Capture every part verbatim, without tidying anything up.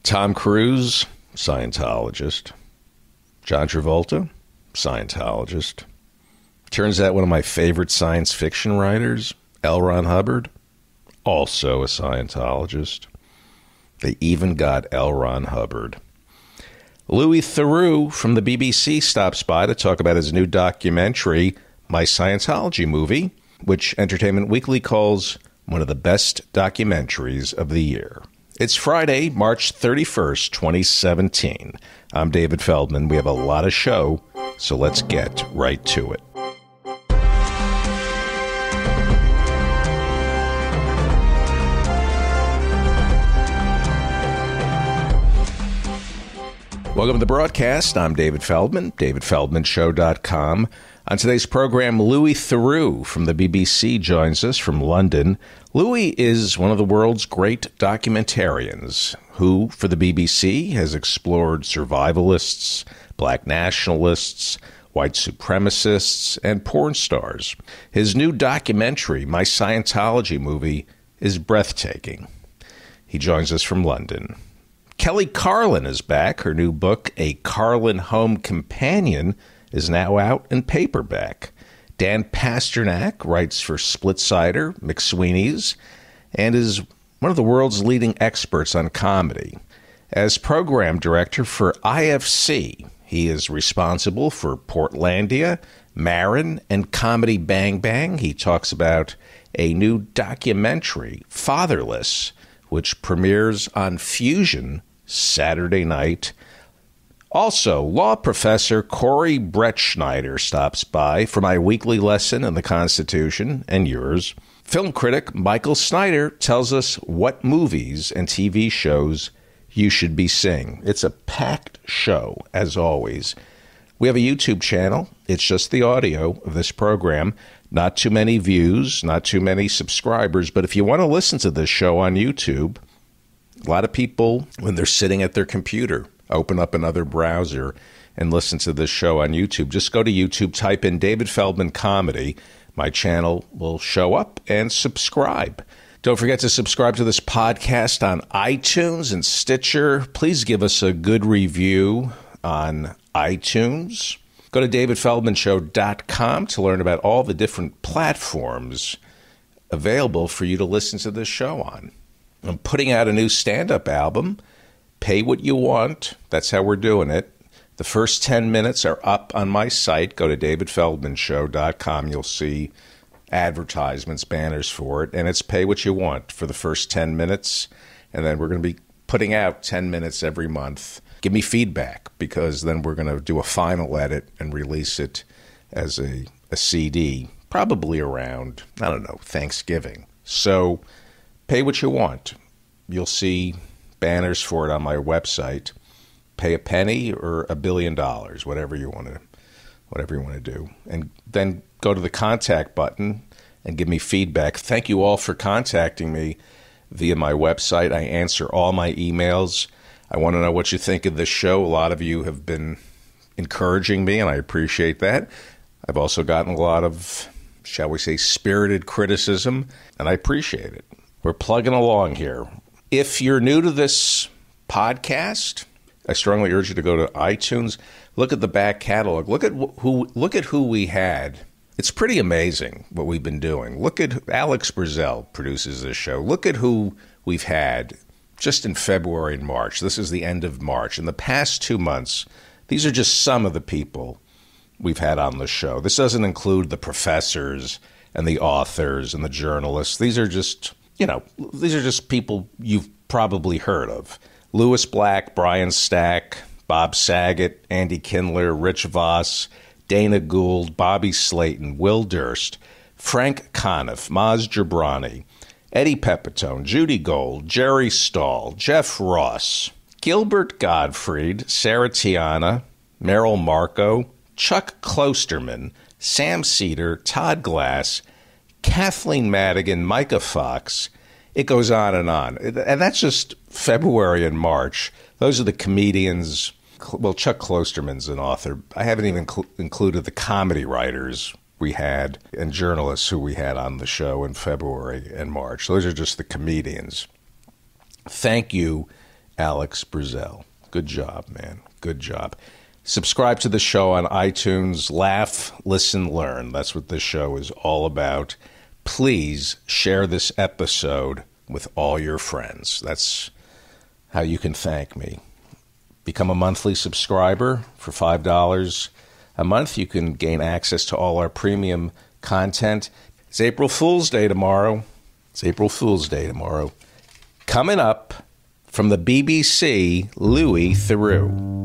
Tom Cruise, Scientologist. John Travolta, Scientologist. Turns out one of my favorite science fiction writers, L. Ron Hubbard, also a Scientologist. They even got L. Ron Hubbard. Louis Theroux from the B B C stops by to talk about his new documentary, My Scientology Movie, which Entertainment Weekly calls one of the best documentaries of the year. It's Friday, March thirty-first, twenty seventeen. I'm David Feldman. We have a lot of show, so let's get right to it. Welcome to the broadcast. I'm David Feldman, david feldman show dot com. On today's program, Louis Theroux from the B B C joins us from London. Louis is one of the world's great documentarians who, for the B B C, has explored survivalists, black nationalists, white supremacists, and porn stars. His new documentary, My Scientology Movie, is breathtaking. He joins us from London. Kelly Carlin is back. Her new book, A Carlin Home Companion, is now out in paperback. Dan Pasternack writes for Splitsider, McSweeney's, and is one of the world's leading experts on comedy. As program director for I F C, he is responsible for Portlandia, Maron, and Comedy Bang Bang. He talks about a new documentary, Fatherless, which premieres on Fusion Saturday night. Also, law professor Corey Brettschneider stops by for my weekly lesson in the Constitution and yours. Film critic Michael Snyder tells us what movies and T V shows you should be seeing. It's a packed show, as always. We have a YouTube channel. It's just the audio of this program. Not too many views, not too many subscribers, but if you want to listen to this show on YouTube, a lot of people, when they're sitting at their computer, open up another browser and listen to this show on YouTube. Just go to YouTube, type in David Feldman Comedy. My channel will show up, and subscribe. Don't forget to subscribe to this podcast on iTunes and Stitcher. Please give us a good review on iTunes. Go to david feldman show dot com to learn about all the different platforms available for you to listen to this show on. I'm putting out a new stand-up album. Pay what you want. That's how we're doing it. The first ten minutes are up on my site. Go to david feldman show dot com. You'll see advertisements, banners for it, and it's pay what you want for the first ten minutes. And then we're going to be putting out ten minutes every month. Give me feedback, because then we're going to do a final edit and release it as a, a C D, probably around, I don't know, Thanksgiving. So pay what you want. You'll see banners for it on my website. Pay a penny or a billion dollars, whatever you want to, whatever you want to do. And then go to the contact button and give me feedback. Thank you all for contacting me via my website. I answer all my emails. I want to know what you think of this show. A lot of you have been encouraging me, and I appreciate that. I've also gotten a lot of, shall we say, spirited criticism, and I appreciate it. We're plugging along here. If you're new to this podcast, I strongly urge you to go to iTunes, look at the back catalog, look at who look at who we had. It's pretty amazing what we've been doing. Look at Alex Brazell produces this show. Look at who we've had just in February and March. This is the end of March. In the past two months, these are just some of the people we've had on the show. This doesn't include the professors and the authors and the journalists. These are just, you know, these are just people you've probably heard of. Louis Black, Brian Stack, Bob Saget, Andy Kindler, Rich Voss, Dana Gould, Bobby Slayton, Will Durst, Frank Conniff, Maz Jobrani, Eddie Pepitone, Judy Gold, Jerry Stahl, Jeff Ross, Gilbert Gottfried, Sarah Tiana, Merrill Marco, Chuck Klosterman, Sam Cedar, Todd Glass, Kathleen Madigan, Micah Fox. It goes on and on. And that's just February and March. Those are the comedians. Well, Chuck Klosterman's an author. I haven't even cl- included the comedy writers we had and journalists who we had on the show in February and March. Those are just the comedians. Thank you, Alex Brazell. Good job, man. Good job. Subscribe to the show on iTunes. Laugh, listen, learn. That's what this show is all about. Please share this episode with all your friends. That's how you can thank me. Become a monthly subscriber for five dollars a month. You can gain access to all our premium content. It's April Fool's Day tomorrow. It's April Fool's Day tomorrow. Coming up from the B B C, Louis Theroux.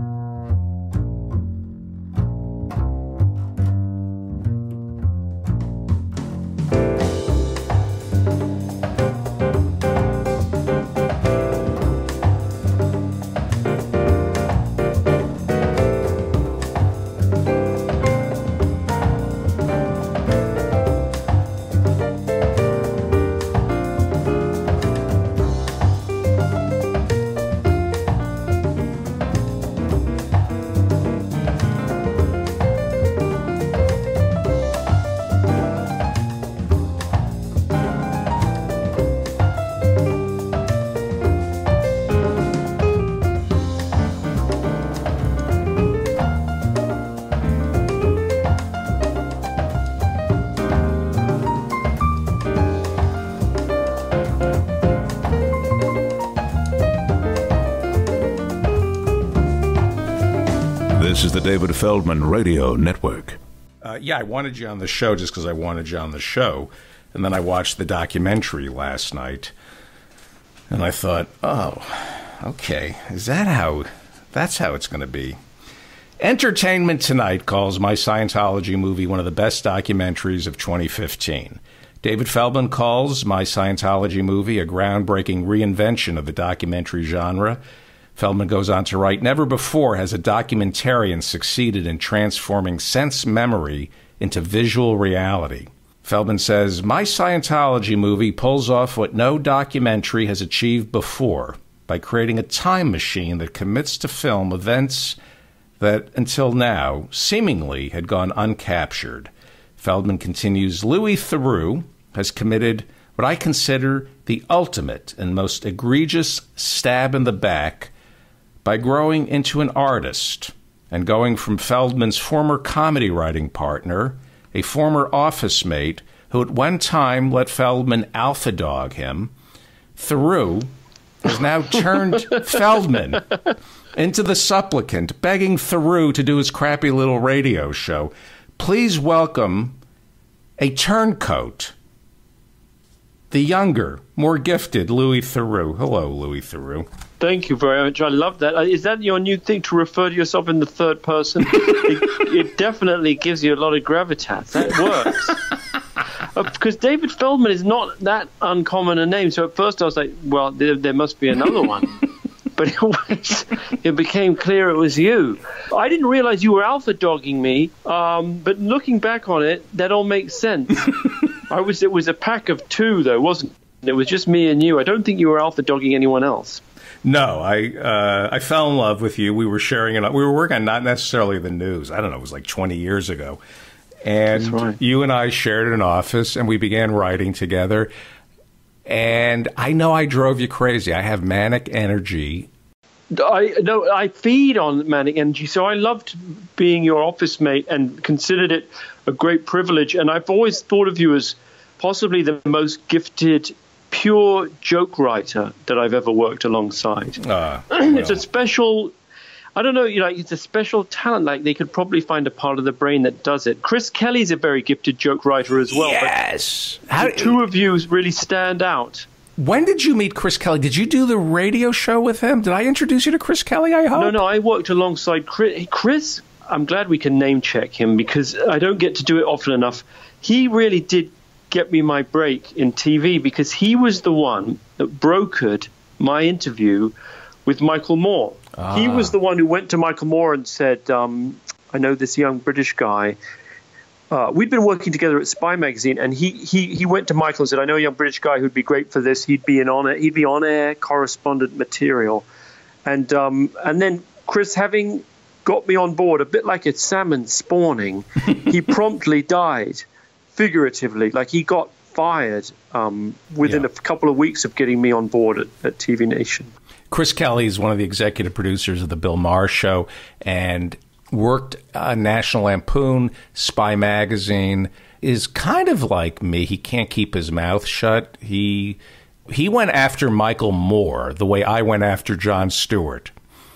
This is the David Feldman Radio Network. Uh, yeah, I wanted you on the show just because I wanted you on the show. And then I watched the documentary last night. And I thought, oh, okay, is that how, that's how it's going to be. Entertainment Tonight calls My Scientology Movie one of the best documentaries of twenty fifteen. David Feldman calls My Scientology Movie a groundbreaking reinvention of the documentary genre. Feldman goes on to write, never before has a documentarian succeeded in transforming sense memory into visual reality. Feldman says, My Scientology Movie pulls off what no documentary has achieved before by creating a time machine that commits to film events that, until now, seemingly had gone uncaptured. Feldman continues, Louis Theroux has committed what I consider the ultimate and most egregious stab in the back by growing into an artist and going from Feldman's former comedy writing partner, a former office mate who at one time let Feldman alpha dog him, Theroux has now turned Feldman into the supplicant, begging Theroux to do his crappy little radio show. Please welcome a turncoat, the younger, more gifted Louis Theroux. Hello, Louis Theroux. Thank you very much. I love that. Is that your new thing, to refer to yourself in the third person? it, it definitely gives you a lot of gravitas. That works. uh, because David Feldman is not that uncommon a name. So at first I was like, well, there, there must be another one. But it, was, it became clear it was you. I didn't realize you were alpha dogging me. Um, but looking back on it, that all makes sense. I was. It was a pack of two, though, wasn't it? It was just me and you. I don't think you were alpha dogging anyone else. No, I uh, I fell in love with you. We were sharing it. We were working on not necessarily the news. I don't know. It was like twenty years ago. And That's right. You and I shared an office, and we began writing together. And I know I drove you crazy. I have manic energy. I no, I feed on manic energy. So I loved being your office mate and considered it a great privilege. And I've always thought of you as possibly the most gifted pure joke writer that I've ever worked alongside. Uh, well. It's a special, I don't know, you know, it's a special talent. Like they could probably find a part of the brain that does it. Chris Kelly's a very gifted joke writer as well. Yes. But How, the two of you really stand out. When did you meet Chris Kelly? Did you do the radio show with him? Did I introduce you to Chris Kelly, I hope? No, no, I worked alongside Chris. Chris, I'm glad we can name check him because I don't get to do it often enough. He really did get me my break in T V because he was the one that brokered my interview with Michael Moore. Ah. He was the one who went to Michael Moore and said, um, I know this young British guy. Uh, we'd been working together at Spy Magazine, and he, he, he went to Michael and said, I know a young British guy who'd be great for this. He'd be in on it. He'd be on-air correspondent material. And um, and then Chris, having got me on board, a bit like a salmon spawning, he promptly died. Figuratively, like he got fired um, within yeah. a couple of weeks of getting me on board at, at T V Nation. Chris Kelly is one of the executive producers of the Bill Maher Show and worked on National Lampoon, Spy Magazine, is kind of like me. He can't keep his mouth shut. He he went after Michael Moore the way I went after Jon Stewart.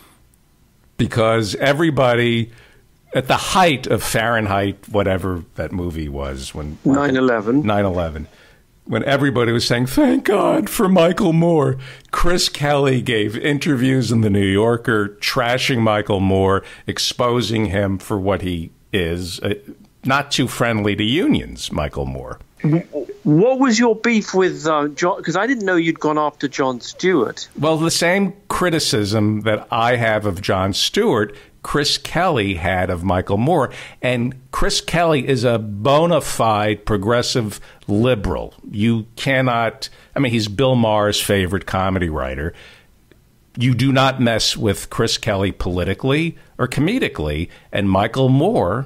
Because everybody, at the height of Fahrenheit, whatever that movie was, when nine eleven. nine eleven, when everybody was saying, thank God for Michael Moore, Chris Kelly gave interviews in The New Yorker, trashing Michael Moore, exposing him for what he is, uh, not too friendly to unions, Michael Moore. What was your beef with uh, John? Because I didn't know you'd gone after Jon Stewart. Well, the same criticism that I have of Jon Stewart, Chris Kelly had of Michael Moore. And Chris Kelly is a bona fide progressive liberal. You cannot, I mean, he's Bill Maher's favorite comedy writer. You do not mess with Chris Kelly politically or comedically. And Michael Moore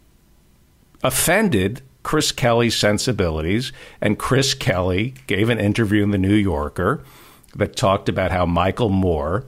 offended Chris Kelly's sensibilities, and Chris Kelly gave an interview in The New Yorker that talked about how Michael Moore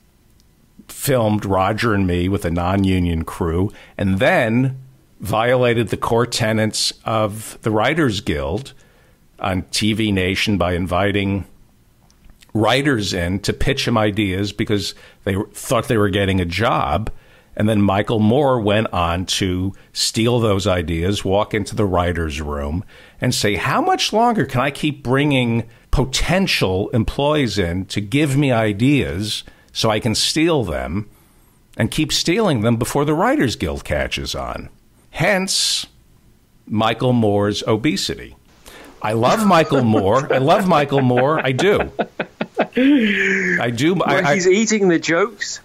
filmed Roger and Me with a non-union crew and then violated the core tenets of the Writers Guild on T V Nation by inviting writers in to pitch him ideas because they thought they were getting a job. And then Michael Moore went on to steal those ideas, walk into the writer's room, and say, how much longer can I keep bringing potential employees in to give me ideas so I can steal them and keep stealing them before the Writers Guild catches on? Hence, Michael Moore's obesity. I love Michael Moore. I love Michael Moore. I do. I do. Well, I, he's I, eating the jokes.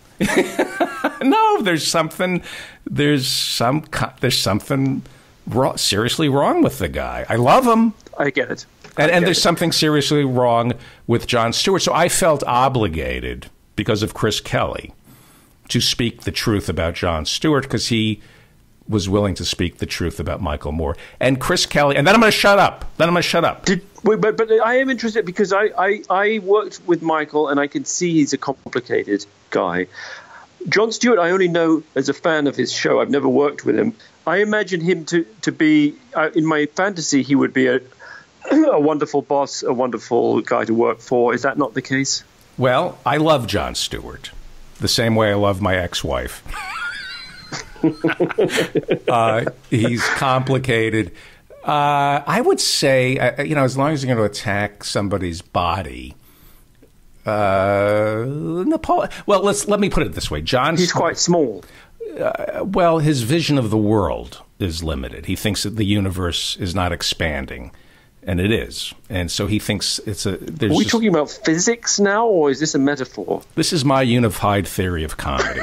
No, there's something, there's some, there's something wrong, seriously wrong with the guy. I love him. I get it. I and get and there's it. something seriously wrong with Jon Stewart. So I felt obligated because of Chris Kelly to speak the truth about Jon Stewart because he was willing to speak the truth about Michael Moore. And Chris Kelly, and then I'm going to shut up. Then I'm going to shut up. Did, wait, but, but I am interested because I, I, I worked with Michael and I can see he's a complicated guy. Jon Stewart, I only know as a fan of his show. I've never worked with him. I imagine him to, to be, uh, in my fantasy, he would be a, a wonderful boss, a wonderful guy to work for. Is that not the case? Well, I love Jon Stewart the same way I love my ex-wife. uh, he's complicated. Uh, I would say, uh, you know, as long as you're going to attack somebody's body, uh, Napoleon. Well, let's let me put it this way: John. He's quite small. Uh, well, his vision of the world is limited. He thinks that the universe is not expanding, and it is. And so he thinks it's a. There's Are we just, talking about physics now, or is this a metaphor? This is my unified theory of comedy.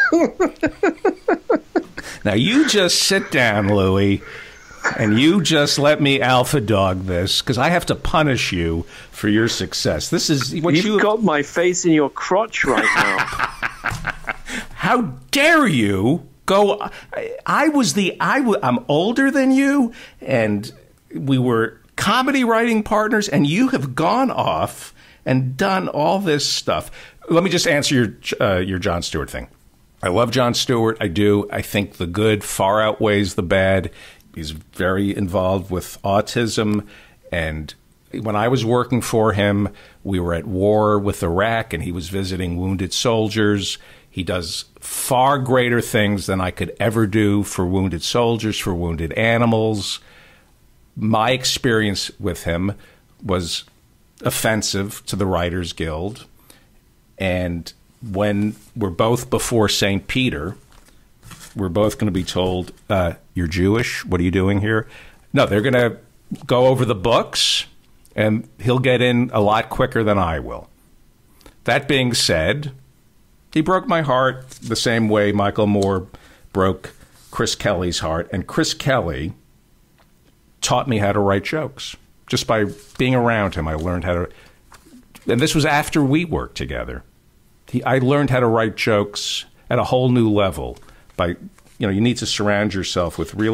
Now, you just sit down, Louis, and you just let me alpha dog this, because I have to punish you for your success. This is what You've you... You've got my face in your crotch right now. How dare you go... I, I was the... I w- I'm older than you, and we were comedy writing partners, and you have gone off and done all this stuff. Let me just answer your uh, your Jon Stewart thing. I love Jon Stewart. I do. I think the good far outweighs the bad. He's very involved with autism. And when I was working for him, we were at war with Iraq, and he was visiting wounded soldiers. He does far greater things than I could ever do for wounded soldiers, for wounded animals. My experience with him was offensive to the Writers Guild. And when we're both before Saint Peter, we're both going to be told, uh, you're Jewish? What are you doing here? No, they're going to go over the books, and he'll get in a lot quicker than I will. That being said, he broke my heart the same way Michael Moore broke Chris Kelly's heart. And Chris Kelly taught me how to write jokes. Just by being around him, I learned how to... And this was after we worked together. He, I learned how to write jokes at a whole new level. By, you know, you need to surround yourself with really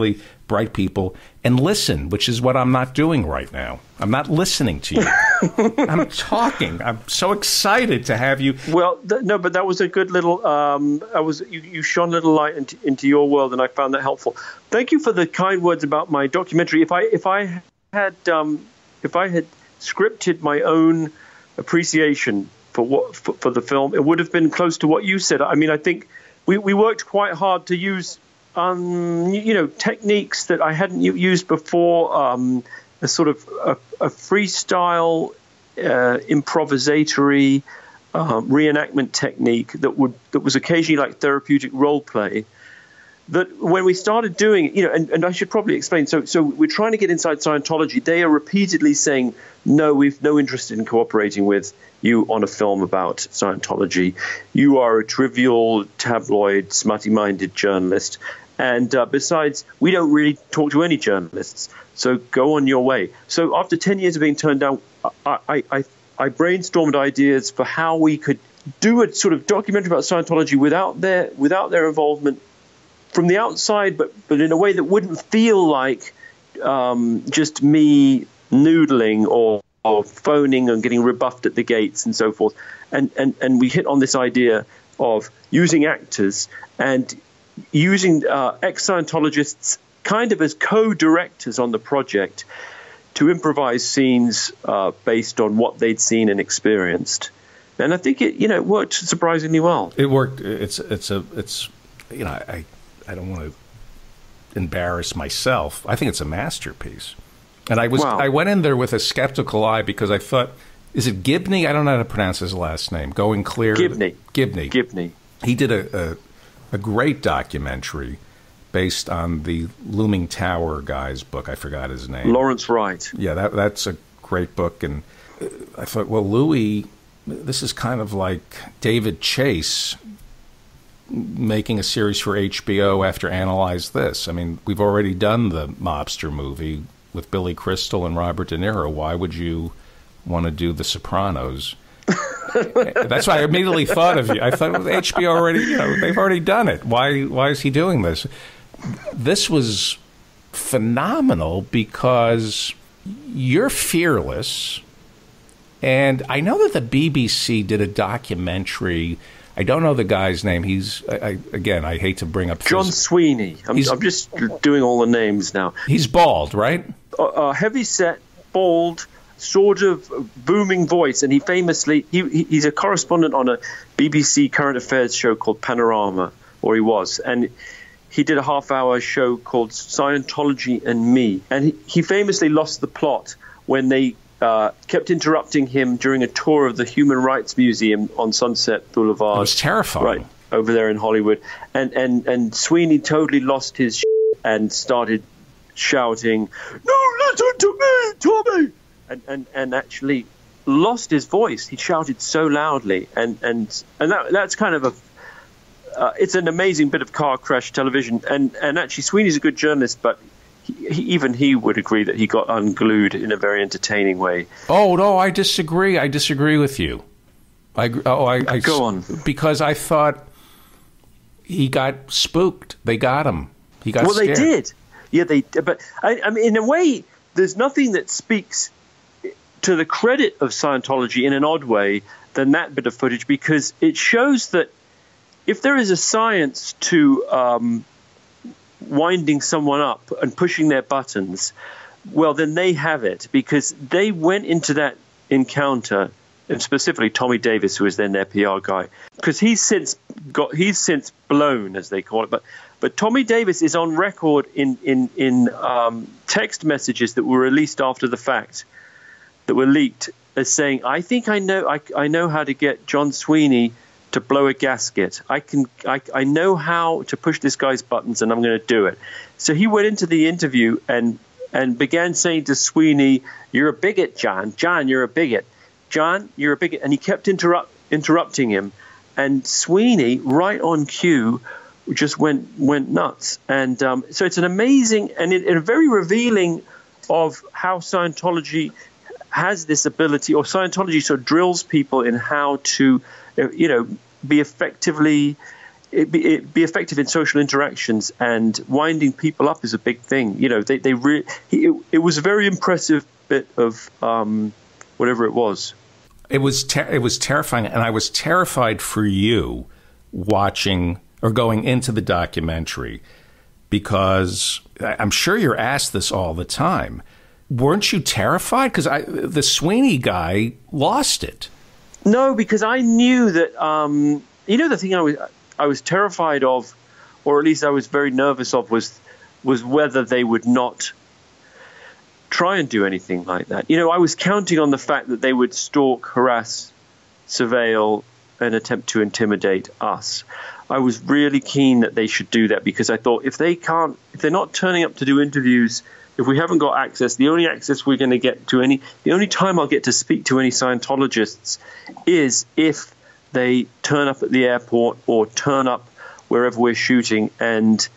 bright people and listen, which is what I'm not doing right now. I'm not listening to you. I'm talking. I'm so excited to have you. Well, th- no, but that was a good little. Um, I was you, you shone a little light into, into your world, and I found that helpful. Thank you for the kind words about my documentary. If I if I had um, if I had scripted my own appreciation for what for, for the film, it would have been close to what you said. I mean, I think we, we worked quite hard to use. Um, you know, techniques that I hadn't used before, um, a sort of a, a freestyle, uh, improvisatory uh, reenactment technique that would that was occasionally like therapeutic role play. That when we started doing it, you know, and, and I should probably explain. So, so we're trying to get inside Scientology. They are repeatedly saying, no, we've no interest in cooperating with you on a film about Scientology. You are a trivial, tabloid, smutty-minded journalist. And uh, besides, we don't really talk to any journalists. So go on your way. So after ten years of being turned down, I, I, I, I brainstormed ideas for how we could do a sort of documentary about Scientology without their without their involvement from the outside, but but in a way that wouldn't feel like um, just me noodling or, or phoning and getting rebuffed at the gates and so forth. And and and we hit on this idea of using actors and using uh, ex-Scientologists kind of as co-directors on the project to improvise scenes uh, based on what they'd seen and experienced. And I think it, you know, it worked surprisingly well. It worked. It's it's a it's you know I I don't want to embarrass myself. I think it's a masterpiece. And I was Wow. I went in there with a skeptical eye because I thought, is it Gibney? I don't know how to pronounce his last name. Going Clear. Gibney. Gibney. Gibney. He did a, a a great documentary based on the Looming Tower guy's book. I forgot his name. Lawrence Wright. Yeah, that that's a great book. And I thought, well, Louis, this is kind of like David Chase making a series for H B O after Analyze This. I mean, we've already done the mobster movie with Billy Crystal and Robert De Niro. Why would you want to do The Sopranos? That's why I immediately thought of you. I thought, well, H B O already, you know, they've already done it. Why, why is he doing this? This was phenomenal because you're fearless, and I know that the B B C did a documentary. I don't know the guy's name. He's I, I, again. I hate to bring up John phys- Sweeney. I'm, I'm just doing all the names now. He's bald, right? Uh, uh, heavy set, bald. Sort of booming voice, and he famously he, he he's a correspondent on a B B C current affairs show called Panorama, or he was, and he did a half-hour show called Scientology and Me, and he, he famously lost the plot when they uh, kept interrupting him during a tour of the Human Rights Museum on Sunset Boulevard. It was terrifying, right over there in Hollywood, and and and Sweeney totally lost his shit and started shouting, "No, listen to me, Tommy!" And, and and actually lost his voice. He shouted so loudly, and and and that that's kind of a uh, it's an amazing bit of car crash television. And and actually, Sweeney's a good journalist, but he, he, even he would agree that he got unglued in a very entertaining way. Oh no, I disagree. I disagree with you. I oh I, I go on because I thought he got spooked. They got him. He got well. scared. They did. Yeah, they. But I, I mean, in a way, there's nothing that speaks to the credit of Scientology in an odd way than that bit of footage, because it shows that if there is a science to um, winding someone up and pushing their buttons, well, then they have it, because they went into that encounter, and specifically Tommy Davis, who was then their P R guy, because he's since got he's since blown, as they call it, but but Tommy Davis is on record in in in um, text messages that were released after the fact, that were leaked, as saying, I think I know I, I know how to get John Sweeney to blow a gasket. I can I, I know how to push this guy's buttons, and I'm going to do it. So he went into the interview and and began saying to Sweeney, "You're a bigot, John. John, you're a bigot. John, you're a bigot." And he kept interrupt interrupting him, and Sweeney, right on cue, just went went nuts. And um, so it's an amazing and it, it very revealing of how Scientology has this ability, or Scientology sort of drills people in how to, you know, be effectively it be, it be effective in social interactions, and winding people up is a big thing. You know, they they re- it, it was a very impressive bit of um, whatever it was. It was ter- it was terrifying, and I was terrified for you watching or going into the documentary, because I'm sure you're asked this all the time. Weren't you terrified? Because the Sweeney guy lost it. No, because I knew that. Um, you know, the thing I was I was terrified of, or at least I was very nervous of, was was whether they would not try and do anything like that. You know, I was counting on the fact that they would stalk, harass, surveil, and attempt to intimidate us. I was really keen that they should do that, because I thought if they can't, if they're not turning up to do interviews, if we haven't got access, the only access we're going to get to any, the only time I'll get to speak to any Scientologists is if they turn up at the airport or turn up wherever we're shooting and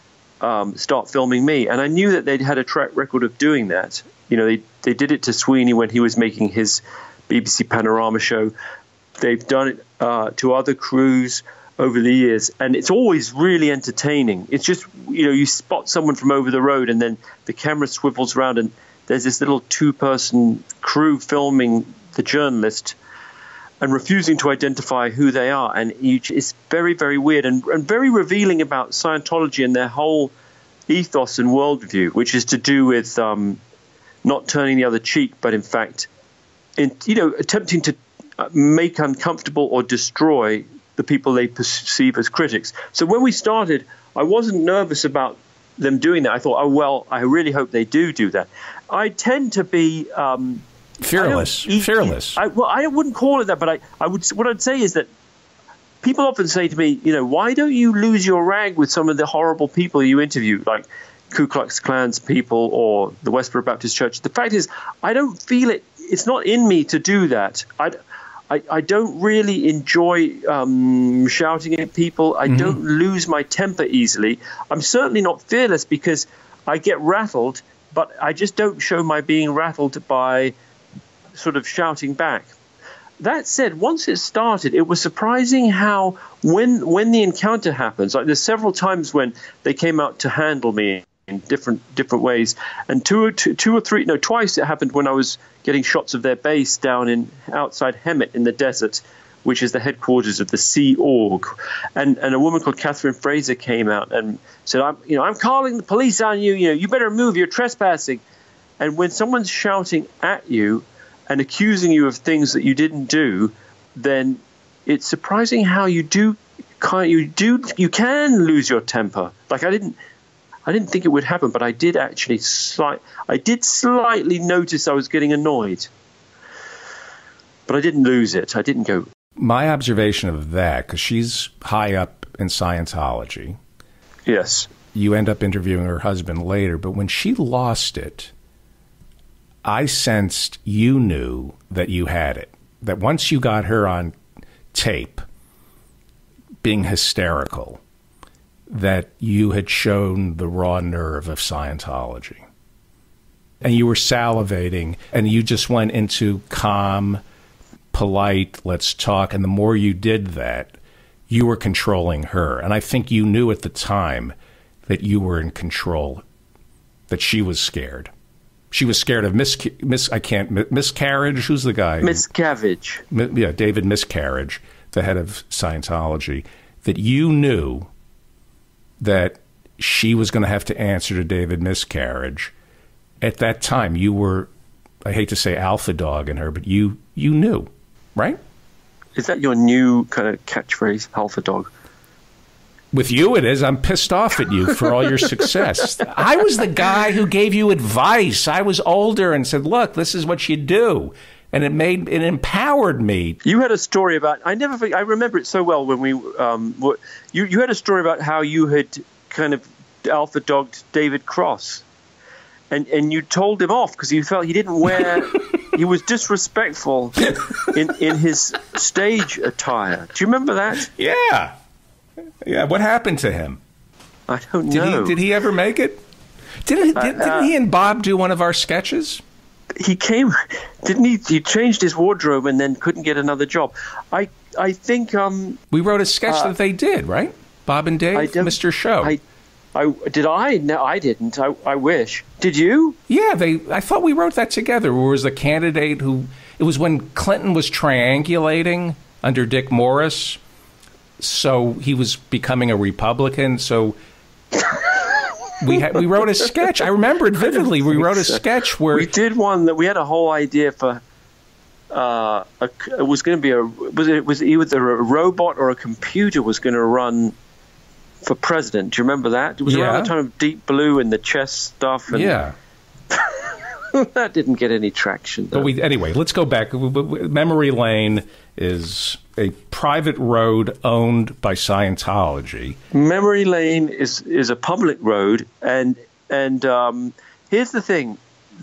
um, start filming me. And I knew that they'd had a track record of doing that. You know, they they did it to Sweeney when he was making his B B C Panorama show. They've done it uh, to other crews over the years, and it's always really entertaining. It's just, you know, you spot someone from over the road, and then the camera swivels around, and there's this little two-person crew filming the journalist and refusing to identify who they are. And you, it's very, very weird and, and very revealing about Scientology and their whole ethos and worldview, which is to do with um, not turning the other cheek, but in fact, in, you know, attempting to make uncomfortable or destroy the people they perceive as critics. So when we started, I wasn't nervous about them doing that. I thought, oh, well, I really hope they do do that. I tend to be um, fearless. Eat, fearless. I, well, I wouldn't call it that, but I, I would. What I'd say is that people often say to me, you know, why don't you lose your rag with some of the horrible people you interview, like Ku Klux Klan's people or the Westboro Baptist Church? The fact is, I don't feel it. It's not in me to do that. I. I, I don't really enjoy um, shouting at people. I mm-hmm. don't lose my temper easily. I'm certainly not fearless, because I get rattled, but I just don't show my being rattled by sort of shouting back. That said, once it started, it was surprising how when when the encounter happens, like there's several times when they came out to handle me in different different ways, and two or two, two or three, no, twice it happened when I was getting shots of their base down in outside Hemet in the desert, which is the headquarters of the Sea Org, and and a woman called Catherine Fraser came out and said, I'm you know I'm calling the police on you, you know you better move, you're trespassing. And when someone's shouting at you and accusing you of things that you didn't do, then it's surprising how you do kind you do you can lose your temper. Like I didn't. I didn't think it would happen, but I did actually slight. I did slightly notice I was getting annoyed, but I didn't lose it. I didn't go. My observation of that, because she's high up in Scientology. Yes. You end up interviewing her husband later, but when she lost it, I sensed you knew that you had it. That once you got her on tape being hysterical, that you had shown the raw nerve of Scientology. And you were salivating, and you just went into calm, polite, let's talk. And the more you did that, you were controlling her. And I think you knew at the time that you were in control, that she was scared. She was scared of mis, mis I can't, Miscarriage, who's the guy? Miscavige. Yeah, David Miscarriage, the head of Scientology, that you knew that she was going to have to answer to David Miscarriage. At that time, you were, I hate to say alpha dog in her, but you you knew, right? Is that your new kind of catchphrase, alpha dog? With you it is. I'm pissed off at you for all your success. I was the guy who gave you advice. I was older and said, look, this is what you do. And it made it empowered me. You had a story about I never I remember it so well when we um you you had a story about how you had kind of alpha dogged David Cross, and and you told him off because you felt he didn't wear he was disrespectful in in his stage attire. Do you remember that? Yeah, yeah. What happened to him? I don't did know. He, did he ever make it? Did, did, uh, didn't he and Bob do one of our sketches? He came, didn't he? He changed his wardrobe and then couldn't get another job. I I think um we wrote a sketch uh, that they did, right? I, Bob and Dave, I don't- Mister Show. I, I did I? No, I didn't. I, I wish. Did you? Yeah, they. I thought we wrote that together. There was a candidate who. It was when Clinton was triangulating under Dick Morris, so he was becoming a Republican. So we had we wrote a sketch. I remember it vividly. We wrote a sketch where We did one that we had a whole idea for. Uh, a, it was going to be a was it was either a robot or a computer was going to run for president. Do you remember that? It was Yeah. around the time of Deep Blue and the chess stuff. And yeah. that didn't get any traction. Though. But we anyway. Let's go back. Memory Lane is a private road owned by Scientology. Memory Lane is is a public road, and and um, here's the thing.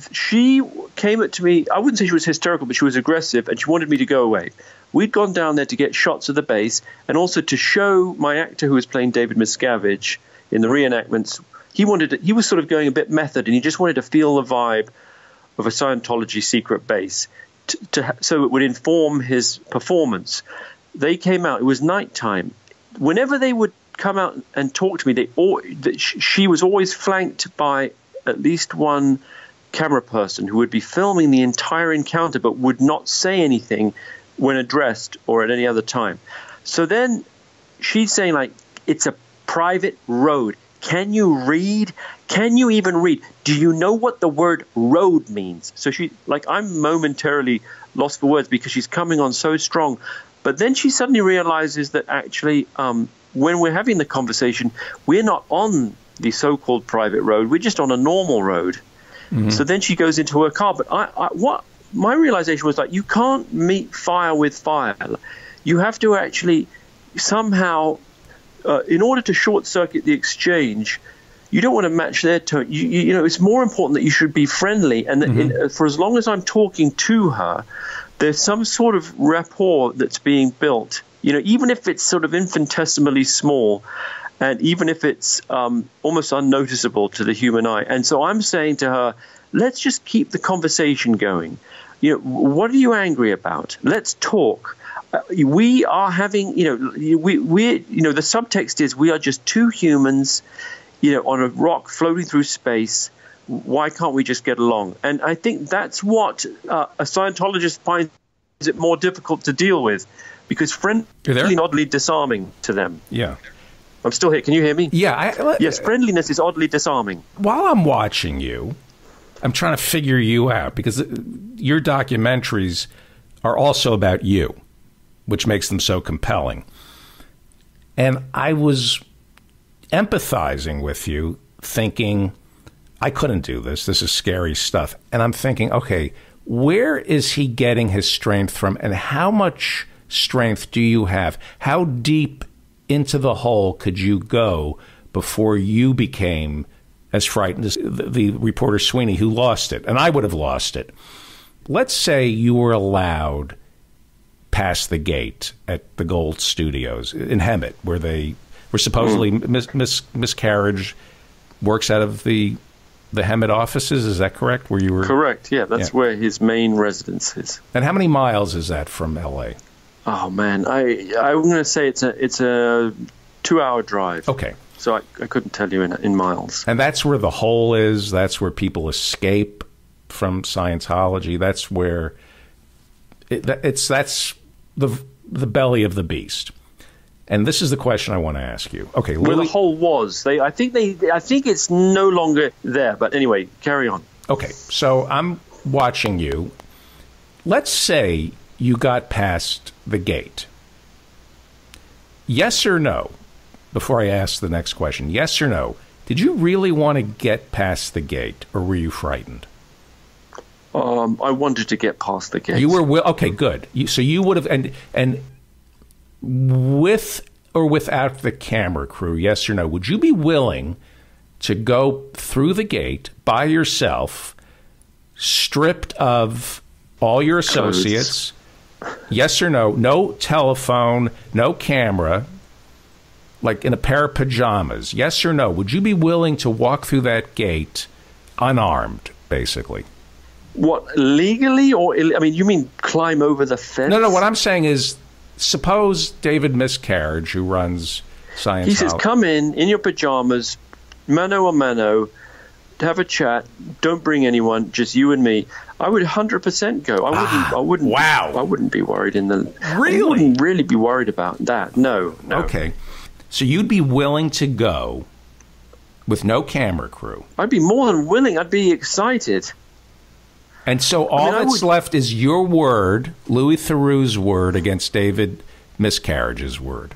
She came up to me. I wouldn't say she was hysterical, but she was aggressive, and she wanted me to go away. We'd gone down there to get shots of the base, and also to show my actor who was playing David Miscavige in the reenactments. He wanted to, he was sort of going a bit method, and he just wanted to feel the vibe of a Scientology secret base, to, to so it would inform his performance. They came out. It was nighttime. Whenever they would come out and talk to me, they all, she was always flanked by at least one camera person who would be filming the entire encounter but would not say anything when addressed or at any other time. So then she's saying, like, it's a private road. Can you read? Can you even read? Do you know what the word road means? So she, like, I'm momentarily lost for words because she's coming on so strong. But then she suddenly realizes that actually um, when we're having the conversation, we're not on the so-called private road. We're just on a normal road. Mm-hmm. So then she goes into her car. But I, I, what my realization was, like, you can't meet fire with fire. You have to actually somehow, uh, in order to short circuit the exchange, you don't want to match their tone. You, you, you know, it's more important that you should be friendly. And that mm-hmm. in, for as long as I'm talking to her, there's some sort of rapport that's being built. You know, even if it's sort of infinitesimally small, and even if it's um, almost unnoticeable to the human eye. And so I'm saying to her, let's just keep the conversation going. You know, what are you angry about? Let's talk. Uh, we are having, you know, we, we, you know, the subtext is we are just two humans, you know, on a rock floating through space. Why can't we just get along? And I think that's what uh, a Scientologist finds it more difficult to deal with, because friendly and oddly disarming to them. Yeah. I'm still here. Can you hear me? Yeah. I, yes, friendliness is oddly disarming. While I'm watching you, I'm trying to figure you out, because your documentaries are also about you, which makes them so compelling. And I was empathizing with you, thinking, I couldn't do this. This is scary stuff. And I'm thinking, okay, where is he getting his strength from, and how much strength do you have? How deep into the hole could you go before you became as frightened as the, the reporter Sweeney, who lost it? And I would have lost it. Let's say you were allowed past the gate at the Gold Studios in Hemet, where they were supposedly mm. mis, mis, miscarriage works out of the the Hemet offices. Is that correct? Where you were correct? Yeah, that's yeah. where his main residence is. And how many miles is that from L A? Oh man, I I'm going to say it's a it's a two hour drive. Okay, so I, I couldn't tell you in in miles. And that's where the hole is. That's where people escape from Scientology. That's where it, it's that's the the belly of the beast. And this is the question I want to ask you. Okay, where Louis, the hole was. They I think they I think it's no longer there. But anyway, carry on. Okay, so I'm watching you. Let's say you got past the gate. Yes or no? Before I ask the next question, yes or no? Did you really want to get past the gate, or were you frightened? Um, I wanted to get past the gate. You were will. Okay, good. You, so you would have, and and with or without the camera crew, yes or no? Would you be willing to go through the gate by yourself, stripped of all your associates? Codes. Yes or no? No telephone, no camera, like in a pair of pajamas. Yes or no? Would you be willing to walk through that gate unarmed, basically? What, legally? Or, I mean, you mean climb over the fence? No, no, what I'm saying is, suppose David Miscarriage, who runs Scientology. He says, come in, in your pajamas, mano a mano, have a chat, don't bring anyone, just you and me. I would one hundred percent go. I wouldn't, ah, I wouldn't, wow. I wouldn't be worried in the... Really? I wouldn't really be worried about that. No, no. Okay. So you'd be willing to go with no camera crew. I'd be more than willing. I'd be excited. And so all I mean, that's would... left is your word, Louis Theroux's word, against David Miscarriage's word.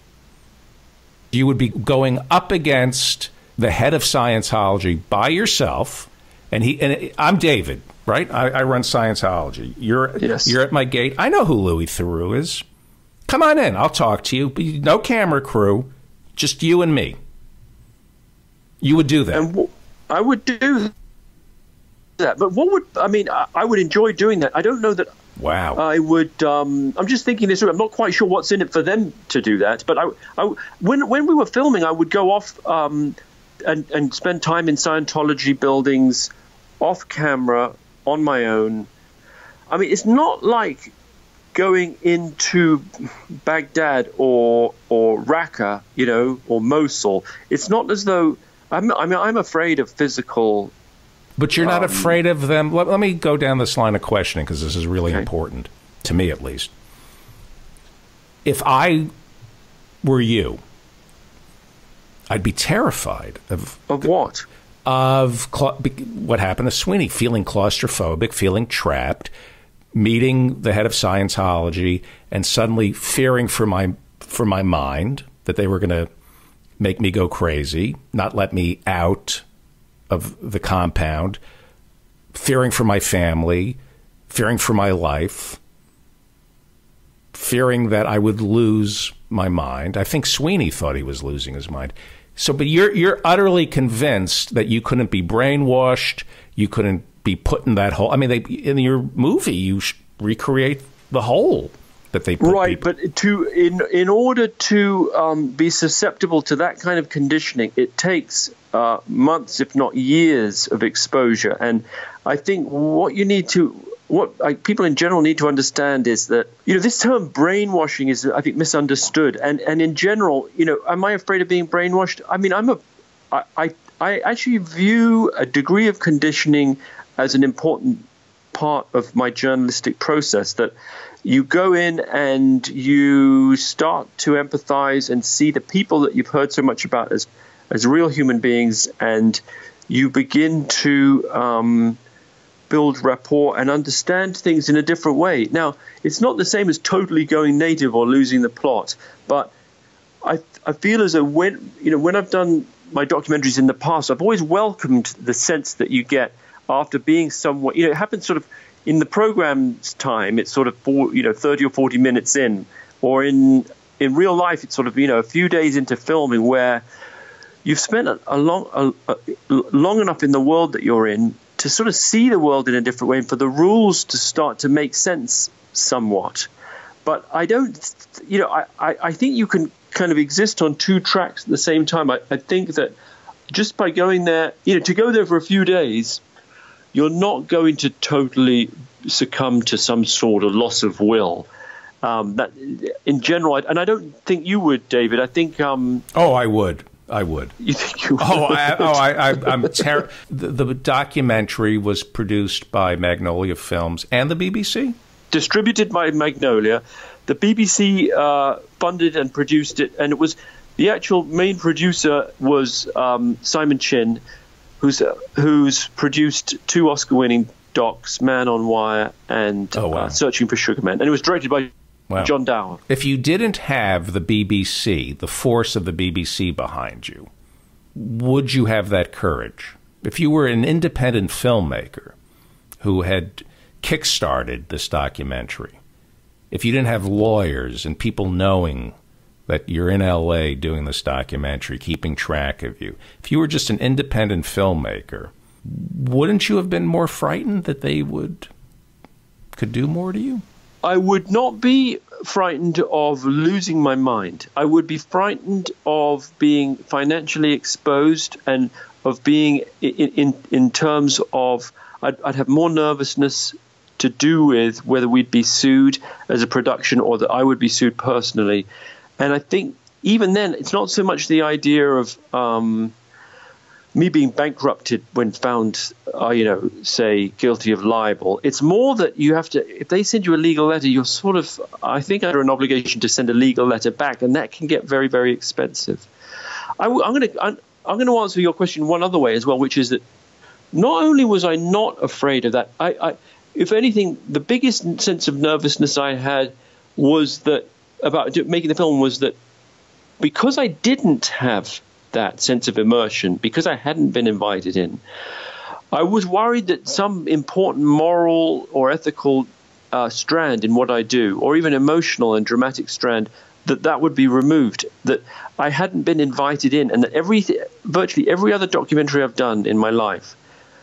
You would be going up against the head of Scientology by yourself, and he and I'm David, right? I, I run Scientology. You're yes. you're at my gate. I know who Louis Theroux is. Come on in. I'll talk to you. No camera crew, just you and me. You would do that. And w- I would do that. But what would I mean? I, I would enjoy doing that. I don't know that. Wow. I would. Um, I'm just thinking this through. I'm not quite sure what's in it for them to do that. But I, I when when we were filming, I would go off um, and and spend time in Scientology buildings, off camera, on my own. I mean, it's not like going into Baghdad or or Raqqa, you know, or Mosul. It's not as though I'm. I mean, I'm afraid of physical. But you're not um, afraid of them. Let, let me go down this line of questioning because this is really okay. important to me, at least. If I were you, I'd be terrified of of what of cla- what happened to Sweeney, feeling claustrophobic, feeling trapped, meeting the head of Scientology, and suddenly fearing for my for my mind that they were going to make me go crazy, not let me out of the compound, fearing for my family, fearing for my life, fearing that I would lose my mind. I think Sweeney thought he was losing his mind. So, but you're you're utterly convinced that you couldn't be brainwashed, you couldn't be put in that hole. I mean, they, in your movie, you recreate the hole that they put right, people. but to in in order to um, be susceptible to that kind of conditioning, it takes uh, months, if not years, of exposure. And I think what you need to, what I, people in general need to understand is that, you know, this term brainwashing is, I think, misunderstood. And and in general, you know, am I afraid of being brainwashed? I mean, I'm a, I I, I actually view a degree of conditioning as an important part of my journalistic process, that you go in and you start to empathize and see the people that you've heard so much about as as real human beings, and you begin to um, build rapport and understand things in a different way. Now, it's not the same as totally going native or losing the plot, but I I feel as though when you know when I've done my documentaries in the past, I've always welcomed the sense that you get after being somewhat, you know, it happens sort of in the program's time, it's sort of, four, you know, thirty or forty minutes in, or in in real life, it's sort of, you know, a few days into filming where you've spent a, a long a, a, long enough in the world that you're in to sort of see the world in a different way and for the rules to start to make sense somewhat. But I don't, you know, I, I, I think you can kind of exist on two tracks at the same time. I, I think that just by going there, you know, to go there for a few days, you're not going to totally succumb to some sort of loss of will. Um, that, in general, and I don't think you would, David. I think. Um, oh, I would. I would. You think you would? Oh, I, oh, I, I, I'm ter- the, the documentary was produced by Magnolia Films and the B B C. Distributed by Magnolia. The B B C uh, funded and produced it, and it was the actual main producer was um, Simon Chin, who's uh, who's produced two Oscar-winning docs, Man on Wire and oh, wow. uh, Searching for Sugar Man, and it was directed by wow. John Dower. If you didn't have the B B C, the force of the B B C behind you, would you have that courage? If you were an independent filmmaker who had kickstarted this documentary, if you didn't have lawyers and people knowing that you're in L A doing this documentary, keeping track of you, if you were just an independent filmmaker, wouldn't you have been more frightened that they would could do more to you? I would not be frightened of losing my mind. I would be frightened of being financially exposed and of being in in, in terms of I'd, I'd have more nervousness to do with whether we'd be sued as a production or that I would be sued personally. And I think even then, it's not so much the idea of um, me being bankrupted when found, uh, you know, say, guilty of libel. It's more that you have to, if they send you a legal letter, you're sort of, I think, under an obligation to send a legal letter back, and that can get very, very expensive. I, I'm going to I'm, I'm going to answer your question one other way as well, which is that not only was I not afraid of that, I, I if anything, the biggest sense of nervousness I had was that about making the film was that because I didn't have that sense of immersion, because I hadn't been invited in, I was worried that some important moral or ethical uh, strand in what I do, or even emotional and dramatic strand, that that would be removed, that I hadn't been invited in, and that every virtually every other documentary I've done in my life,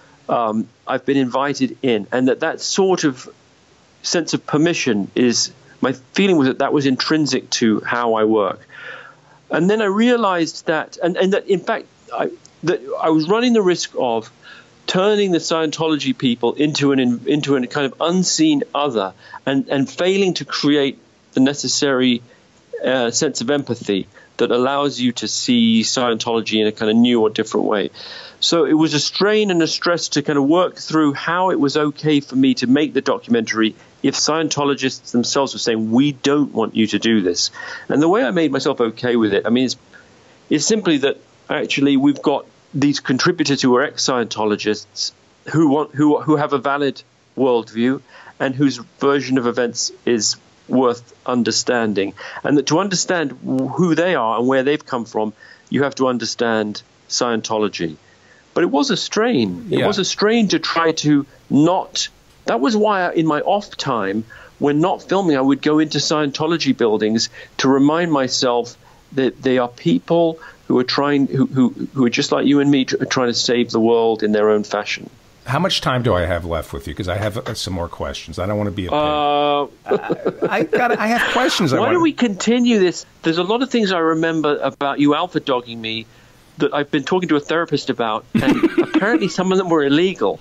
um, I've been invited in, and that that sort of sense of permission is, my feeling was that that was intrinsic to how I work. And then I realized that, and, and that in fact, I, that I was running the risk of turning the Scientology people into an into a kind of unseen other, and, and failing to create the necessary uh, sense of empathy that allows you to see Scientology in a kind of new or different way. So it was a strain and a stress to kind of work through how it was okay for me to make the documentary if Scientologists themselves were saying, we don't want you to do this. And the way I made myself okay with it, I mean, it's, it's simply that actually we've got these contributors who are ex-Scientologists who want who who have a valid worldview and whose version of events is worth understanding. And that to understand who they are and where they've come from, you have to understand Scientology. But it was a strain. It yeah. was a strain to try to not... That was why I, in my off time, when not filming, I would go into Scientology buildings to remind myself that they are people who are trying, who who, who are just like you and me, trying to save the world in their own fashion. How much time do I have left with you? Because I have uh, some more questions. I don't want to be a pig. Uh, I, I, got. I have questions. I why wanna... don't we continue this? There's a lot of things I remember about you alpha dogging me that I've been talking to a therapist about, and apparently some of them were illegal.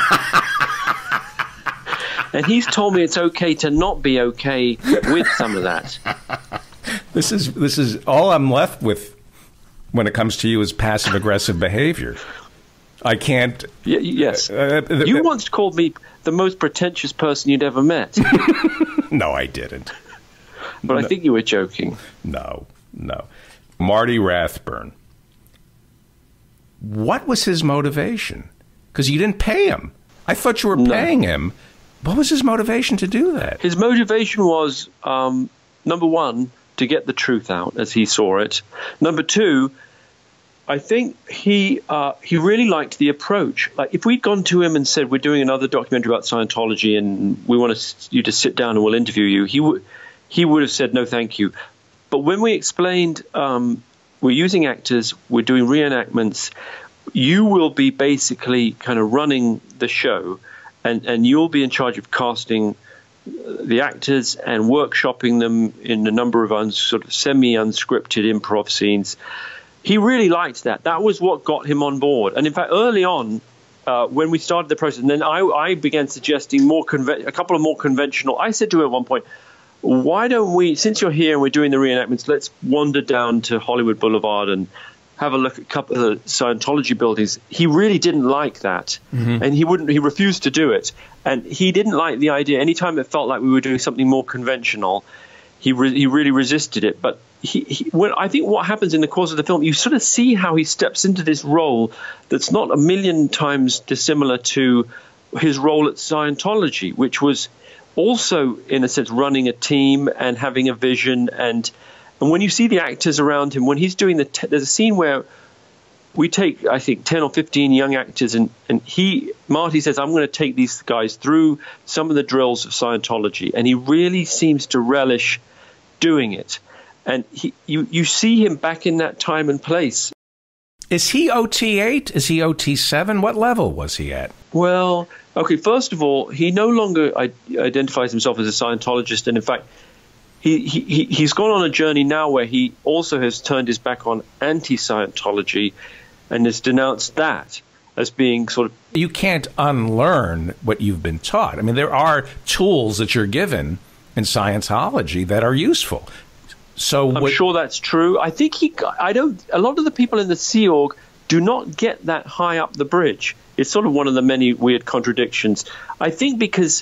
And he's told me it's okay to not be okay with some of that. This is this is all I'm left with when it comes to you is passive aggressive behavior. I can't. Y- yes. Uh, uh, you uh, once called me the most pretentious person you'd ever met. No, I didn't. But no. I think you were joking. No, no. Marty Rathburn. What was his motivation? Because you didn't pay him. I thought you were No. paying him. What was his motivation to do that? His motivation was, um, number one, to get the truth out as he saw it. Number two, I think he uh, he really liked the approach. Like if we'd gone to him and said, we're doing another documentary about Scientology and we want to, you to sit down and we'll interview you, he, w- he would have said, no, thank you. But when we explained um, we're using actors, we're doing reenactments, you will be basically kind of running the show, and, and you'll be in charge of casting the actors and workshopping them in a number of uns, sort of semi-unscripted improv scenes. He really liked that. That was what got him on board. And in fact, early on, uh, when we started the process, and then I, I began suggesting more conven- a couple of more conventional. I said to him at one point, why don't we, since you're here and we're doing the reenactments, let's wander down to Hollywood Boulevard and have a look at a couple of the Scientology buildings. He really didn't like that, mm-hmm. and he wouldn't. He refused to do it, and he didn't like the idea. Anytime it felt like we were doing something more conventional, he re- he really resisted it. But he, he, when I think what happens in the course of the film, you sort of see how he steps into this role that's not a million times dissimilar to his role at Scientology, which was also, in a sense, running a team and having a vision. And and when you see the actors around him, when he's doing the, te- there's a scene where we take, I think, ten or fifteen young actors, and, and he, Marty says, I'm going to take these guys through some of the drills of Scientology. And he really seems to relish doing it. And he, you, you see him back in that time and place. Is he O T eight? Is he O T seven? What level was he at? Well, okay, first of all, he no longer identifies himself as a Scientologist. And in fact, he, he, he's gone on a journey now where he also has turned his back on anti-Scientology and has denounced that as being sort of... You can't unlearn what you've been taught. I mean, there are tools that you're given in Scientology that are useful. So I'm what, sure that's true. I think he. I don't. A lot of the people in the Sea Org do not get that high up the bridge. It's sort of one of the many weird contradictions. I think because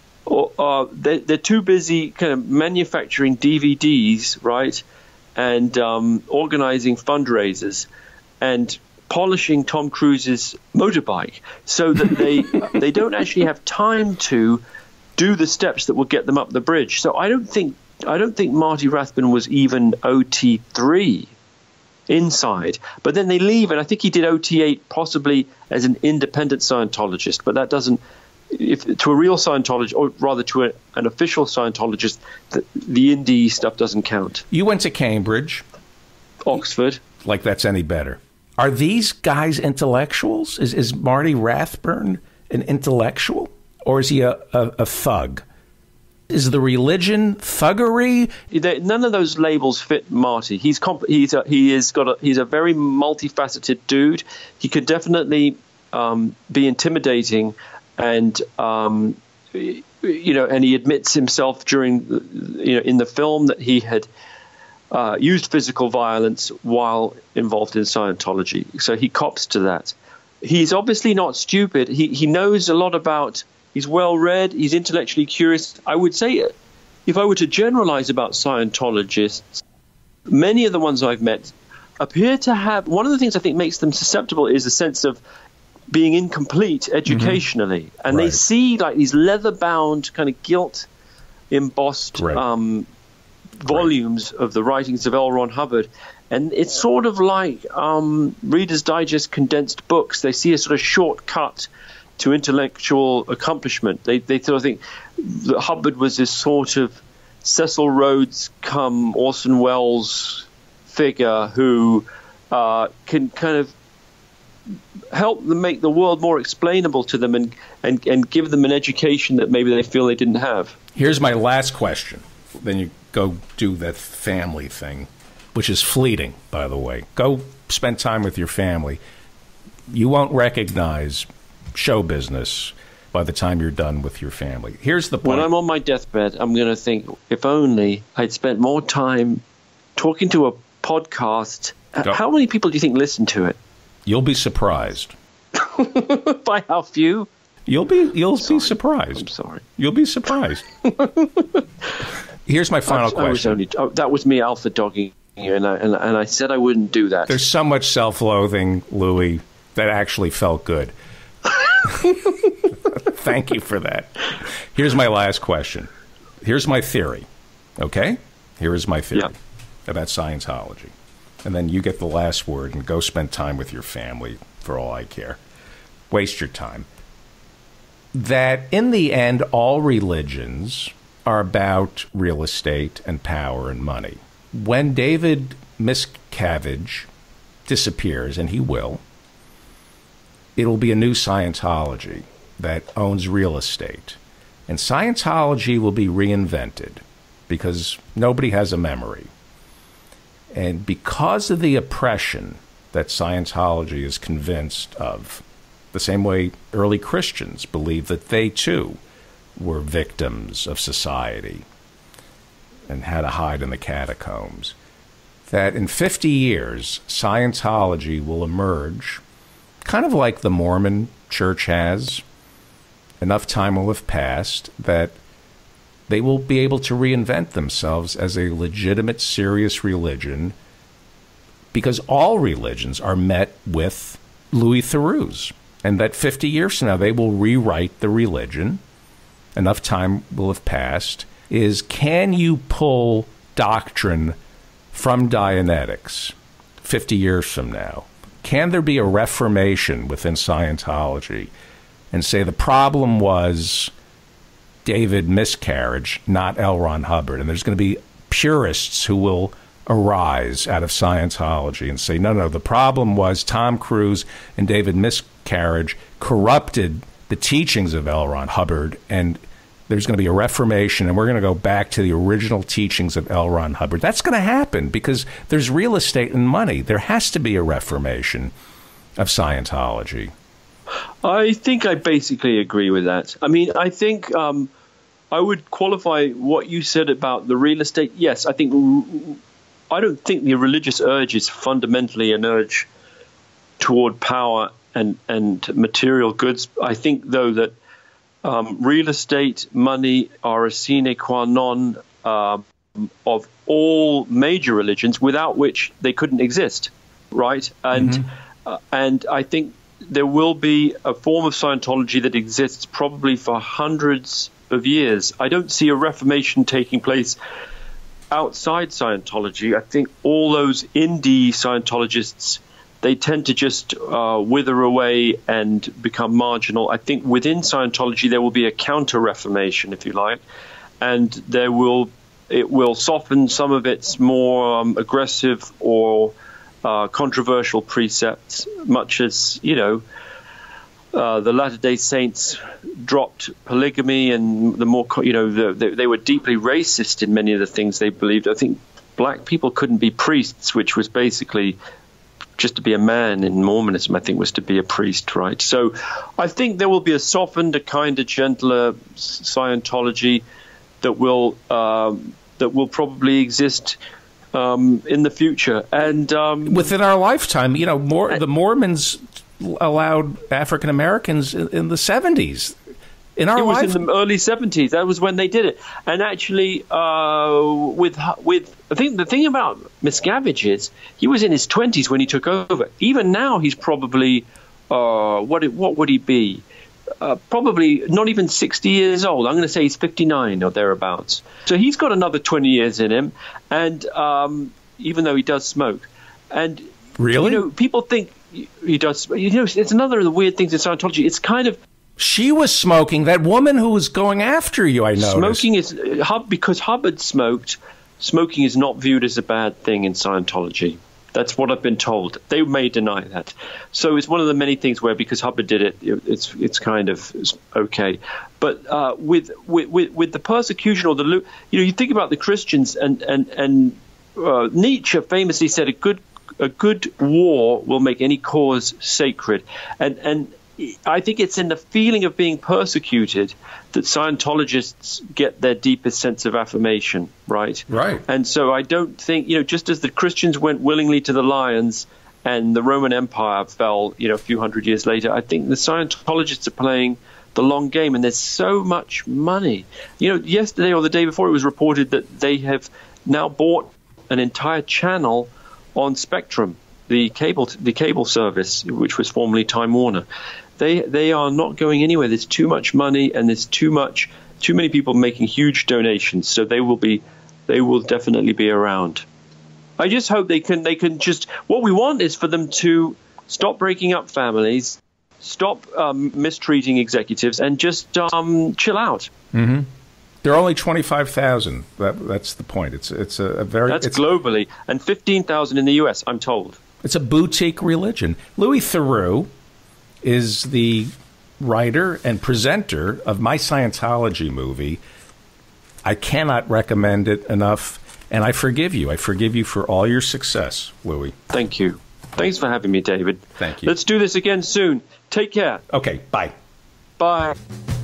uh, they're, they're too busy kind of manufacturing D V Ds, right, and um, organizing fundraisers and polishing Tom Cruise's motorbike, so that they they don't actually have time to do the steps that will get them up the bridge. So I don't think I don't think Marty Rathbun was even O T three inside. But then they leave, and I think he did O T eight possibly as an independent Scientologist. But that doesn't, if to a real Scientologist, or rather to a, an official Scientologist, the, the indie stuff doesn't count. You went to Cambridge, Oxford. Like that's any better. Are these guys intellectuals? Is is Marty Rathbun an intellectual, or is he a, a, a thug? Is the religion thuggery? They, none of those labels fit Marty. He's comp- he's a, he is got a, he's a very multifaceted dude. He could definitely um, be intimidating, and um, you know, and he admits himself during you know in the film that he had uh, used physical violence while involved in Scientology. So he cops to that. He's obviously not stupid. He he knows a lot about. He's well-read. He's intellectually curious. I would say, if I were to generalize about Scientologists, many of the ones I've met appear to have, one of the things I think makes them susceptible is a sense of being incomplete educationally. Mm-hmm. And right. They see like these leather-bound, kind of gilt-embossed right. um, volumes right. of the writings of L. Ron Hubbard. And it's sort of like um, Reader's Digest condensed books. They see a sort of shortcut to intellectual accomplishment. They they sort of think that Hubbard was this sort of Cecil Rhodes come Orson Welles figure who uh, can kind of help them make the world more explainable to them and, and, and give them an education that maybe they feel they didn't have. Here's my last question. Then you go do that family thing, which is fleeting, by the way. Go spend time with your family. You won't recognize show business by the time you're done with your family. Here's the point. When I'm on my deathbed, I'm going to think, if only I'd spent more time talking to a podcast. Go. How many people do you think listen to it? You'll be surprised. By how few? You'll be you'll be surprised. I'm sorry. You'll be surprised. Here's my final I, question. I was only, oh, that was me alpha dogging you, and I, and, and I said I wouldn't do that. There's so much self-loathing, Louis, that actually felt good. Thank you for that. Here's my last question. Here's my theory. Okay? Here is my theory yeah. about Scientology. And then you get the last word and go spend time with your family for all I care. Waste your time. That in the end, all religions are about real estate and power and money. When David Miscavige disappears, and he will, it'll be a new Scientology that owns real estate. And Scientology will be reinvented because nobody has a memory. And because of the oppression that Scientology is convinced of, the same way early Christians believed that they too were victims of society and had to hide in the catacombs, that in fifty years, Scientology will emerge kind of like the Mormon Church has. Enough time will have passed that they will be able to reinvent themselves as a legitimate, serious religion, because all religions are met with Louis Theroux. And that fifty years from now, they will rewrite the religion. Enough time will have passed. Is can you pull doctrine from Dianetics fifty years from now? Can there be a reformation within Scientology and say the problem was David Miscavige, not L. Ron Hubbard, and there's going to be purists who will arise out of Scientology and say, no, no, the problem was Tom Cruise and David Miscavige corrupted the teachings of L. Ron Hubbard, and there's going to be a reformation, and we're going to go back to the original teachings of L. Ron Hubbard. That's going to happen because there's real estate and money. There has to be a reformation of Scientology. I think I basically agree with that. I mean, I think um, I would qualify what you said about the real estate. Yes, I think I don't think the religious urge is fundamentally an urge toward power and and material goods. I think, though, that um, real estate, money are a sine qua non uh, of all major religions, without which they couldn't exist, right? And mm-hmm. uh, and I think there will be a form of Scientology that exists probably for hundreds of years. I don't see a reformation taking place outside Scientology. I think all those indie Scientologists, they tend to just uh, wither away and become marginal. I think within Scientology there will be a counter-reformation, if you like, and there will it will soften some of its more um, aggressive or uh, controversial precepts, much as, you know, uh, the Latter-day Saints dropped polygamy, and the more, you know, the, they, they were deeply racist in many of the things they believed. I think black people couldn't be priests, which was basically just to be a man in Mormonism, I think, was to be a priest, right? So I think there will be a softened, a kinder, gentler Scientology that will um, that will probably exist um, in the future. And um, within our lifetime, you know, more the Mormons allowed African Americans in, in the seventies. In our it was life- in the early seventies. That was when they did it. And actually, uh, with with I think the thing about Miscavige is he was in his twenties when he took over. Even now, he's probably uh, what what would he be? Uh, probably not even sixty years old. I'm going to say he's fifty-nine or thereabouts. So he's got another twenty years in him. And um, even though he does smoke, and really, you know, people think he does. You know, it's another of the weird things in Scientology. It's kind of She was smoking. That woman who was going after you, I noticed. Smoking is uh, because Hubbard smoked. Smoking is not viewed as a bad thing in Scientology. That's what I've been told. They may deny that. So it's one of the many things where because Hubbard did it, it's it's kind of okay. But uh, with, with with the persecution or the you know you think about the Christians and and and uh, Nietzsche famously said a good a good war will make any cause sacred, and and. I think it's in the feeling of being persecuted that Scientologists get their deepest sense of affirmation, right? Right. And so I don't think, you know, just as the Christians went willingly to the lions and the Roman Empire fell, you know, a few hundred years later, I think the Scientologists are playing the long game, and there's so much money. You know, yesterday or the day before it was reported that they have now bought an entire channel on Spectrum, the cable the cable service, which was formerly Time Warner. They they are not going anywhere. There's too much money, and there's too much too many people making huge donations. So they will be they will definitely be around. I just hope they can they can just what we want is for them to stop breaking up families, stop um, mistreating executives, and just um, chill out. Mm-hmm. There are only twenty-five thousand. That, that's the point. It's it's a, a very that's it's, globally, and fifteen thousand in the U S. I'm told. It's a boutique religion. Louis Theroux is the writer and presenter of My Scientology Movie. I cannot recommend it enough, and I forgive you. I forgive you for all your success, Louis. Thank you. Thanks for having me, David. Thank you. Let's do this again soon. Take care. Okay, bye. Bye.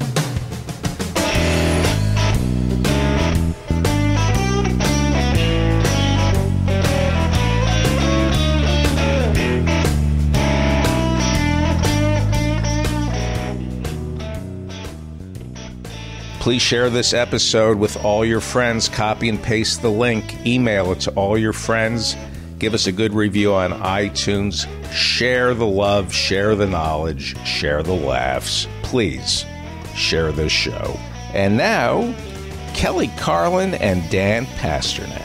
Please share this episode with all your friends. Copy and paste the link. Email it to all your friends. Give us a good review on iTunes. Share the love, share the knowledge, share the laughs. Please share this show. And now, Kelly Carlin and Dan Pasternack.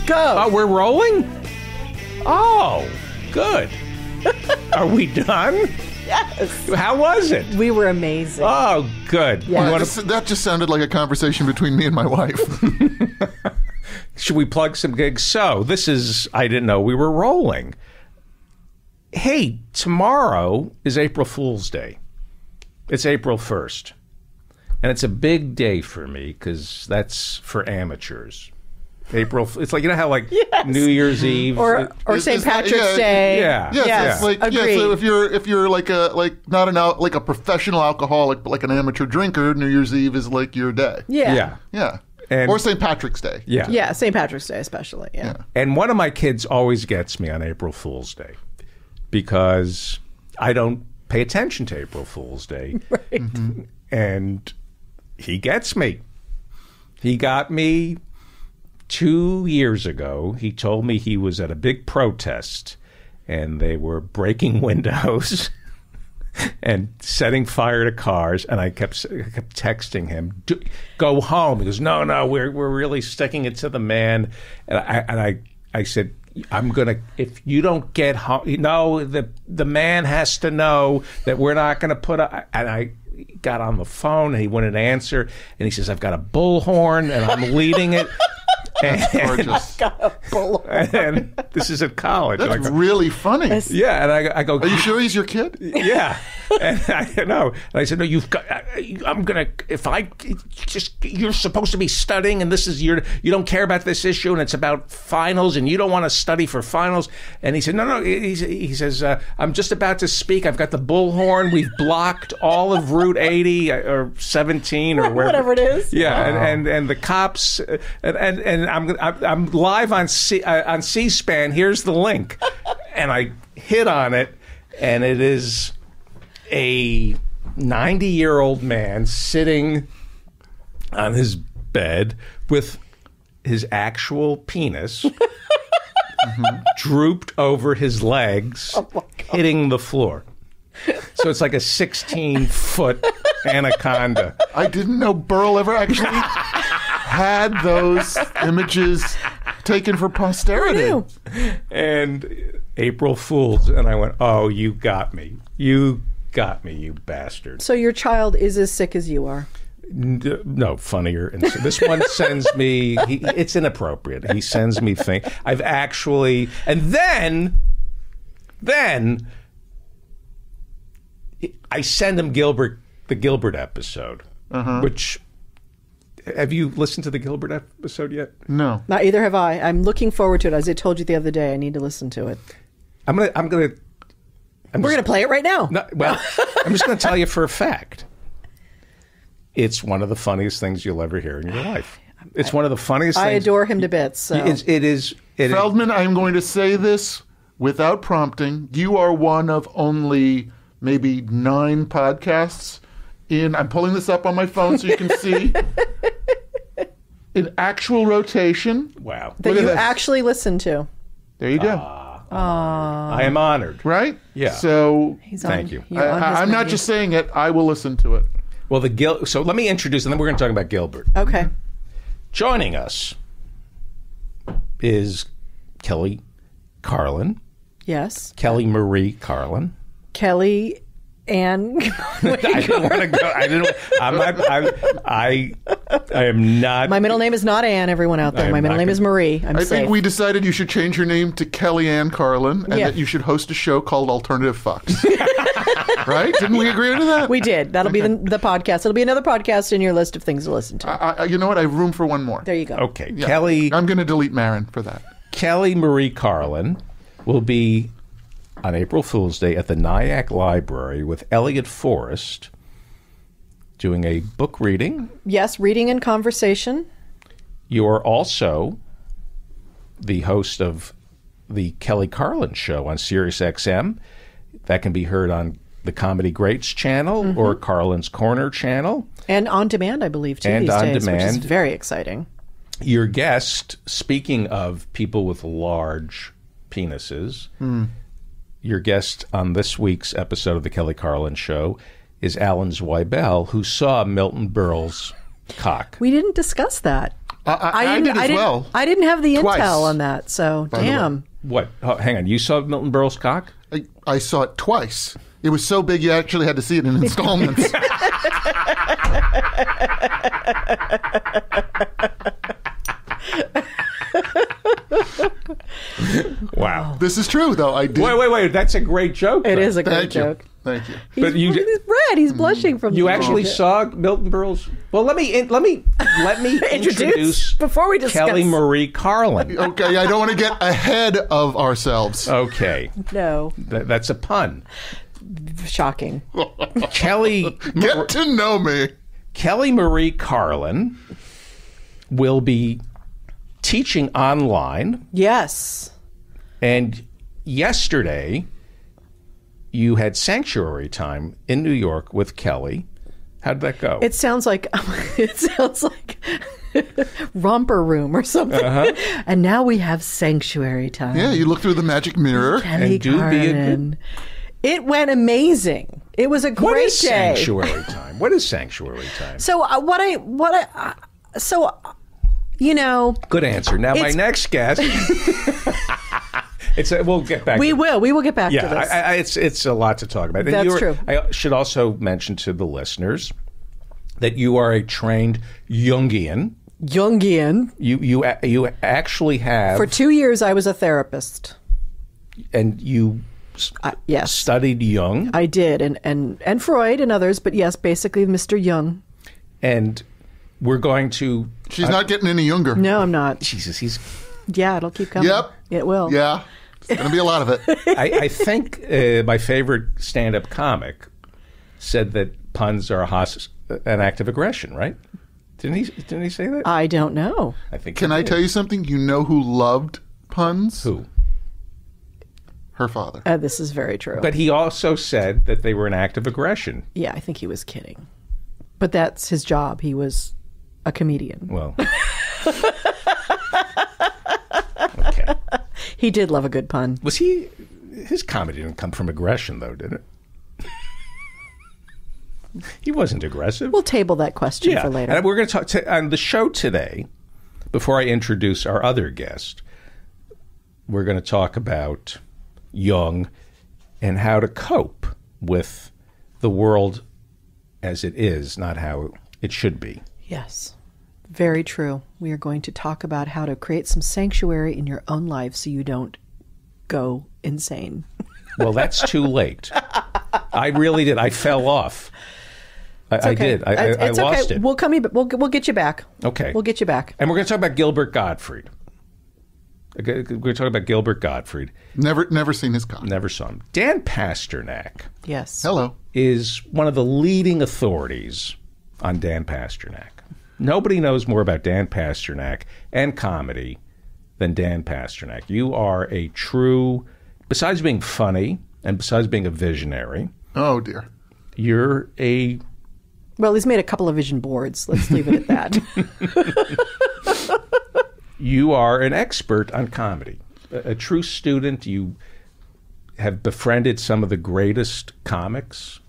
go. Oh, we're rolling? Oh, good. Are we done? Yes. How was it? We were amazing. Oh, good. Yeah. Well, wanna- this- that just sounded like a conversation between me and my wife. Should we plug some gigs? So, this is, I didn't know we were rolling. Hey, tomorrow is April Fool's Day. It's April first. And it's a big day for me because that's for amateurs. April, it's like, you know how like Yes. New Year's Eve. Or it- or It's- Saint it's like- Patrick's yeah, Day. yeah. Yes, Yes, it's like yeah. agreed. So if you're if you're like a like not an al- like a professional alcoholic, but like an amateur drinker, New Year's Eve is like your day. Yeah. yeah. Yeah. And- or Saint Patrick's Day. Yeah. Yeah, Saint Patrick's Day especially. Yeah. And one of my kids always gets me on April Fool's Day because I don't pay attention to April Fool's Day. Right. Mm-hmm. And he gets me. He got me two years ago. He told me he was at a big protest and they were breaking windows and setting fire to cars. And I kept I kept texting him, "Go home." He goes, "No, no, we're we're really sticking it to the man." And I and I I said, I'm gonna. If you don't get home, no, the the man has to know that we're not gonna put a. And I got on the phone and he wouldn't answer. And he says, "I've got a bullhorn and I'm leading it." And, Gorgeous. Got a bullhorn. and this is at college. And I That's go, really funny. yeah, and I, I go. Are you sure he's your kid? Yeah, and I know. And I said, "No, you've got. I'm gonna. If I just, you're supposed to be studying, and this is your. You don't care about this issue, and it's about finals, and you don't want to study for finals." And he said, "No, no." He, he says, uh, "I'm just about to speak. I've got the bullhorn. We've blocked all of Route eighty or seventeen or wherever, Whatever it is. Yeah, and, and and the cops uh, and and, and I'm, I'm I'm live on C, uh, on C-SPAN. Here's the link, and I hit on it, and it is a ninety-year-old man sitting on his bed with his actual penis drooped over his legs, hitting the floor. So it's like a sixteen-foot anaconda. I didn't know Burl ever actually had those images taken for posterity. Ew. And April Fools, and I went, "Oh, you got me. You got me, you bastard." So your child is as sick as you are. N- No, funnier. And so this one sends me, he, it's inappropriate. He sends me things. I've actually, and then, then, I send him Gilbert, the Gilbert episode, which, have you listened to the Gilbert episode yet? No. Not either have I. I'm looking forward to it. As I told you the other day, I need to listen to it. I'm gonna, I'm gonna, I'm We're just- going to play it right now. No, well, I'm just going to tell you for a fact. It's one of the funniest things you'll ever hear in your life. It's one of the funniest I things. adore him to bits. So. It's, it is. It is Feldman, I'm going to say this without prompting. You are one of only maybe nine podcasts in, I'm pulling this up on my phone so you can see, in actual rotation. wow. that Look at you this. actually listen to. There you go. I am honored. Right? Yeah. So He's Thank on, you. you're on I, his I'm not menu. just saying it. I will listen to it. Well, the Gil. So let me introduce, and then we're going to talk about Gilbert. Okay. Joining us is Kelly Carlin, Yes. Kelly Marie Carlin. Kelly and I didn't want to go. I didn't. I'm not. I'm, I. I am not. my middle name is not Anne, everyone out I there. am My middle not name gonna- is Marie. I'm I safe. think we decided you should change your name to Kellyanne Carlin and Yeah. that you should host a show called Alternative Fucks. Right? Didn't we agree to that? We did. That'll be the, the podcast. It'll be another podcast in your list of things to listen to. I, I, you know what? I have room for one more. There you go. Okay, Yeah. Kelly. I'm going to delete Maron for that. Kelly Marie Carlin will be on April Fool's Day at the Nyack Library with Elliot Forrest doing a book reading. Yes, reading and conversation. You are also the host of the Kelly Carlin Show on Sirius X M. That can be heard on the Comedy Greats channel Mm-hmm. or Carlin's Corner channel. And on demand, I believe, too, And these on days, which is demand. very exciting. Your guest, speaking of people with large penises, your guest on this week's episode of the Kelly Carlin Show is Alan Zweibel, who saw Milton Berle's cock. We didn't discuss that. I, I, I, I didn't, did as I didn't, well. I didn't have the Twice, intel on that, so by the way. damn. What? Oh, hang on. You saw Milton Berle's cock? I, I saw it twice. It was so big you actually had to see it in installments. Wow. This is true, though. I did. Wait, wait, wait. That's a great joke. It though. is a great Thank you. joke. Thank you. He's, But you- he's red. He's blushing from You the actually joke. saw Milton Berle's. Well, let me let me let me Introduce introduce before we discuss. Kelly Marie Carlin. Okay, I don't want to get ahead of ourselves. Okay, No, Th- that's a pun. shocking. Kelly Get to know me. Kelly Marie Carlin will be teaching online, Yes. and yesterday you had sanctuary time in New York with Kelly. How'd that go? It sounds like it sounds like romper room or something. Uh-huh. And now we have sanctuary time. Yeah, you look through the magic mirror. Kelly And do be a good- Carlin. It went amazing. It was a great What is day. sanctuary time? What is sanctuary time? So uh, what I what I uh, so uh, you know Good answer. Now my It's- next guest. It's a, we'll get back. we to will we will get back Yeah, to this. I, I, it's it's a lot to talk about. And That's you are- true. I should also mention to the listeners that you are a trained Jungian. Jungian. You you a- you actually have For two years, I was a therapist. and you s- Uh, yes, studied Jung, I did, and and and Freud and others. But yes, basically, Mister Jung. and we're going to. She's not getting any younger. No, I'm not. Jesus, he's. Yeah, it'll keep coming. Yep. It will. Yeah. There's going to be a lot of it. I, I think uh, my favorite stand-up comic said that puns are a hos- an act of aggression, right? Didn't he? Didn't he say that? I don't know. I think. Can he I did. tell you something? You know who loved puns? Who? Her father. Uh, this is very true. But he also said that they were an act of aggression. yeah, I think he was kidding. But that's his job. He was a comedian. Well. Okay. He did love a good pun. Was he? His comedy didn't come from aggression, though, did it? He wasn't aggressive. We'll table that question yeah, for later. and we're going to talk to, on the show today. Before I introduce our other guest, we're going to talk about Jung and how to cope with the world as it is, not how it should be. Yes, very true. We are going to talk about how to create some sanctuary in your own life so you don't go insane. Well, that's too late. I really did. I fell off. I, I Okay. did. I, I, It's- I it's lost okay. it. We'll come. We'll we'll get you back. Okay. We'll get you back. And we're going to talk about Gilbert Gottfried. Okay, We're going to talk about Gilbert Gottfried. Never never seen his cock. Never saw him. Dan Pasternack Yes. Hello. is one of the leading authorities on Dan Pasternack. Nobody knows more about Dan Pasternack and comedy than Dan Pasternack. You are a true, besides being funny and besides being a visionary, Oh, dear. you're a Well, he's made a couple of vision boards. Let's leave it at that. you are an expert on comedy, a, a true student. You have befriended some of the greatest comics.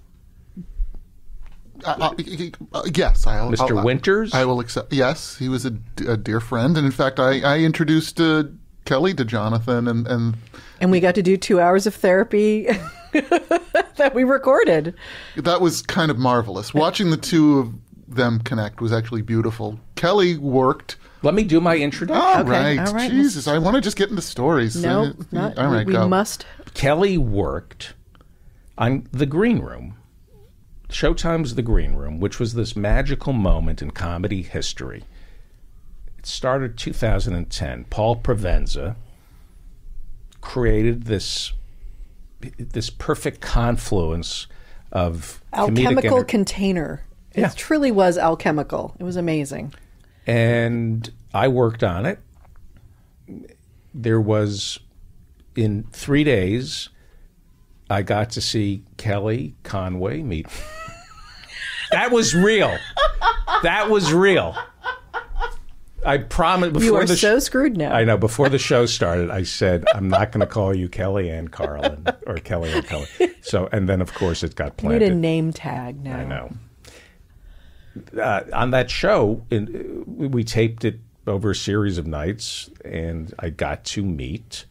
Uh, uh, uh, yes, I'll, Mister I'll- Winters? I will accept. Yes, he was a, a dear friend, and in fact, I, I introduced uh, Kelly to Jonathan, and, and And we got to do two hours of therapy that we recorded. that was kind of marvelous. Watching the two of them connect was actually beautiful. Kelly worked. Let me do my introduction. All Okay, right, all right. Jesus, I want to just get into stories. No, Uh, not. all right, we go. must. Kelly worked on The Green Room, Showtime's The Green Room, which was this magical moment in comedy history. It started two thousand ten. Paul Provenza created this this perfect confluence of comedic Alchemical enter- container. It Yeah. truly was alchemical. It was amazing. and I worked on it. There was, in three days, I got to see Kelly Conway meet. That was real. That was real. I promise. Before You are the sh- so screwed now. I know. Before the show started, I said I'm not going to call you Kelly Ann Carlin or Kelly Ann Kelly. So, and then of course it got We need planted. a name tag now. I know. Uh, on that show, in, we taped it over a series of nights, and I got to meet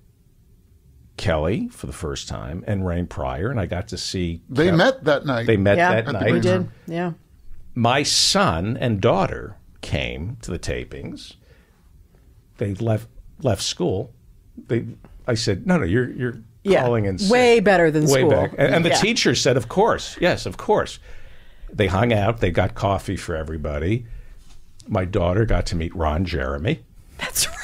Kelly for the first time and Rain Pryor, and I got to see... They Kel- met that night. They met Yeah, that the night. we did. Yeah. My son and daughter came to the tapings. They left left school. They, I said, no, no, you're you're Yeah. calling in sick. Way better than Way school. back. And, and the Yeah. teacher said, of course. Yes, of course. They hung out. They got coffee for everybody. My daughter got to meet Ron Jeremy. That's right.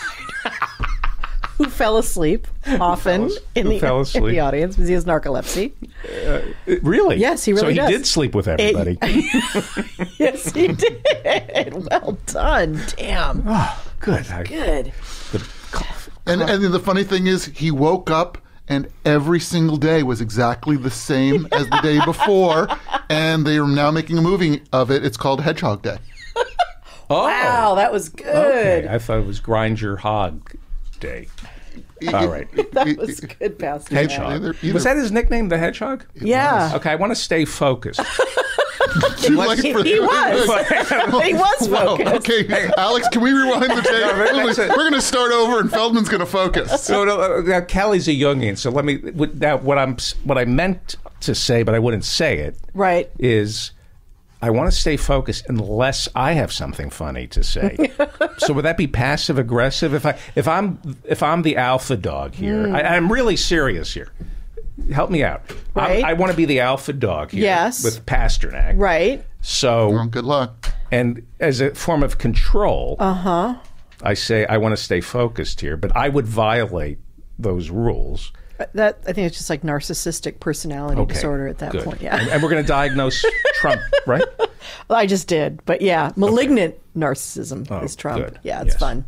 Who fell asleep often Who fell- in, who the, fell in asleep. the audience because he has narcolepsy. Uh, really? Yes, he really So he does. did sleep with everybody. Yes, he did. Well done. Damn. Oh, good. I- Good. the coffee. And, and the funny thing is, he woke up and every single day was exactly the same as the day before. And they are now making a movie of it. It's called Hedgehog Day. Oh. Wow, that was good. Okay. I thought it was Grind Your Hog Day. All right. That was good, Pastor. Hedgehog. Either- either- Was that his nickname, the Hedgehog? Yeah. Okay, I want to stay focused. You like He, for- he was. He was Wow. focused. Okay, Alex, can we rewind the tape? that's it. We're going to start over, and Feldman's going to focus. So no, uh, now, Kelly's a Jungian, so let me. What, now, what I'm, what I meant to say, but I wouldn't say it, Right. is I want to stay focused unless I have something funny to say. So would that be passive aggressive? If I, if I'm, if I'm the alpha dog here, I, I'm really serious here. Help me out. Right. I, I want to be the alpha dog here. Yes. With Pasternack. Right. So. Well, good luck. And as a form of control, Uh-huh. I say I want to stay focused here, but I would violate those rules. That I think it's just like narcissistic personality Okay, disorder at that good. point. Yeah. And, and we're going to diagnose Trump, right? Well, I just did, but yeah, malignant narcissism Oh, is Trump. good. Yeah, it's Yes. fun.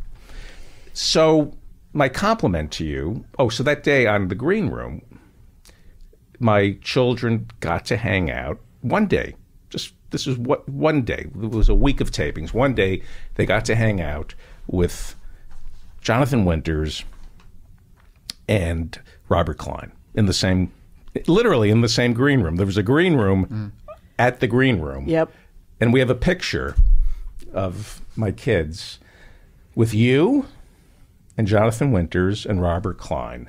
So my compliment to you, oh, so that day on the green room, my children got to hang out one day. Just this was what one day. It was a week of tapings. One day they got to hang out with Jonathan Winters and Robert Klein in the same, literally in the same green room. There was a green room mm. at the green room. Yep. And we have a picture of my kids with you and Jonathan Winters and Robert Klein.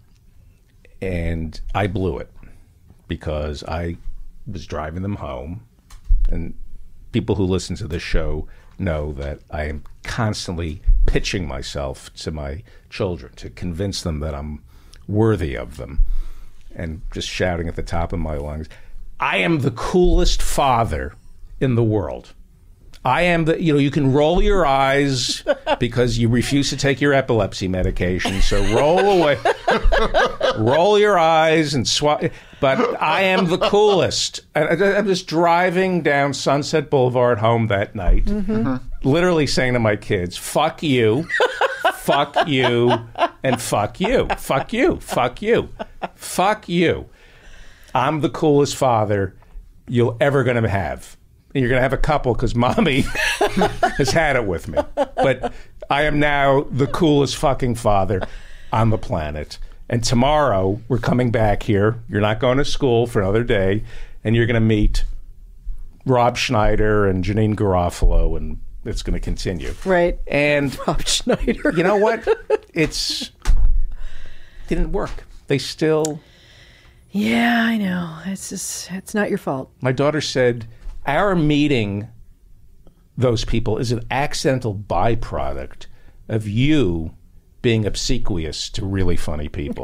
And I blew it because I was driving them home. And people who listen to this show know that I am constantly pitching myself to my children to convince them that I'm worthy of them, and just shouting at the top of my lungs, I am the coolest father in the world. I am the, you know, you can roll your eyes because you refuse to take your epilepsy medication, so roll away. Roll your eyes and swat. But I am the coolest. I, I, I'm just driving down Sunset Boulevard home that night, mm-hmm. literally saying to my kids, fuck you, fuck you, and fuck you, fuck you, fuck you, fuck you. I'm the coolest father you're ever going to have. You're going to have a couple because mommy has had it with me. But I am now the coolest fucking father on the planet. And tomorrow we're coming back here. You're not going to school for another day. And you're going to meet Rob Schneider and Janine Garofalo. And it's going to continue. Right. And Rob Schneider. You know what? It's didn't work. They still... Yeah, I know. It's just, it's not your fault. My daughter said, our meeting those people is an accidental byproduct of you being obsequious to really funny people.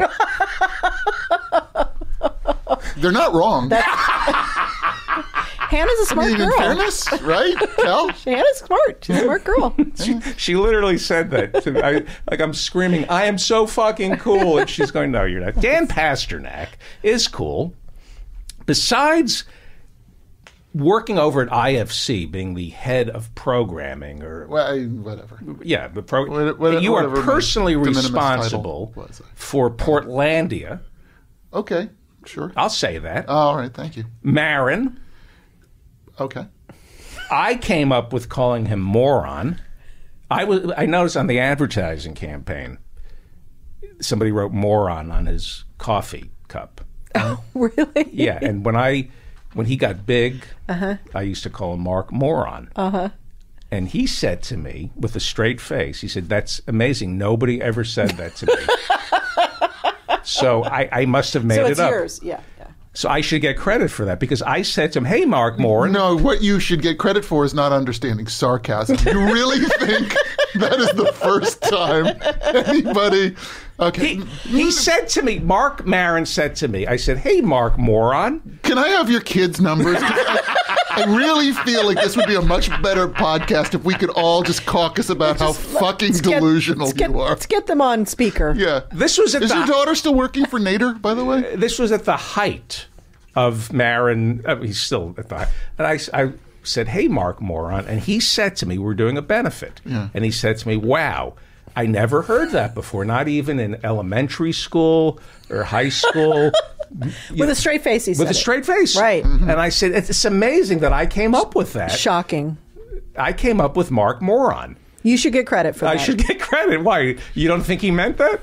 They're not wrong. Hannah's a smart I mean, in girl. fairness, right, Cal? Hannah's smart. She's a smart girl. she, she literally said that to me. I, like I'm screaming, I am so fucking cool. And she's going, no, you're not. Dan Pasternack is cool. Besides working over at I F C, being the head of programming, or Well, I, whatever. yeah, the pro- What- what- you are whatever my personally de minimis responsible title was. for Portlandia. Okay, sure. I'll say that. Oh, all right, thank you. Maron. Okay. I came up with calling him Moron. I was. I noticed on the advertising campaign, somebody wrote Moron on his coffee cup. Oh, really? Yeah, and when I when he got big, uh-huh. I used to call him Mark Moron. Uh-huh. And he said to me with a straight face, he said, "That's amazing. Nobody ever said that to me." So I, I must have made so it it's up. yours, yeah. So I should get credit for that because I said to him, "Hey, Mark Moore." No, what you should get credit for is not understanding sarcasm. You really think that is the first time anybody... Okay. He, he said to me, Mark Maron said to me, I said, "Hey, Mark Moron." Can I have your kids' numbers? I, I really feel like this would be a much better podcast if we could all just caucus about Just how let- fucking let's get- delusional let's get, you are. Let's get them on speaker. Yeah. This was at Is the, your daughter still working for Nader, by the way? This was at the height of Maron. Uh, he's still at the height. And I, I said, "Hey, Mark Moron." And he said to me, we're doing a benefit. Yeah. And he said to me, "Wow, I never heard that before, not even in elementary school or high school." With a straight face, he said With a it. straight face. Right. And I said, "It's amazing that I came up with that. Shocking. I came up with Mark Moron. You should get credit for I that. should get credit." Why? You don't think he meant that?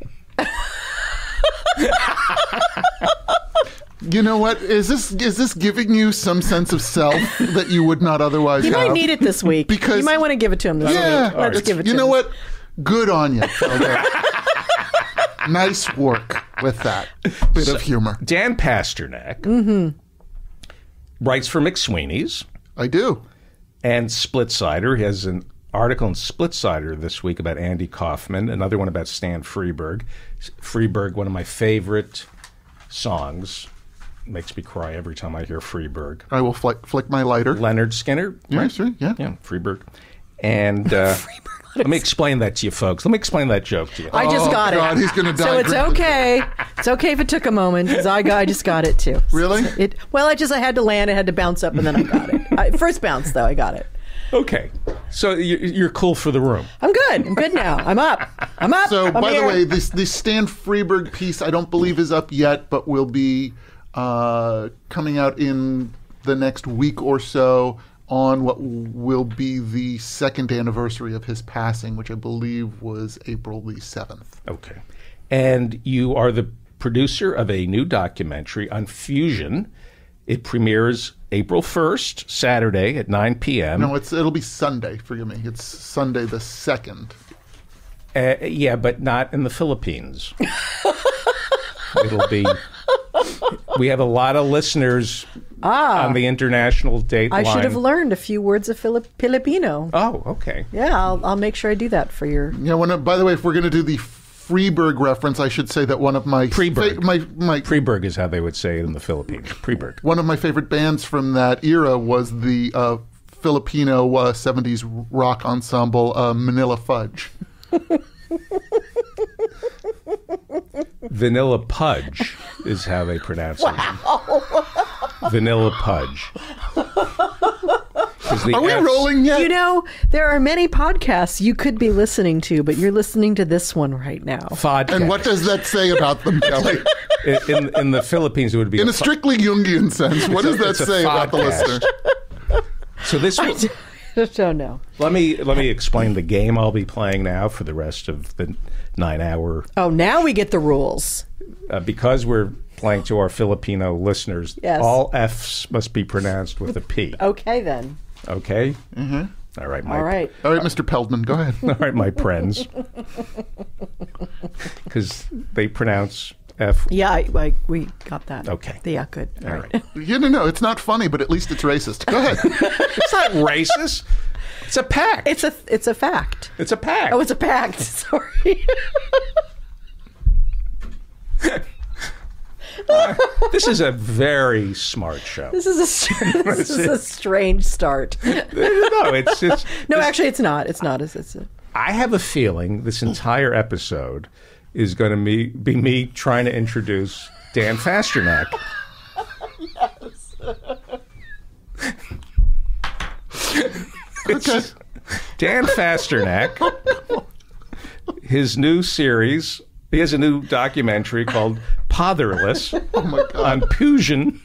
You know what? Is this is this giving you some sense of self that you would not otherwise You have? might need it this week. Because- you might want to give it to him this Yeah. week. Let's It's- give it to you him. know what? Good on you, Felder. Nice work with that bit of humor. Dan Pasternack writes for McSweeney's I do. and Splitsider. He has an article in Splitsider this week about Andy Kaufman, another one about Stan Freberg. Freberg, one of my favorite songs. Makes me cry every time I hear Freberg. I will flick, flick my lighter. Leonard Skinner. Yeah, right? sure, yeah. Yeah, Freberg. And uh, let me explain that to you, folks. Let me explain that joke to you. I just Oh, got God, it. he's gonna die So it's grimly. okay. It's okay if it took a moment because I, got- I just got it too. Really? It well, I just I had to land. I had to bounce up, and then I got it. I, first bounce though, I got it. Okay. So you- you're cool for the room. I'm good. I'm good now. I'm up. I'm up. So, I'm by here. the way, this this Stan Freberg piece I don't believe is up yet, but will be uh, coming out in the next week or so on what will be the second anniversary of his passing, which I believe was April the seventh. Okay. And you are the producer of a new documentary on fusion. It premieres April first, Saturday at nine p.m. No, it's it'll be Sunday. Forgive me. It's Sunday the second. Uh, yeah, but not in the Philippines. It'll be. We have a lot of listeners on the international date I line. should have learned a few words of Filip- Filipino. Oh, okay. Yeah, I'll, I'll make sure I do that for your. Yeah. When, by the way, if we're going to do the Freberg reference, I should say that one of my Freberg. fa- my my Preberg is how they would say it in the Philippines. Preberg. one of my favorite bands from that era was the uh, Filipino uh, seventies rock ensemble uh, Manila Fudge. Vanilla Pudge is how they pronounce it. Vanilla Pudge. 'Cause the Are we F's- rolling yet? You know, there are many podcasts you could be listening to, but you're listening to this one right now. Vodka. And what does that say about them, Kelly? in, in, in the Philippines, it would be In a a strictly Jungian sense, what It's a- does that it's a say about the podcast. listener? So this will, I don't know. let me let me explain the game I'll be playing now for the rest of the nine hour. Oh, now we get the rules. Uh, because we're playing to our Filipino listeners, Yes. all F's must be pronounced with a P. Okay, then. Okay. Mm-hmm. All right, my All right. All right, Mister Peldman, go ahead. all right, my friends, because they pronounce F. Yeah, I, I, we got that. Okay. Yeah, good. All All right. right. You know, no, it's not funny, but at least it's racist. Go ahead. It's not racist. It's a pact. It's a it's a fact. It's a pact. Oh, it's a pact. Sorry. This is a very smart show. This is a str- this is a strange start. No, it's just. No, actually, it's not. It's not. It's, it's a, I have a feeling this entire episode is going to me, be me trying to introduce Dan Pasternack. yes. It's Dan Pasternack. His new series. He has a new documentary called Potherless Oh, my God. on Pujan.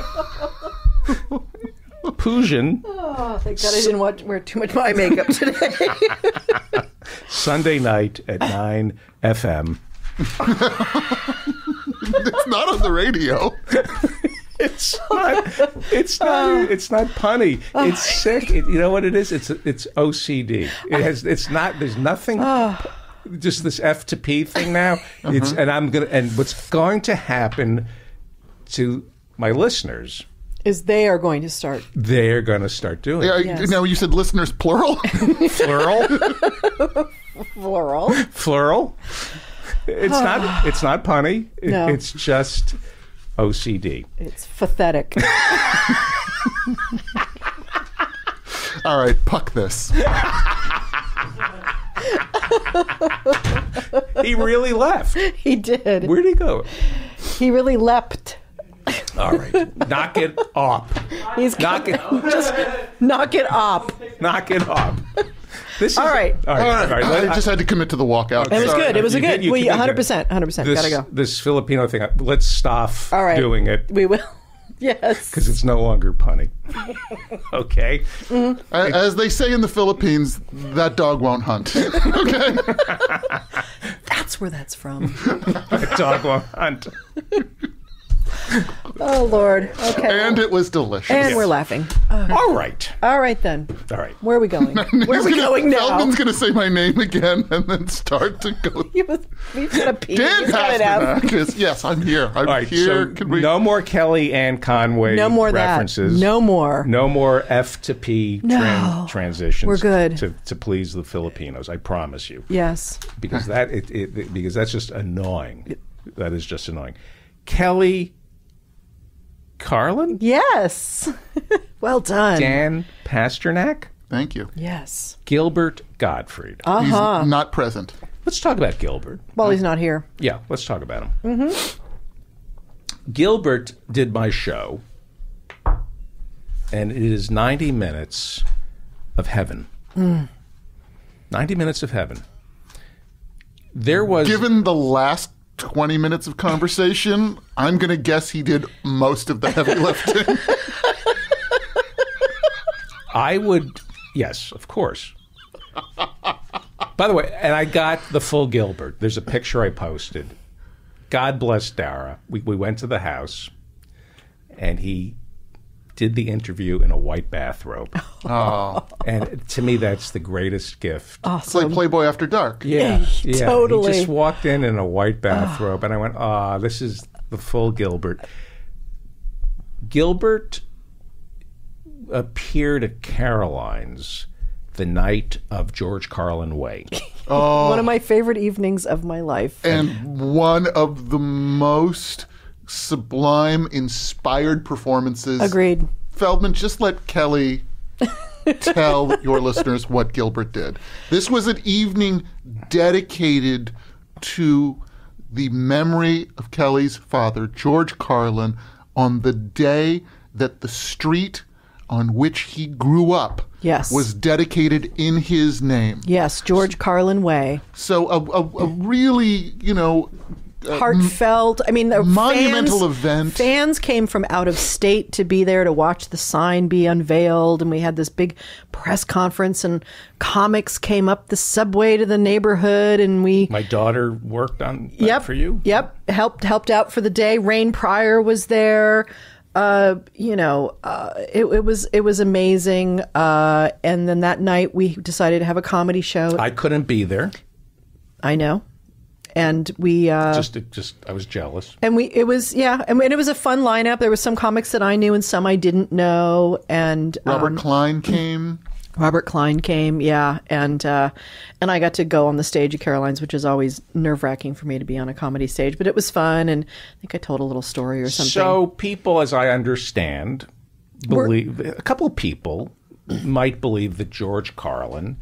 Pujan. Oh, thank God I didn't watch, wear too much eye makeup today. Sunday night at nine F M. It's not on the radio. It's not. It's not. It's not punny. It's sick. It, you know what it is? It's it's O C D. It has. It's not. There's nothing. Just this F to P thing now. It's and I'm gonna and what's going to happen to my listeners is they are going to start. They're going to start doing. Yeah, it. Yes. Now you said listeners plural. Plural. Plural. Plural. It's not. It's not punny. It, No. It's just O C D. It's pathetic. All right, puck this. He really left. He did. Where'd he go? He really leapt. All right, knock it up. He's Knock it. just knock it up. Knock it up. This is, All right. All right. All right, All right. I just had to commit to the walkout. It was Sorry. good. It was a You did- good. you We did one hundred good. percent. one hundred percent. This, Gotta go. this Filipino thing. Let's stop All right. doing it We will. Yes. because it's no longer punny. Okay. A- As they say in the Philippines, that dog won't hunt. Okay. That's where that's from. The dog won't hunt. Oh, Lord. Okay. And it was delicious. And we're laughing. All right. All right, then. All right. Where are we going? Where are He's we gonna- going now? Feldman's going to say my name again and then start to go. He was, we've got a pee. Dan He's got it out. Pasternack is, yes, I'm here. I'm All right. here. So Can we? no more Kelly Ann Conway No more references. that. No more. No more F to P No. tran- transitions. We're good. to, to please the Filipinos. I promise you. Yes. Because that it, it, it- because that's just annoying. That is just annoying. Kelly Carlin, Yes. Well done. Dan Pasternack, Thank you. Yes. Gilbert Gottfried. Uh He's huh. not present. Let's talk about Gilbert. Well, he's not here. Yeah, let's talk about him. Mm-hmm. Gilbert did my show, and it is ninety minutes of heaven. Mm. ninety minutes of heaven. There was Given the last twenty minutes of conversation, I'm going to guess he did most of the heavy lifting. I would, yes, of course. By the way, and I got the full Gilbert. There's a picture I posted. God bless Dara. We, we went to the house, and he did the interview in a white bathrobe. Oh. And to me, that's the greatest gift. It's like Playboy After Dark. Yeah, yeah. Totally. He just walked in in a white bathrobe, and I went, ah, this is the full Gilbert. Gilbert appeared at Caroline's the night of George Carlin Way. One of my favorite evenings of my life. And one of the most sublime, inspired performances. Agreed. Feldman, just let Kelly tell your listeners what Gilbert did. This was an evening dedicated to the memory of Kelly's father, George Carlin, on the day that the street on which he grew up Yes. was dedicated in his name. Yes, George Carlin Way. So a, a, a really, you know, Heartfelt. I mean, the monumental fans, event. Fans came from out of state to be there to watch the sign be unveiled, and we had this big press conference. And comics came up the subway to the neighborhood, and we. My daughter worked on that Yep. for you? Yep. Helped helped out for the day. Rain Pryor was there. Uh, you know, uh, it, it was it was amazing. Uh, and then that night we decided to have a comedy show. I couldn't be there. I know. And we uh, Just, it just, I was jealous. and we it was yeah, I mean it was a fun lineup. There was some comics that I knew and some I didn't know. And Robert um, Klein came. Robert Klein came, yeah, and uh, and I got to go on the stage at Caroline's, which is always nerve wracking for me to be on a comedy stage, but it was fun, and I think I told a little story or something. So people, as I understand, believe a couple of people might believe that George Carlin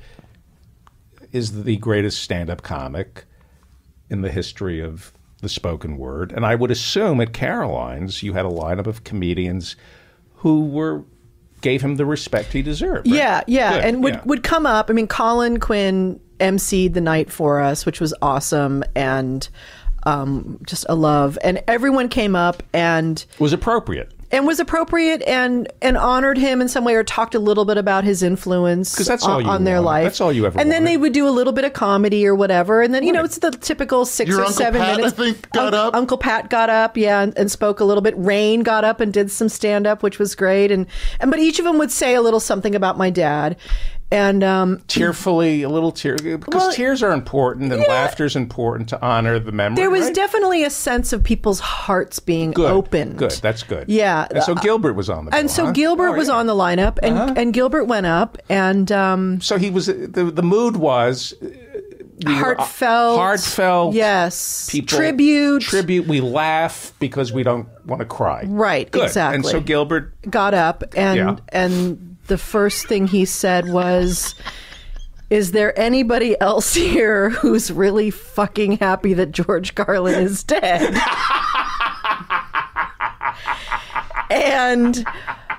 is the greatest stand-up comic in the history of the spoken word, and I would assume at Caroline's you had a lineup of comedians who were gave him the respect he deserved. Right? Yeah, yeah, Good, and would yeah. would come up. I mean, Colin Quinn emceed the night for us, which was awesome, and um, just a love. And everyone came up, and was appropriate. and was appropriate and and honored him in some way, or talked a little bit about his influence Because that's all on, you on their wanted. life. That's all you ever And then wanted. they would do a little bit of comedy or whatever, and then you know Right. it's the typical six Your or Uncle seven Pat, minutes. I think, got Unc- up. Uncle Pat got up, yeah, and, and spoke a little bit. Rain got up and did some stand up, which was great, and and but each of them would say a little something about my dad. And um, Tearfully, a little tear, because Well, tears are important and yeah. laughter's important to honor the memory. there was right? definitely a sense of people's hearts being good. opened. Good, that's good. Yeah. And so Gilbert was on the bill, And so huh? Gilbert Oh, was yeah. on the lineup, and, Uh-huh. and Gilbert went up, and um, So he was. The, the mood was uh, we were, uh, heartfelt, heartfelt. yes, People, tribute, Tribute. We laugh because we don't want to cry. Right, Good. exactly. And so Gilbert. got up, and Yeah. and the first thing he said was, "Is there anybody else here who's really fucking happy that George Carlin is dead?" And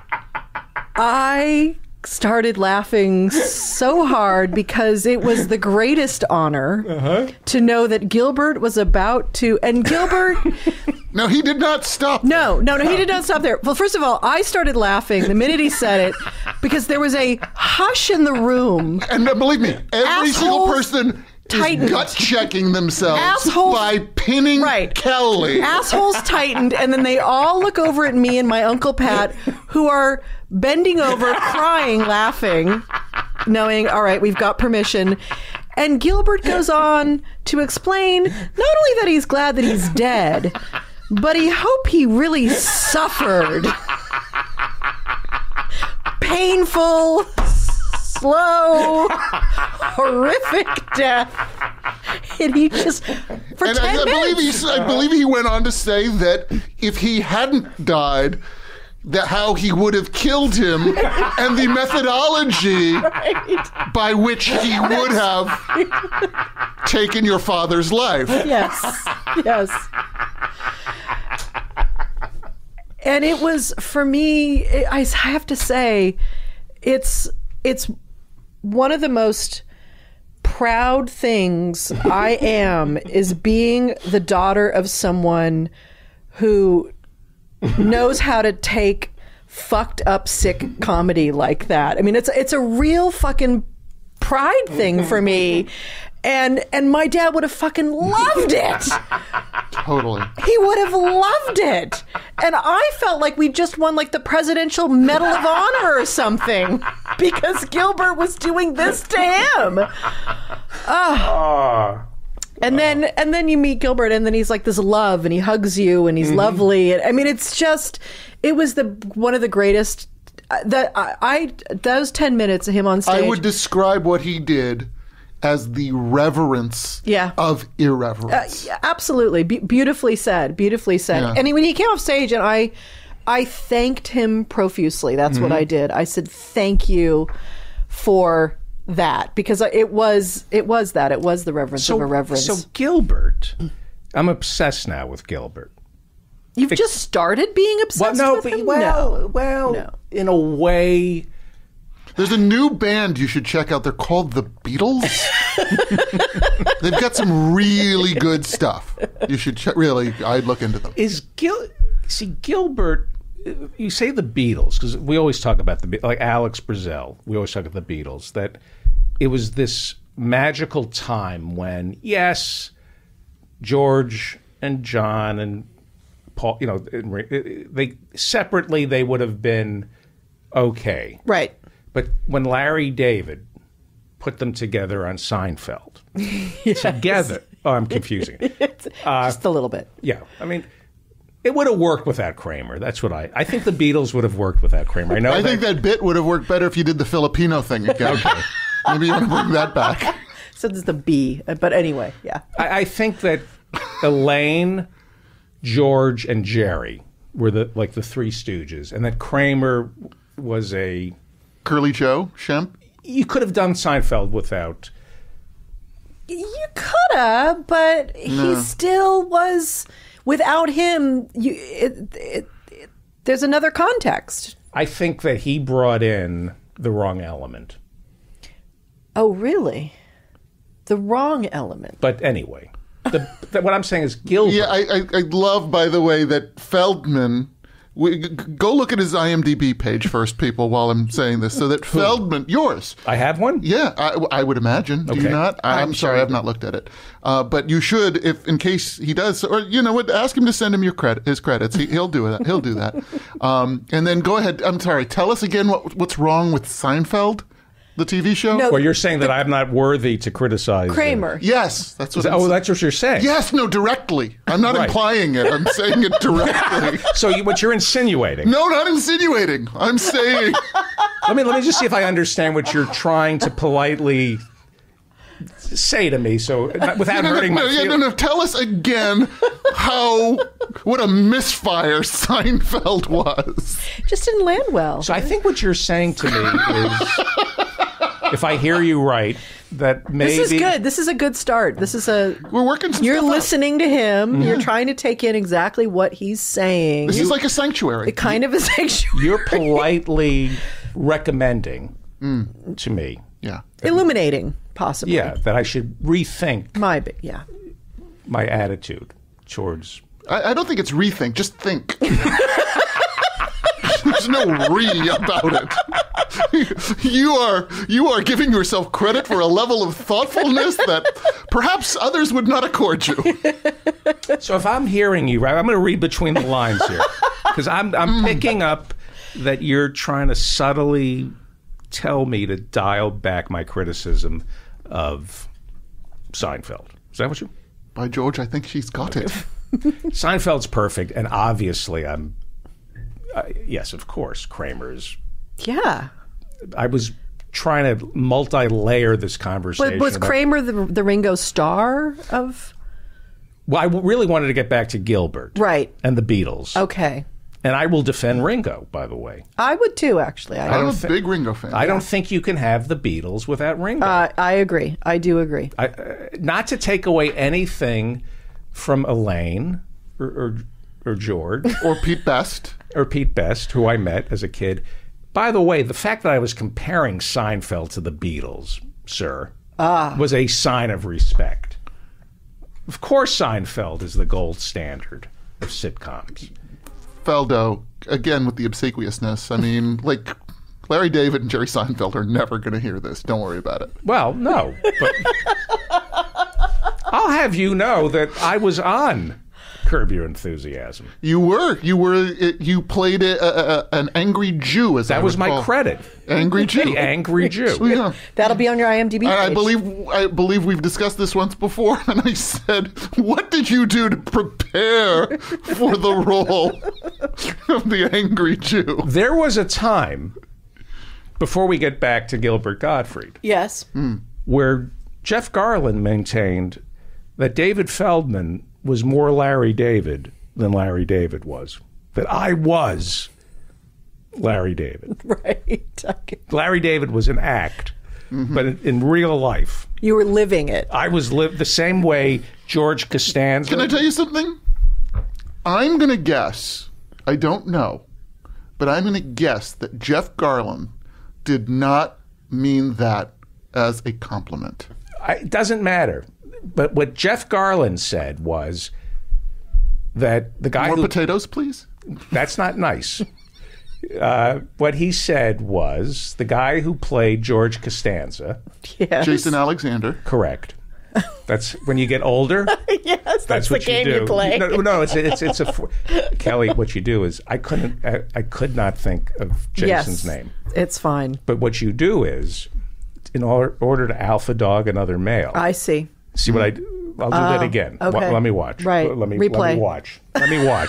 I started laughing so hard because it was the greatest honor Uh-huh. to know that Gilbert was about to, and Gilbert, No, he did not stop. no, no, no, he did not stop there. Well, first of all, I started laughing the minute he said it because there was a hush in the room. And uh, believe me, every single Assholes person tightened. is gut checking themselves Assholes- by pinning Right. Kelly. Assholes tightened, and then they all look over at me and my Uncle Pat, who are bending over, crying, laughing, knowing, all right, we've got permission. And Gilbert goes on to explain not only that he's glad that he's dead, but he hoped he really suffered. Painful, slow, horrific death. And he just, for And ten I, I believe minutes. he, I believe he went on to say that if he hadn't died, that how he would have killed him, and the methodology by which he would have taken your father's life. Yes, yes. And it was, for me, I have to say, it's it's one of the most proud things I am is being the daughter of someone who knows how to take fucked up sick comedy like that. I mean, it's it's a real fucking pride thing for me. And and my dad would have fucking loved it. Totally. He would have loved it. And I felt like we just won like the Presidential Medal of Honor or something because Gilbert was doing this to him. Oh. And then and then you meet Gilbert, and then he's like this love, and he hugs you, and he's Mm-hmm. lovely. And I mean, it's just, it was the one of the greatest. uh, That I, I those ten minutes of him on stage. I would describe what he did as the reverence Yeah. of irreverence. Yeah, absolutely, Be- beautifully said, beautifully said. Yeah. And when he came off stage, and I, I thanked him profusely. That's what I did. I said, "Thank you for that," because it was, it was that, it was the reverence of a reverence. So Gilbert, I'm obsessed now with Gilbert. You've just started being Well, obsessed no, with but him? well, No. well, No. in a way, There's a new band you should check out. They're called The Beatles. They've got some really good stuff. You should check. Really, I'd look into them. is Gil. See, Gilbert. You say the Beatles because we always talk about the Be- like Alex Brazell. We always talk about the Beatles. That it was this magical time when yes, George and John and Paul. You know, they separately they would have been okay. Right. But when Larry David put them together on Seinfeld, together, oh, I'm confusing it. Just a little bit. Yeah, I mean, it would have worked without Kramer. That's what I. I think the Beatles would have worked without Kramer. I know. I think that bit would have worked better if you did the Filipino thing again. Okay. Maybe you want to bring that back. So this is the B. But anyway, yeah. I, I think that Elaine, George, and Jerry were the like the Three Stooges, and that Kramer was a. Curly Joe, Shemp. You could have done Seinfeld without. You could have, but he still was. Without him, you, it, it, it, there's another context. I think that he brought in the wrong element. Oh, really? The wrong element. But anyway, the, the, what I'm saying is Gilbert. Yeah, I, I, I love, by the way, that Feldman We, g- go look at his I M D B page first, people, while I'm saying this, so that Feldman, yours. I have one? Yeah, I, I would imagine. Do Okay. you not? I, I'm, I'm sorry, sure I've not looked at it. Uh, but you should, if in case he does, or you know what, ask him to send him your credit, his credits. He, he'll do that. He'll do that. Um, and then go ahead. I'm sorry. Tell us again what, what's wrong with Seinfeld, the T V show. No. Well, you're saying that I'm not worthy to criticize. uh, Kramer. Yes, that's what. Is that- I'm oh, saying. that's what you're saying. Yes, no, directly. I'm not Right. implying it. I'm saying it directly. So you, what you're insinuating? No, not insinuating. I'm saying. Let me let me just see if I understand what you're trying to politely say to me. So not- without no, no, hurting no, my yeah, no, feelings. no. Tell us again how what a misfire Seinfeld was. Just didn't land well. So I think what you're saying to me is, if I hear you right, that maybe This is good. This is a good start. This is a. We're working. Some You're stuff out. listening to him. You're trying to take in exactly what he's saying. This is like a sanctuary. It kind of a sanctuary. you're politely recommending to me, Yeah. Illuminating, possibly. yeah, that I should rethink My, bi- yeah. my attitude towards. I, I don't think it's rethink. Just think. There's no re about it. You are you are giving yourself credit for a level of thoughtfulness that perhaps others would not accord you. So if I'm hearing you right, I'm going to read between the lines here, because I'm I'm picking up that you're trying to subtly tell me to dial back my criticism of Seinfeld. Is that what you? By George, I think she's got it. Seinfeld's perfect, and obviously I'm. Uh, yes, of course, Kramer's. Yeah. I was trying to multi-layer this conversation. But was about- Kramer the, the Ringo Starr of. Well, I w- really wanted to get back to Gilbert, Right. and the Beatles, Okay. and I will defend Ringo. By the way, I would too, actually. I, I'm a thi- big Ringo fan. I don't think you can have the Beatles without Ringo. uh, I agree. I do agree. I, uh, not to take away anything from Elaine or or, or George Or Pete Best. or Pete Best, who I met as a kid. By the way, the fact that I was comparing Seinfeld to the Beatles, sir, Ah. was a sign of respect. Of course, Seinfeld is the gold standard of sitcoms. Feldo, again with the obsequiousness. I mean, like, Larry David and Jerry Seinfeld are never going to hear this. Don't worry about it. Well, no, but I'll have you know that I was on Curb Your Enthusiasm. You were. You were. It, you played a, a, a, an angry Jew, as I That was my recall. credit. Angry Jew. The angry Jew. Yeah. That'll be on your I M D B page. I, I believe I believe we've discussed this once before, and I said, "What did you do to prepare for the role of the angry Jew?" There was a time, before we get back to Gilbert Gottfried, Yes. where Jeff Garlin maintained that David Feldman was more Larry David than Larry David was. That I was Larry David. Right. Okay. Larry David was an act, but in, in real life, You were living it. I was lived the same way George Costanza. Can I tell you something? I'm going to guess, I don't know, but I'm going to guess that Jeff Garlin did not mean that as a compliment. I, it doesn't matter. But what Jeff Garlin said was that the guy More who... potatoes, please? That's not nice. Uh, what he said was the guy who played George Costanza, Yes. Jason Alexander. correct. That's when you get older. Yes, that's, That's the what game you you, do. play. No, no, it's it's it's a Kelly. What you do is I couldn't I, I could not think of Jason's yes. name. It's fine. But what you do is, in order, order to alpha dog another male. I see. See what I do? I'll do that again. Wa- okay. let me watch. Right. Let me let Replay. me watch. Let me watch.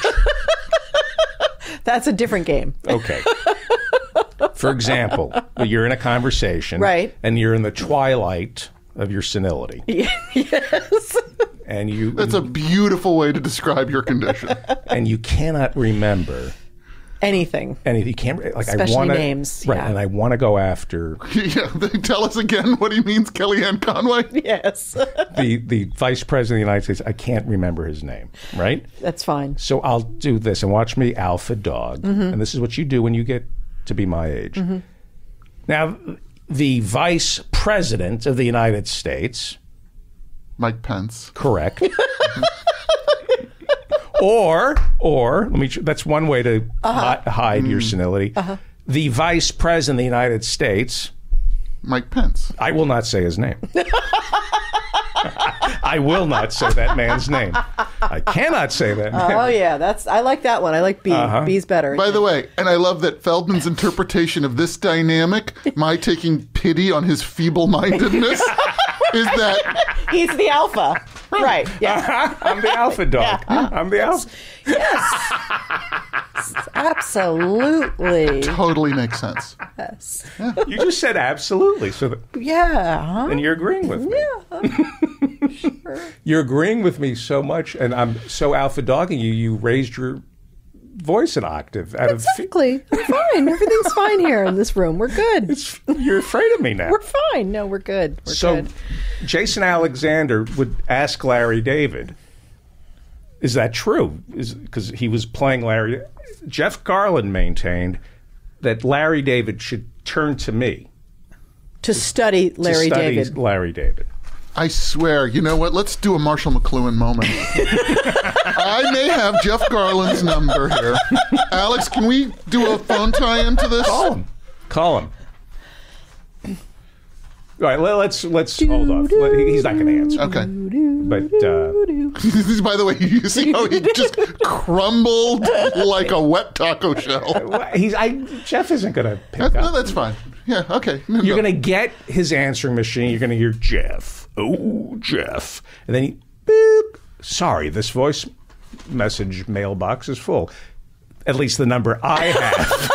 That's a different game. Okay. For example, you're in a conversation, Right. And you're in the twilight of your senility, Yes. and you That's a beautiful way to describe your condition. and you cannot remember Anything. anything. You can't like Especially I want names, right? yeah. And I want to go after Yeah, tell us again what he means, Kellyanne Conway. Yes. the the vice president of the United States. I can't remember his name, right? That's fine. So I'll do this and watch me alpha dog. Mm-hmm. And this is what you do when you get to be my age. Now, the vice president of the United States, Mike Pence. correct, or, or, let me, that's one way to Uh-huh. hi- hide mm. your senility. Uh-huh. The Vice President of the United States, Mike Pence. I will not say his name. I will not say that man's name. I cannot say that. Man. Oh yeah, that's I like that one. I like B. Uh-huh. B's better. By the way, and I love that Feldman's interpretation of this dynamic, my taking pity on his feeble-mindedness, is that he's the alpha. Right. Yeah. Uh-huh. I'm the alpha dog. Yeah. I'm the alpha. Yes. Absolutely. totally makes sense. Yes. You just said absolutely, so that, Yeah. Huh? and you're agreeing with me. Yeah. Sure. You're agreeing with me so much, and I'm so alpha dogging you. You raised your voice an octave out of. Exactly. I'm fine. Everything's fine here in this room. We're good. It's, you're afraid of me now. We're fine. No, we're good. We're so, good. Jason Alexander would ask Larry David, "Is that true?" Is because he was playing Larry. Jeff Garland maintained that Larry David should turn to me To study Larry to study David. Larry David. I swear, you know what? Let's do a Marshall McLuhan moment. I may have Jeff Garland's number here. Alex, can we do a phone tie-in to this? Call him. Call him. All right, let, let's let's hold off. Let, he's not going to answer. Okay. But uh, By the way, you see how he just crumbled like a wet taco shell. he's I Jeff isn't going to pick That, up. no, that's fine. Yeah, okay. No, You're no. going to get his answering machine. You're going to hear Jeff. Oh, Jeff. And then he, beep. Sorry, this voice message mailbox is full. At least the number I have.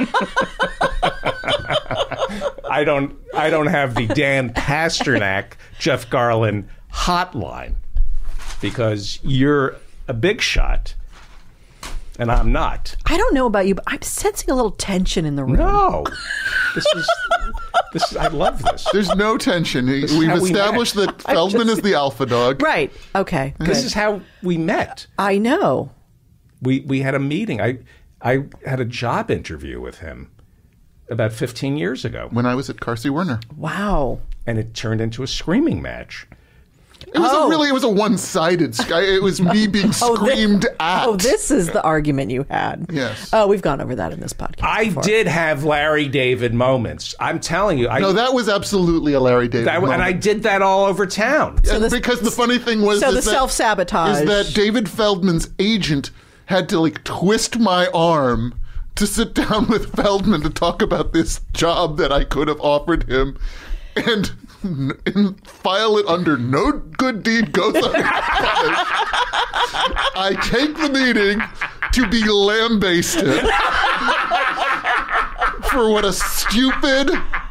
I don't I don't have the Dan Pasternack, Jeff Garland hotline because you're a big shot and I'm not. I don't know about you, but I'm sensing a little tension in the room. No. This is this is I love this. There's no tension. is We've how we established met. that Feldman is the alpha dog. Right. Okay. This good. is how we met. I know. We we had a meeting. I I had a job interview with him about fifteen years ago. When I was at Carsey Werner. Wow. And it turned into a screaming match. It was Oh. a really, it was a one-sided. sc- It was me being Oh, thi- screamed at. Oh, this is the argument you had. Yes. Oh, we've gone over that in this podcast. I before. did have Larry David moments. I'm telling you. I, No, that was absolutely a Larry David that, moment. and I did that all over town. And the- because the funny thing was So is the that- self-sabotage. is that David Feldman's agent had to like twist my arm to sit down with Feldman to talk about this job that I could have offered him, and, and file it under no good deed goes unpunished. I take the meeting to be lambasted for what a stupid,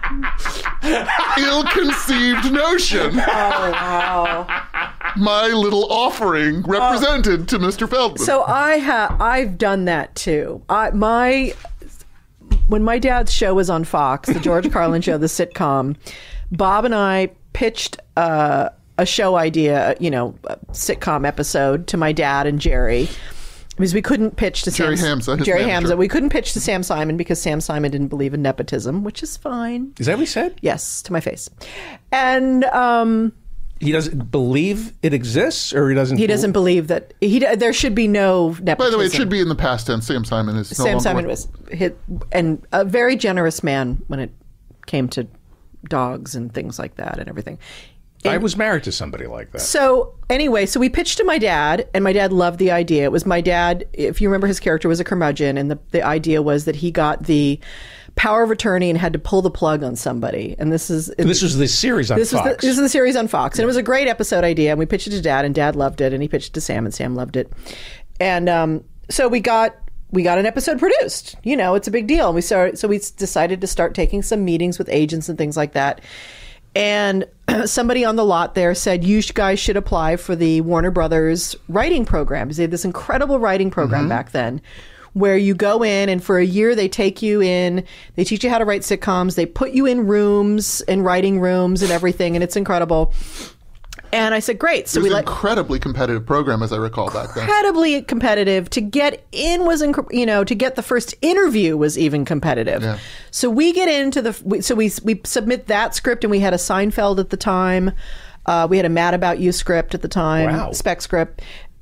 ill-conceived notion Oh, wow. my little offering represented to Mister Feldman. So I have I've done that too. I my when my dad's show was on Fox, the George Carlin show, the sitcom, Bob and I pitched uh, a show idea, you know, a sitcom episode to my dad and Jerry. Because we couldn't pitch to Jerry Sam, Hamza, his Jerry manager. Hamza. We couldn't pitch to Sam Simon because Sam Simon didn't believe in nepotism, which is fine. Is that what he said? Yes, to my face. And um, He doesn't believe it exists, or he doesn't. he doesn't believe that he there should be no nepotism. By the way, it should be in the past tense. Sam Simon is no Sam longer Simon with- was hit and a very generous man when it came to dogs and things like that and everything. I And was married to somebody like that. so anyway, so we pitched to my dad, and my dad loved the idea. It was my dad, if you remember, his character was a curmudgeon, and the, the idea was that he got the power of attorney and had to pull the plug on somebody. And this is This was the series on this Fox. was the, this is the series on Fox, and it was a great episode idea. And we pitched it to Dad, and Dad loved it, and he pitched it to Sam, and Sam loved it. And um, so we got we got an episode produced. You know, it's a big deal. And we started, so we decided to start taking some meetings with agents and things like that. And somebody on the lot there said, you guys should apply for the Warner Brothers writing program. Because they had this incredible writing program Mm-hmm. back then, where you go in and for a year they take you in, they teach you how to write sitcoms, they put you in rooms and writing rooms and everything, and it's incredible. And I said, great. So It we was an let incredibly competitive program, as I recall back then. incredibly competitive. To get in was, inc- you know, to get the first interview was even competitive. Yeah. So we get into the, we, so we we submit that script, and we had a Seinfeld at the time. Uh, we had a Mad About You script at the time, Wow. spec script.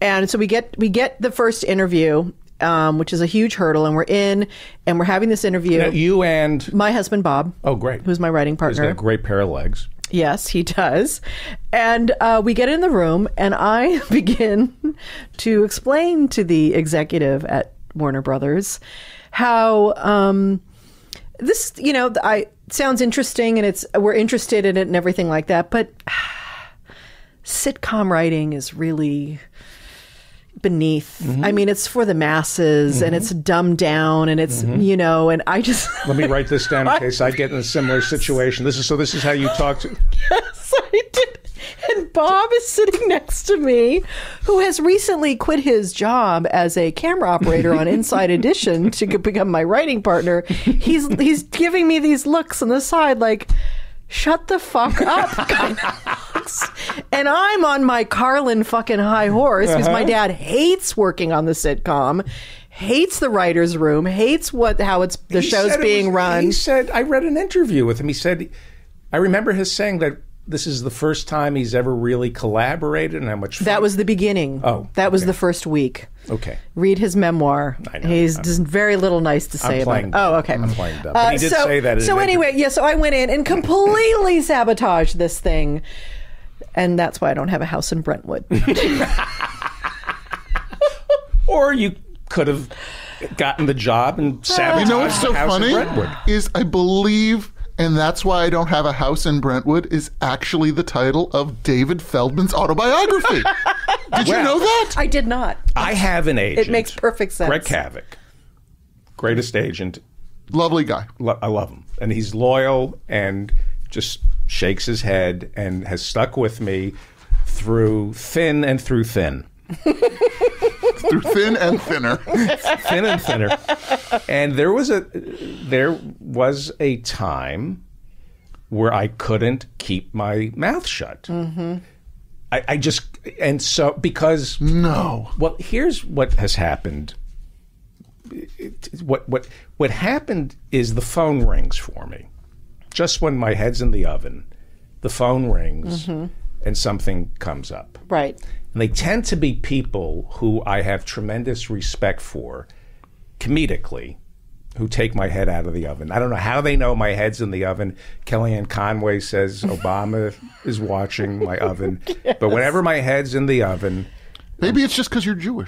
And so we get we get the first interview, um, which is a huge hurdle, and we're in, and we're having this interview. Now, you and my husband Bob. Oh, great! Who's my writing partner? He's got a great pair of legs. Yes, he does. And uh, we get in the room, and I begin to explain to the executive at Warner Brothers how um, this, you know, I sounds interesting, and it's we're interested in it and everything like that, but sitcom writing is really beneath. Mm-hmm. I mean, it's for the masses, mm-hmm. and it's dumbed down, and it's, mm-hmm. you know, and I just... Let me write this down in case I get in a similar situation. This is so this is how you talk to... Yes, I did. And Bob is sitting next to me, who has recently quit his job as a camera operator on Inside Edition to become my writing partner. He's he's giving me these looks on the side like, shut the fuck up, kind of looks. And I'm on my Carlin fucking high horse because uh-huh. my dad hates working on the sitcom, hates the writer's room, hates what how it's the he show's being was, run. He said, I read an interview with him. He said, I remember his saying that this is the first time he's ever really collaborated, and how much fun. That was the beginning. Oh, that was okay. the first week. Okay. Read his memoir. I know. He's I'm, just very little nice to say I'm about it. Oh, okay. I'm playing dumb. But he did uh, so, say that. So anyway, yeah, so I went in and completely sabotaged this thing. And that's why I don't have a house in Brentwood. Or you could have gotten the job and sabotaged You know what's so the house funny? in Brentwood. Is I believe... And That's Why I Don't Have a House in Brentwood is actually the title of David Feldman's autobiography. Did well, you know that? I did not. I have an agent. It makes perfect sense. Greg Kavik. Greatest agent. Lovely guy. Lo- I love him. And he's loyal and just shakes his head and has stuck with me through thin and through thin. Through thin and thinner. Thin and thinner. And there was a there was a time where I couldn't keep my mouth shut. Mm-hmm. I, I just and so because no. Well, here's what has happened. It, what what what happened is the phone rings for me. Just when my head's in the oven, the phone rings mm-hmm. and something comes up. Right. And they tend to be people who I have tremendous respect for, comedically, who take my head out of the oven. I don't know how they know my head's in the oven. Kellyanne Conway says Obama is watching my oven. Yes. But whenever my head's in the oven... Maybe it's just because you're Jewish.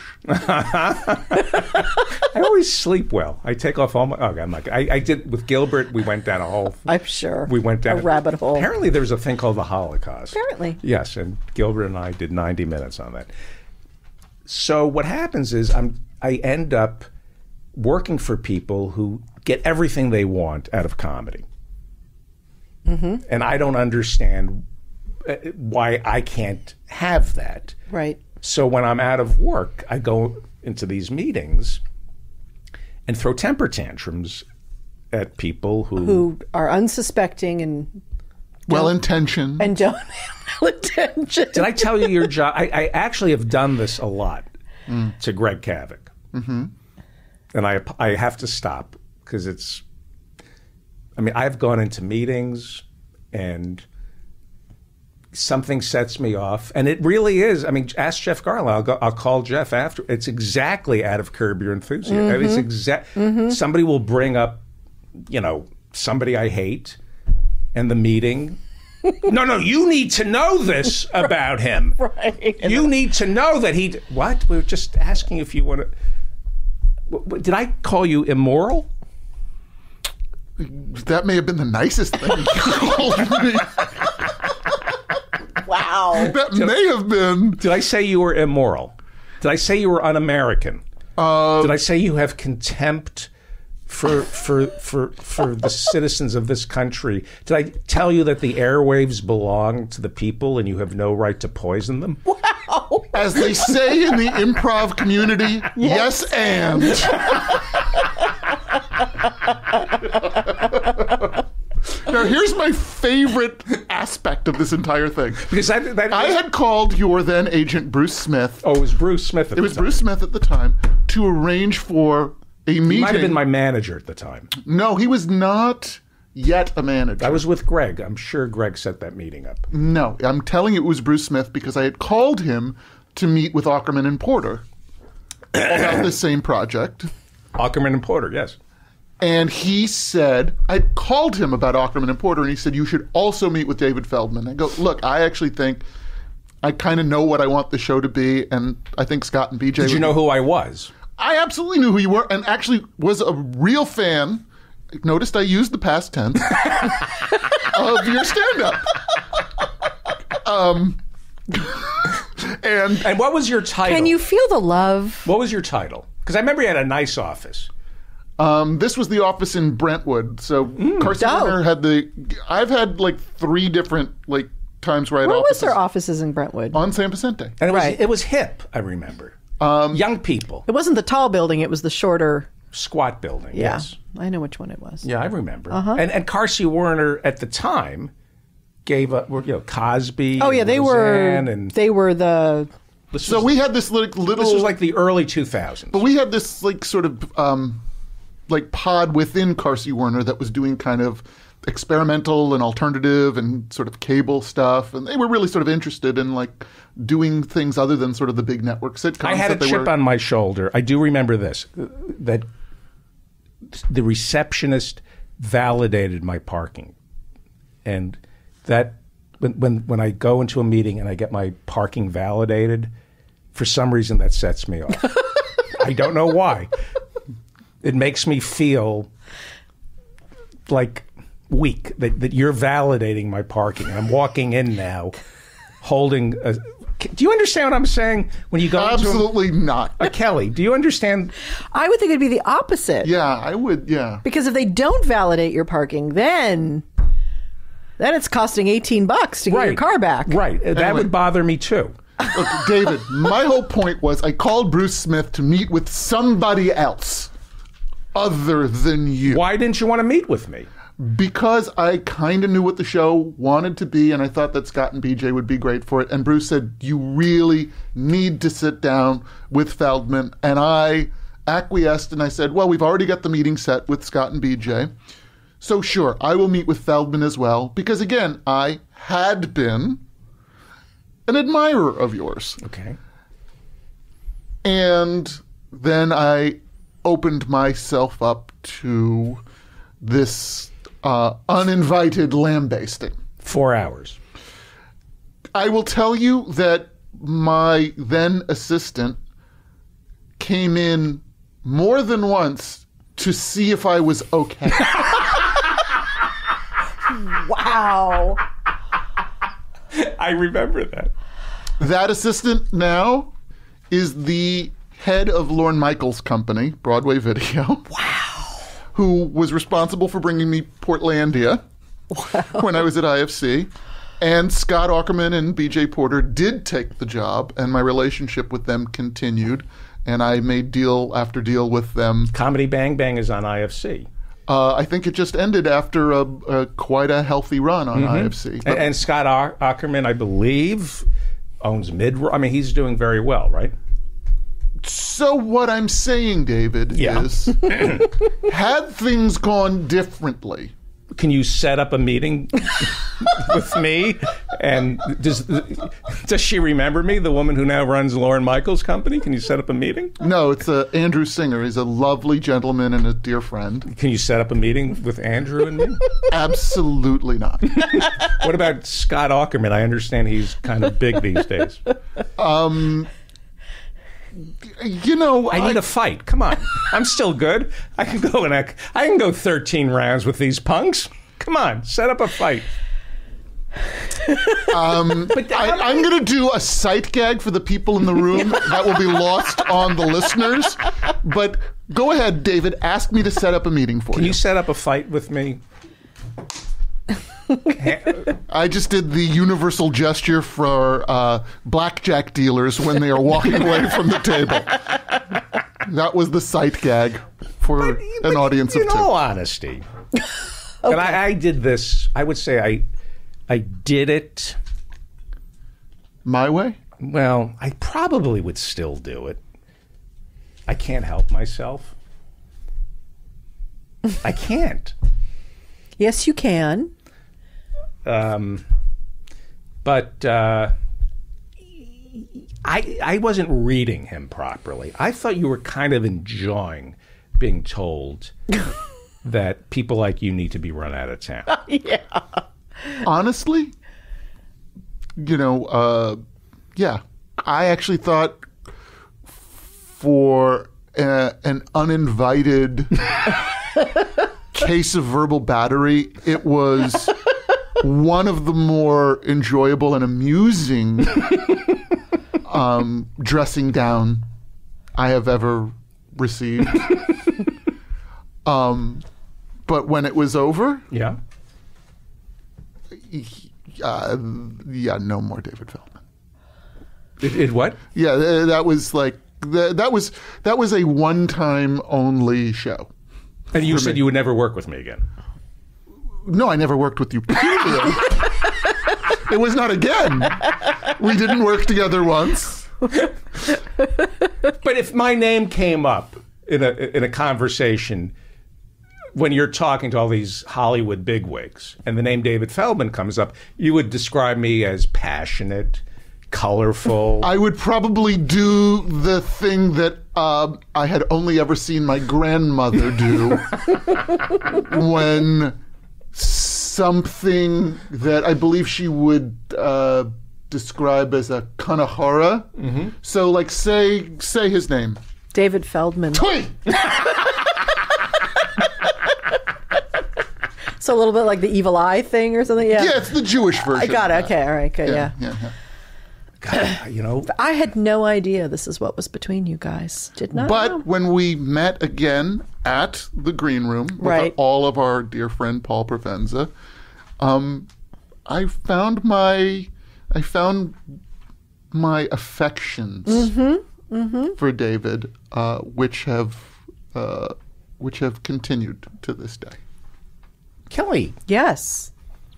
I always sleep well. I take off all my... Oh, I'm not... I, I did... With Gilbert, we went down a whole... I'm sure. We went down... A rabbit hole. Apparently, there's a thing called the Holocaust. Apparently. Yes, and Gilbert and I did ninety minutes on that. So what happens is I'm I end up working for people who get everything they want out of comedy. Mm-hmm. And I don't understand why I can't have that. Right. So when I'm out of work, I go into these meetings and throw temper tantrums at people who... Who are unsuspecting and... Well-intentioned. And don't have well-intentioned. Did I tell you your job? I, I actually have done this a lot mm. to Greg Kavik. Mm-hmm. And I, I have to stop because it's... I mean, I've gone into meetings and... something sets me off, and it really is. I mean, ask Jeff Garland. I'll go. I'll call Jeff after. It's exactly out of Curb Your Enthusiasm. Mm-hmm. I mean, it's exact. Mm-hmm. Somebody will bring up, you know, somebody I hate, and the meeting. no, no, you need to know this about him. Right. You need to know that he. What? We were just asking if you want to. Did I call you immoral? That may have been the nicest thing you called me. Wow. That did may I, have been. Did I say you were immoral? Did I say you were un-American? Uh, Did I say you have contempt for for for for the citizens of this country? Did I tell you that the airwaves belong to the people and you have no right to poison them? Wow. As they say in the improv community, yes, yes and. Now, here's my favorite aspect of this entire thing. Because I, that, I had called your then agent, Bruce Smith. Oh, it was Bruce Smith at It the was time. Bruce Smith at the time, to arrange for a meeting. He might have been my manager at the time. No, he was not yet a manager. I was with Greg. I'm sure Greg set that meeting up. No, I'm telling you it was Bruce Smith because I had called him to meet with Aukerman and Porter about the same project. Aukerman and Porter, yes. And he said, I called him about Aukerman and Porter, and he said, you should also meet with David Feldman. I go, look, I actually think I kind of know what I want the show to be, and I think Scott and B J... Did you know who I was? I absolutely knew who you were, and actually was a real fan. Noticed I used the past tense of your stand-up. Um, and And what was your title? Can you feel the love? What was your title? Because I remember you had a nice office. Um, this was the office in Brentwood. So mm, Carson oh. Werner had the... I've had like three different like times where I had Where was offices. their offices in Brentwood? On San Vicente. And it was, Right. it was hip, I remember. Um, Young people. It wasn't the tall building, it was the shorter. Squat building, Yeah. yes. I know which one it was. Yeah, I remember. Uh-huh. And and Carsey Werner at the time gave up, you know, Cosby. Oh yeah, and they Roseanne were and they were the this so was, we had this like, little... this was like the early two thousands. But we had this like sort of um, like pod within Carsey Werner that was doing kind of experimental and alternative and sort of cable stuff, and they were really sort of interested in like doing things other than sort of the big network sitcoms. I had a that they chip were... on my shoulder. I do remember this, that the receptionist validated my parking. And that when, when when I go into a meeting and I get my parking validated, for some reason that sets me off. I don't know why. It makes me feel like weak that, that you're validating my parking. I'm walking in now holding a... Do you understand what I'm saying? When you go Absolutely into a, not. a Kelly, do you understand? I would think it'd be the opposite. Yeah, I would, yeah. Because if they don't validate your parking, then then it's costing eighteen bucks to get your car back. Right. That Anyway. would bother me too. Look, David, my whole point was I called Bruce Smith to meet with somebody else other than you. Why didn't you want to meet with me? Because I kind of knew what the show wanted to be, and I thought that Scott and B J would be great for it. And Bruce said, you really need to sit down with Feldman. And I acquiesced, and I said, well, we've already got the meeting set with Scott and B J. So sure, I will meet with Feldman as well. Because again, I had been an admirer of yours. Okay. And then I opened myself up to this uh, uninvited lambasting. Four hours. I will tell you that my then assistant came in more than once to see if I was okay. Wow. I remember that. That assistant now is the head of Lorne Michaels' company, Broadway Video. Wow. Who was responsible for bringing me Portlandia Wow. when I was at I F C. And Scott Aukerman and B J Porter did take the job, and my relationship with them continued. And I made deal after deal with them. Comedy Bang Bang is on I F C. Uh, I think it just ended after a, a quite a healthy run on Mm-hmm. I F C. And, and Scott Au- Aukerman, I believe, owns Mid. I mean, he's doing very well, right? So what I'm saying, David, Yeah. is had things gone differently, Can you set up a meeting with me? And does does she remember me, the woman who now runs Lorne Michaels' company? Can you set up a meeting? no, it's uh, Andrew Singer. He's a lovely gentleman and a dear friend. Can you set up a meeting with Andrew and me? Absolutely not. What about Scott Aukerman? I understand he's kind of big these days. Um, you know, I need a fight. Come on, I'm still good. I can go in a, I can go thirteen rounds with these punks. Come on, set up a fight. Um, I, I'm going to do a sight gag for the people in the room that will be lost on the listeners. But go ahead, David. Ask me to set up a meeting for Can you. you set up a fight with me? I just did the universal gesture for uh, blackjack dealers when they are walking away from the table. That was the sight gag for But- an but audience in of two. all honesty, and I, I did this. I would say I, I did it. My way? Well, I probably would still do it. I can't help myself. I can't. Yes, you can. Um, but uh, I I wasn't reading him properly. I thought you were kind of enjoying being told that people like you need to be run out of town. Yeah. Honestly, you know, uh, yeah, I actually thought for a, an uninvited case of verbal battery, it was one of the more enjoyable and amusing um, dressing down I have ever received. um, but when it was over, Yeah. uh, yeah, no more David Feldman. It, it what? Yeah, th- that was like th- that was that was a one-time only show. And you For said me. you would never work with me again. No, I never worked with you. Period. It was not again. We didn't work together once. But if my name came up in a in a conversation when you're talking to all these Hollywood bigwigs and the name David Feldman comes up, you would describe me as passionate, colorful. I would probably do the thing that uh, I had only ever seen my grandmother do when something that I believe she would uh, describe as a kanahara. Mm-hmm. So, like, say say his name. David Feldman. Tweet! So a little bit like the evil eye thing or something. Yeah. Yeah, it's the Jewish version. I got it. of that. Okay. All right. Good. Yeah. Yeah, yeah. God, you know, I had no idea this is what was between you guys. Did not But know. when we met again at the green room with Right. all of our dear friend Paul Provenza, um, I found my I found my affections Mm-hmm. Mm-hmm. for David, uh, which have uh, which have continued to this day. Kelly, Yes.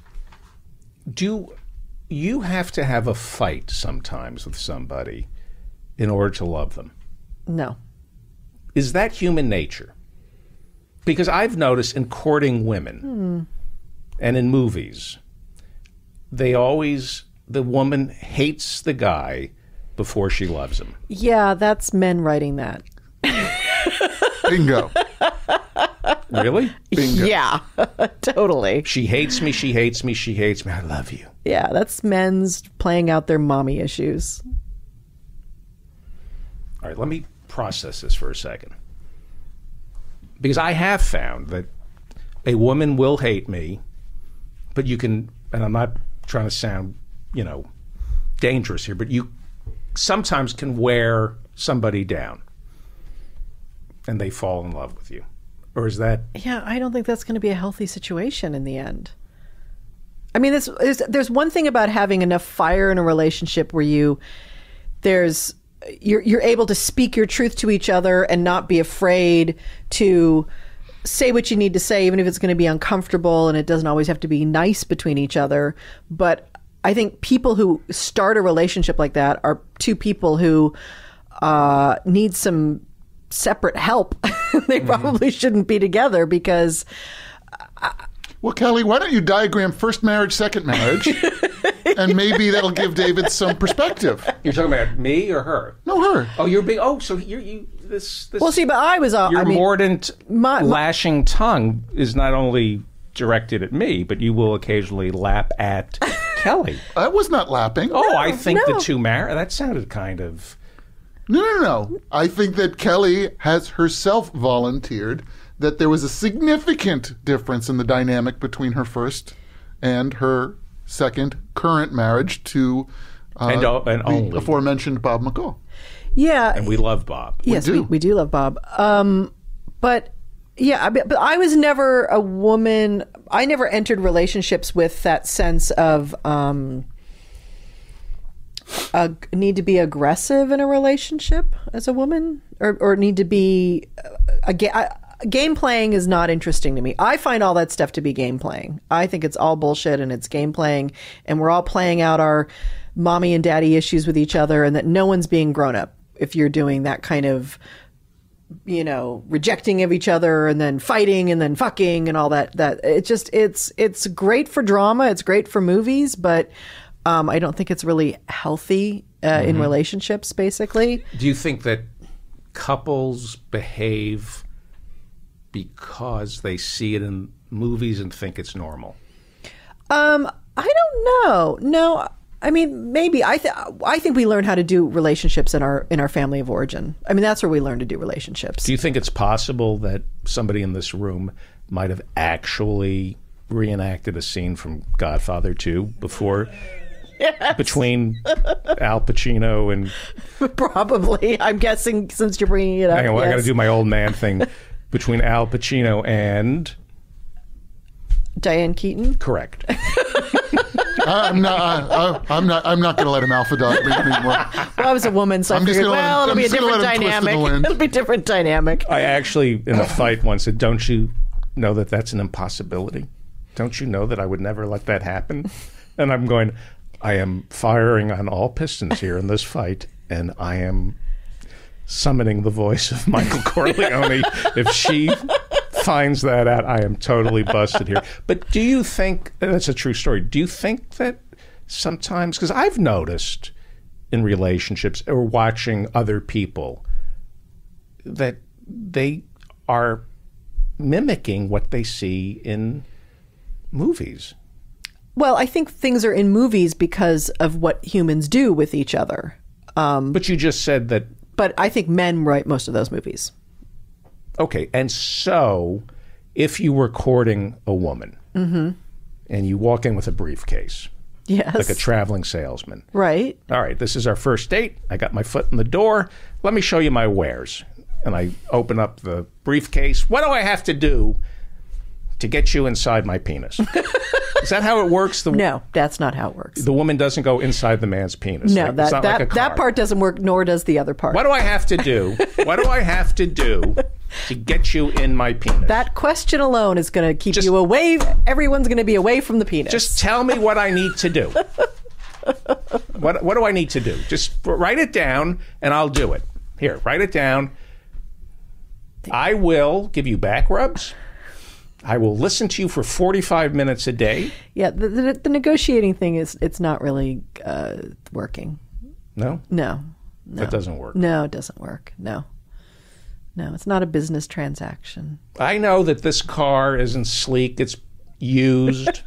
do you have to have a fight sometimes with somebody in order to love them? No. Is that human nature? Because I've noticed in courting women Hmm. and in movies, they always, the woman hates the guy before she loves him. Yeah, that's men writing that. Bingo. Really? Bingo. Yeah, totally. She hates me, she hates me, she hates me. I love you. Yeah, that's men's playing out their mommy issues. All right, let me process this for a second. Because I have found that a woman will hate me, but you can, and I'm not trying to sound, you know, dangerous here, but you sometimes can wear somebody down and they fall in love with you. Or is that... Yeah, I don't think that's going to be a healthy situation in the end. I mean, there's, there's, there's one thing about having enough fire in a relationship where you, there's, you're, you're able to speak your truth to each other and not be afraid to say what you need to say, even if it's going to be uncomfortable, and it doesn't always have to be nice between each other. But I think people who start a relationship like that are two people who uh, need some separate help. They probably shouldn't be together because... Well, Kelly, why don't you diagram first marriage, second marriage, and maybe that'll give David some perspective. You're talking about me or her? No, her. Oh, you're being... Oh, so you're... You, this, this, Well, see, but I was... Uh, your I mean, mordant, my- my- lashing tongue is not only directed at me, but you will occasionally lap at Kelly. I was not lapping. Oh, I think no. the two married... That sounded kind of... No, no, no. I think that Kelly has herself volunteered that there was a significant difference in the dynamic between her first and her second current marriage to uh, And, uh, and the only. aforementioned Bob McCall. Yeah. And we love Bob. Yes, we, do. we do love Bob. Um, but yeah, I- but I was never a woman. I never entered relationships with that sense of um, a need to be aggressive in a relationship as a woman, or, or need to be a, ga- I- game playing is not interesting to me. I find all that stuff to be game playing. I think it's all bullshit and it's game playing, and we're all playing out our mommy and daddy issues with each other, and that no one's being grown up if you're doing that kind of, you know, rejecting of each other and then fighting and then fucking and all that. That it just it's it's great for drama. It's great for movies, but um, I don't think it's really healthy uh, mm-hmm. in relationships, basically. Do you think that couples behave because they see it in movies and think it's normal? Um, I don't know. No, I mean, maybe. I th- I think we learn how to do relationships in our in our family of origin. I mean, that's where we learn to do relationships. Do you think it's possible that somebody in this room might have actually reenacted a scene from Godfather two before, yes. between Al Pacino and... Probably. I'm guessing, since you're bringing it up. Hang on, yes. I got to do my old man thing. Between Al Pacino and... Diane Keaton? Correct. I'm not. I, I'm not. I'm not going to let him alpha dog me anymore. Well, I was a woman, so I'm I just figured, gonna well, let him, it'll I'm be a different dynamic. It'll be a different dynamic. I actually, in a fight once, said, "Don't you know that that's an impossibility? Don't you know that I would never let that happen?" And I'm going, I am firing on all pistons here in this fight, and I am summoning the voice of Michael Corleone. If she finds that out, I am totally busted here. But do you think, and that's a true story, do you think that sometimes, because I've noticed in relationships or watching other people that they are mimicking what they see in movies? Well, I think things are in movies because of what humans do with each other. Um, but you just said that... But I think men write most of those movies. Okay, and so if you were courting a woman mm-hmm. and you walk in with a briefcase, yes, like a traveling salesman. Right. All right, this is our first date. I got my foot in the door. Let me show you my wares. And I open up the briefcase. What do I have to do to get you inside my penis? Is that how it works? The, no, that's not how it works. The woman doesn't go inside the man's penis. No, right? that, It's not that, like a that car. part doesn't work, nor does the other part. What do I have to do? What do I have to do to get you in my penis? That question alone is going to keep Just, you away. Everyone's going to be away from the penis. Just tell me what I need to do. What What do I need to do? Just write it down, and I'll do it. Here, write it down. I will give you back rubs. I will listen to you for forty-five minutes a day. Yeah, the, the, the negotiating thing is, it's not really uh, working. No? No. No. That doesn't work. No, it doesn't work. No. No, it's not a business transaction. I know that this car isn't sleek. It's used.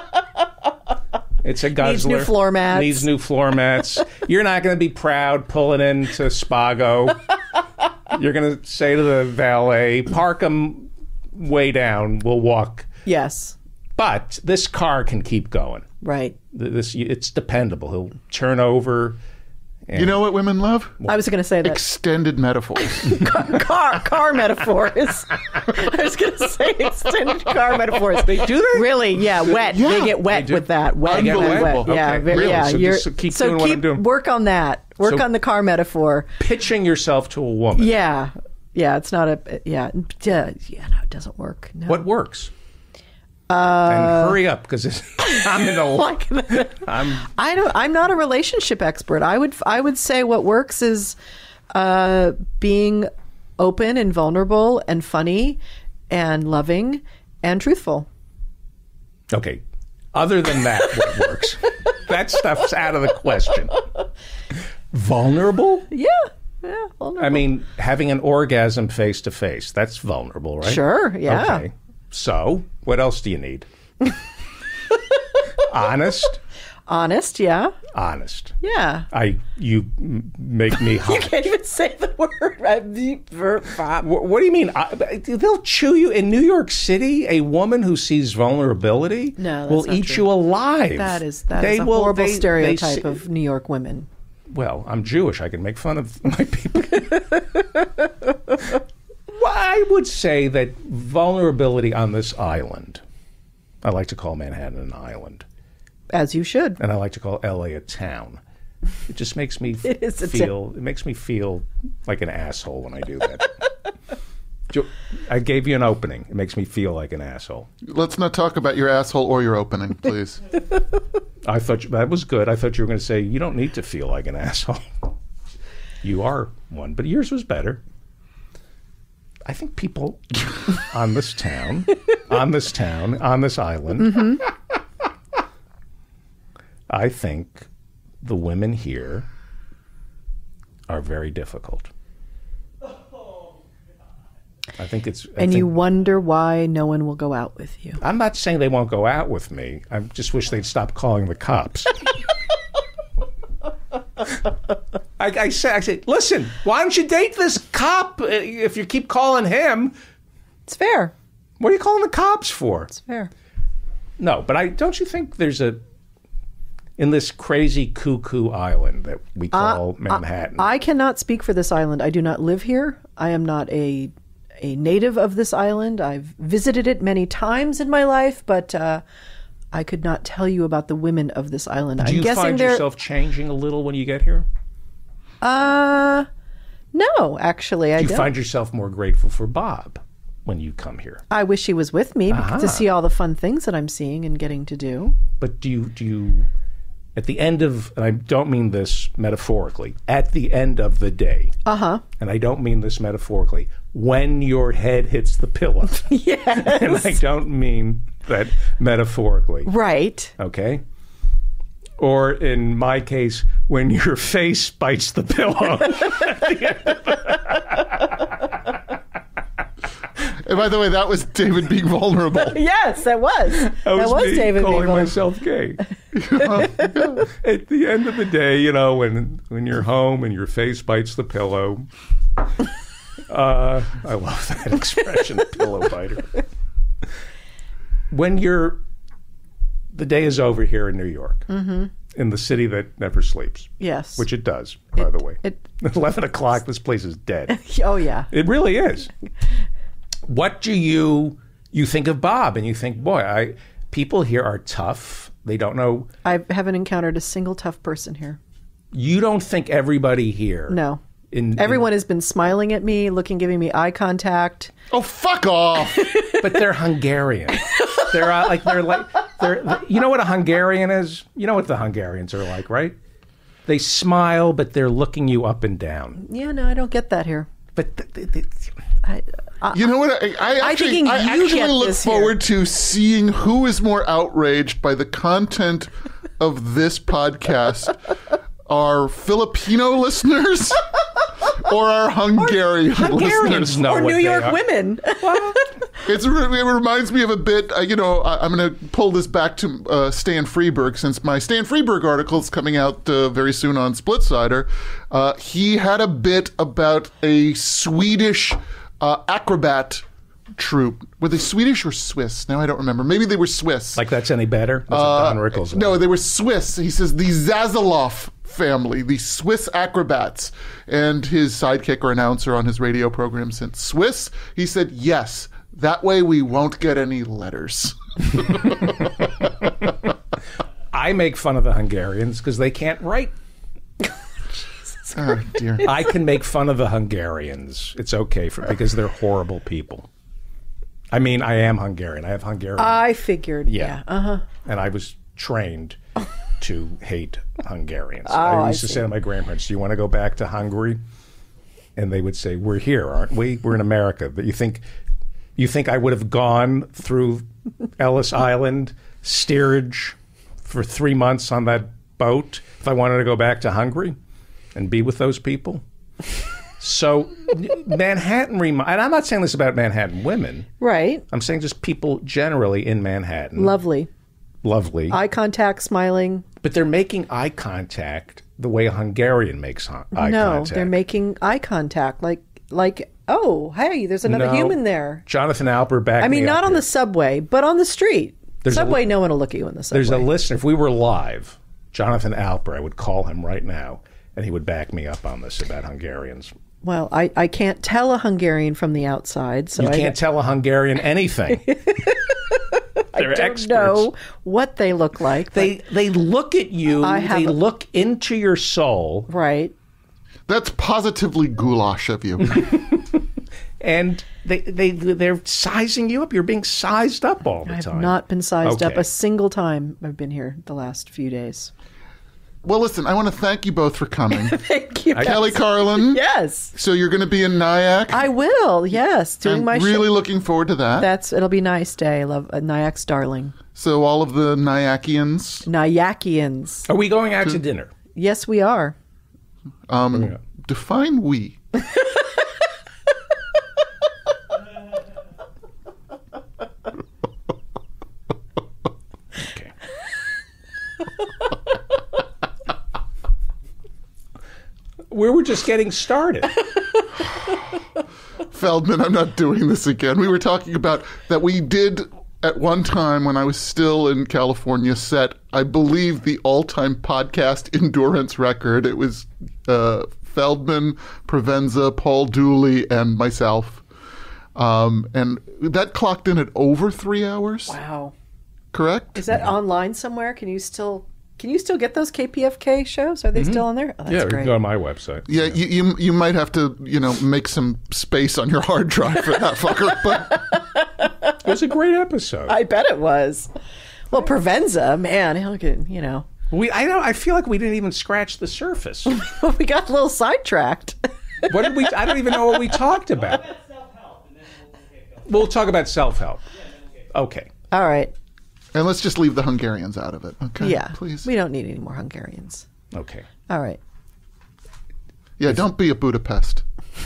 It's a guzzler. Needs new floor mats. Needs new floor mats. You're not going to be proud pulling into Spago. You're going to say to the valet, park them way down. We'll walk. Yes. But this car can keep going. Right. This It's dependable. He'll turn over. You know what women love? I was going to say that. Extended metaphors. car, car, car metaphors. I was going to say extended car metaphors. They do that? Really? Yeah, wet. Yeah. They get wet They with that. Wet, get wet, wet? wet. Yeah, Okay. very, Really? yeah. So You're, just keep so doing keep, what I'm doing. Work on that. Work So- on the car metaphor. Pitching yourself to a woman. Yeah. Yeah, it's not a, yeah. Yeah, yeah no, it doesn't work. No. What works? Uh, and hurry up, because I'm in a Like, I'm I don't. I'm not a relationship expert. I would. I would say what works is uh, being open and vulnerable and funny and loving and truthful. okay. Other than that, what works? That stuff's out of the question. Vulnerable? Yeah. Yeah. Vulnerable. I mean, having an orgasm face to face, that's vulnerable, right? Sure. Yeah. Okay. So, what else do you need? Honest? Honest. Yeah. Honest. Yeah. I you m- make me hot. You can't even say the word. Right? What, what do you mean? I, they'll chew you in New York City. A woman who sees vulnerability No, that's will not eat true. you alive. That is that They is a will- horrible they- they stereotype see- of New York women. Well, I'm Jewish. I can make fun of my people. Well, I would say that vulnerability on this island, I like to call Manhattan an island, As you should. and I like to call L A a town. It just makes me It is a feel. It makes me feel like an asshole when I do that. Jo- I gave you an opening. It makes me feel like an asshole. Let's not talk about your asshole or your opening, please. I thought you, that was good. I thought you were going to say you don't need to feel like an asshole. You are one, but yours was better. I think people on this town, on this town, on this island, mm-hmm. I think the women here are very difficult. I think it's... I and think, you wonder why no one will go out with you. I'm not saying they won't go out with me. I just wish they'd stop calling the cops. I, I say, I say, listen, why don't you date this cop if you keep calling him? It's fair. What are you calling the cops for? It's fair. No, but I don't you think there's a... in this crazy cuckoo island that we call uh, Manhattan. I, I cannot speak for this island. I do not live here. I am not a a native of this island. I've visited it many times in my life, but uh, I could not tell you about the women of this island. Do I'm you guessing find they're... yourself changing a little when you get here? Uh, no, actually, I Do you don't. find yourself more grateful for Bob when you come here? I wish he was with me Aha. to see all the fun things that I'm seeing and getting to do. But do you do you... at the end of, and I don't mean this metaphorically, at the end of the day, uh-huh, and I don't mean this metaphorically, when your head hits the pillow. Yes. And I don't mean that metaphorically. Right. Okay? Or in my case, when your face bites the pillow. And by the way, that was David being vulnerable. Yes, that was. That that was, was me David calling being myself gay. At the end of the day, you know, when when you're home and your face bites the pillow, uh, I love that expression, pillow biter. When you're, the day is over here in New York, mm-hmm. in the city that never sleeps. Yes. Which it does, by it, the way. It, eleven o'clock, this place is dead. Oh, yeah. It really is. What do you you think of Bob? And you think, boy, I people here are tough. They don't know. I haven't encountered a single tough person here. You don't think everybody here? No. In, Everyone in, has been smiling at me, looking, giving me eye contact. Oh, fuck off! But they're Hungarian. They're uh, like they're like they're. You know what a Hungarian is? You know what the Hungarians are like, right? They smile, but they're looking you up and down. Yeah, no, I don't get that here. But th- th- th- I, I, You know what? I, I actually, thinking I you actually get look this forward to seeing who is more outraged by the content of this podcast. Our Filipino listeners or our Hungarian Hungarians listeners? know or what New they York are. women. It's, it reminds me of a bit, uh, you know, I, I'm going to pull this back to uh, Stan Freberg, since my Stan Freberg article is coming out uh, very soon on Splitsider. Uh, he had a bit about a Swedish uh, acrobat troupe. Were they Swedish or Swiss? Now I don't remember. Maybe they were Swiss. Like that's any better? That's Uh, a Don Rickles. no, they were Swiss. He says the Zazelov family, the Swiss acrobats. And his sidekick or announcer on his radio program said, Swiss? He said, yes. That way we won't get any letters. I make fun of the Hungarians because they can't write. Oh, dear. I can make fun of the Hungarians. It's okay for because they're horrible people. I mean, I am Hungarian. I have Hungarian. I figured. Yeah. Yeah. Uh huh. And I was trained to hate Hungarians. Oh, I I used to see. say to my grandparents, do you want to go back to Hungary? And they would say, we're here, aren't we? We're in America. But you think you think I would have gone through Ellis Island, steerage, for three months on that boat if I wanted to go back to Hungary and be with those people? So Manhattan, remi- and I'm not saying this about Manhattan women. Right. I'm saying just people generally in Manhattan. Lovely. Lovely. Eye contact, smiling. But they're making eye contact the way a Hungarian makes hu- eye no, contact. they're making eye contact. Like, like, oh, hey, there's another No. human there. Jonathan Alper back. I mean, me not up on here. the subway, but on the street. There's a- subway, no one will look at you in the subway. There's a listener. If we were live, Jonathan Alper, I would call him right now, and he would back me up on this about Hungarians. Well, I, I can't tell a Hungarian from the outside, so You I can't tell a Hungarian anything. They're don't experts. know what they look like. but- They they look at you. I have They a- look into your soul, right. That's positively goulash of you. and they they they're sizing you up. You're being sized up all the I have time. not been sized up Okay. a single time I've been here the last few days. Well, listen, I want to thank you both for coming. Thank you. Kelly Carlin. Yes. So you're going to be in Nyack. I will, yes. Doing I'm my really show. looking forward to that. That's, it'll be a nice day. I love uh, Nyack's darling. So all of the Nyakians, Nyakians. Are we going out to dinner? Yes, we are. um, Define we. Okay. We were just getting started. Feldman, I'm not doing this again. We were talking about that we did at one time when I was still in California set, I believe, the all-time podcast endurance record. It was uh, Feldman, Provenza, Paul Dooley, and myself. Um, and that clocked in at over three hours. Wow. Correct? Is that online somewhere? Can you still can you still get those K P F K shows? Are they Mm-hmm. still on there? Oh, that's Yeah, great. go to my website. Yeah, You, you you might have to, you know, make some space on your hard drive for that fucker. But It was a great episode. I bet it was. Well, Provenza, man, look at, you know. we, I don't. I feel like we didn't even scratch the surface. We got a little sidetracked. What did we? I don't even know what we talked about. We'll talk about self-help. Okay. All right. and let's just leave the Hungarians out of it. Okay, Yeah. please. We don't need any more Hungarians. Okay. All right. Yeah, don't be a Budapest.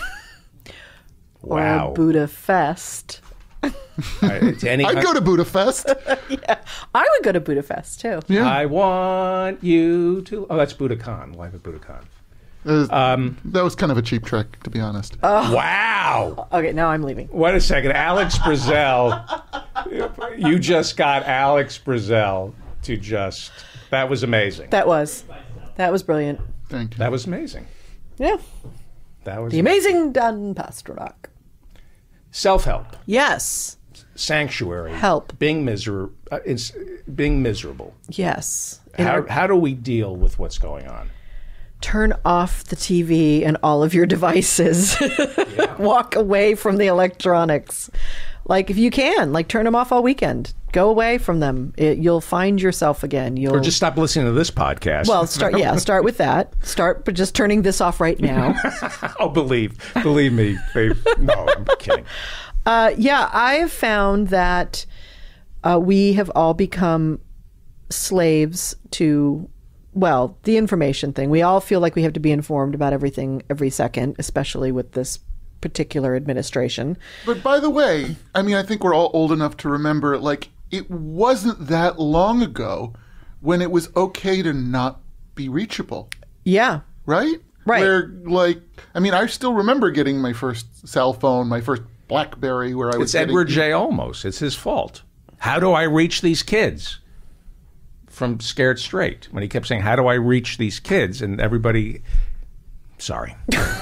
Or Wow. a Budapest. I, to any I'd Hun- go to Budapest. Yeah. I would go to Budapest, too. Yeah. I want you to. Oh, that's Budokan. Live at Budokan. Uh, Um, that was kind of a cheap trick, to be honest. Wow. Okay, now I'm leaving. Wait a second. Alex Brazel. You just got Alex Brazel to just. That was amazing. That was. That was brilliant. Thank you. That was amazing. Yeah. That was The amazing Dan Pasternack. self-help, Yes. sanctuary, Help. being miser, uh, it's being miserable. Yes. In How our- how do we deal with what's going on? Turn off the T V and all of your devices. Walk away from the electronics. Like, if you can, like, turn them off all weekend. Go away from them. It, you'll find yourself again. You'll Or just stop listening to this podcast. well start. Yeah, start with that. Start, but just turning this off right now. oh, believe believe me, they, no, I'm kidding. Uh, yeah, I have found that uh, we have all become slaves to, well, the information thing. We all feel like we have to be informed about everything every second, especially with this particular administration. But by the way, I mean, I think we're all old enough to remember, like, it wasn't that long ago when it was okay to not be reachable, Yeah. right? Right. Where, like, I mean, I still remember getting my first cell phone, my first BlackBerry, where I was It's getting... Edward J. Olmos. It's his fault. How do I reach these kids? From Scared Straight, when he kept saying, how do I reach these kids? And everybody, sorry.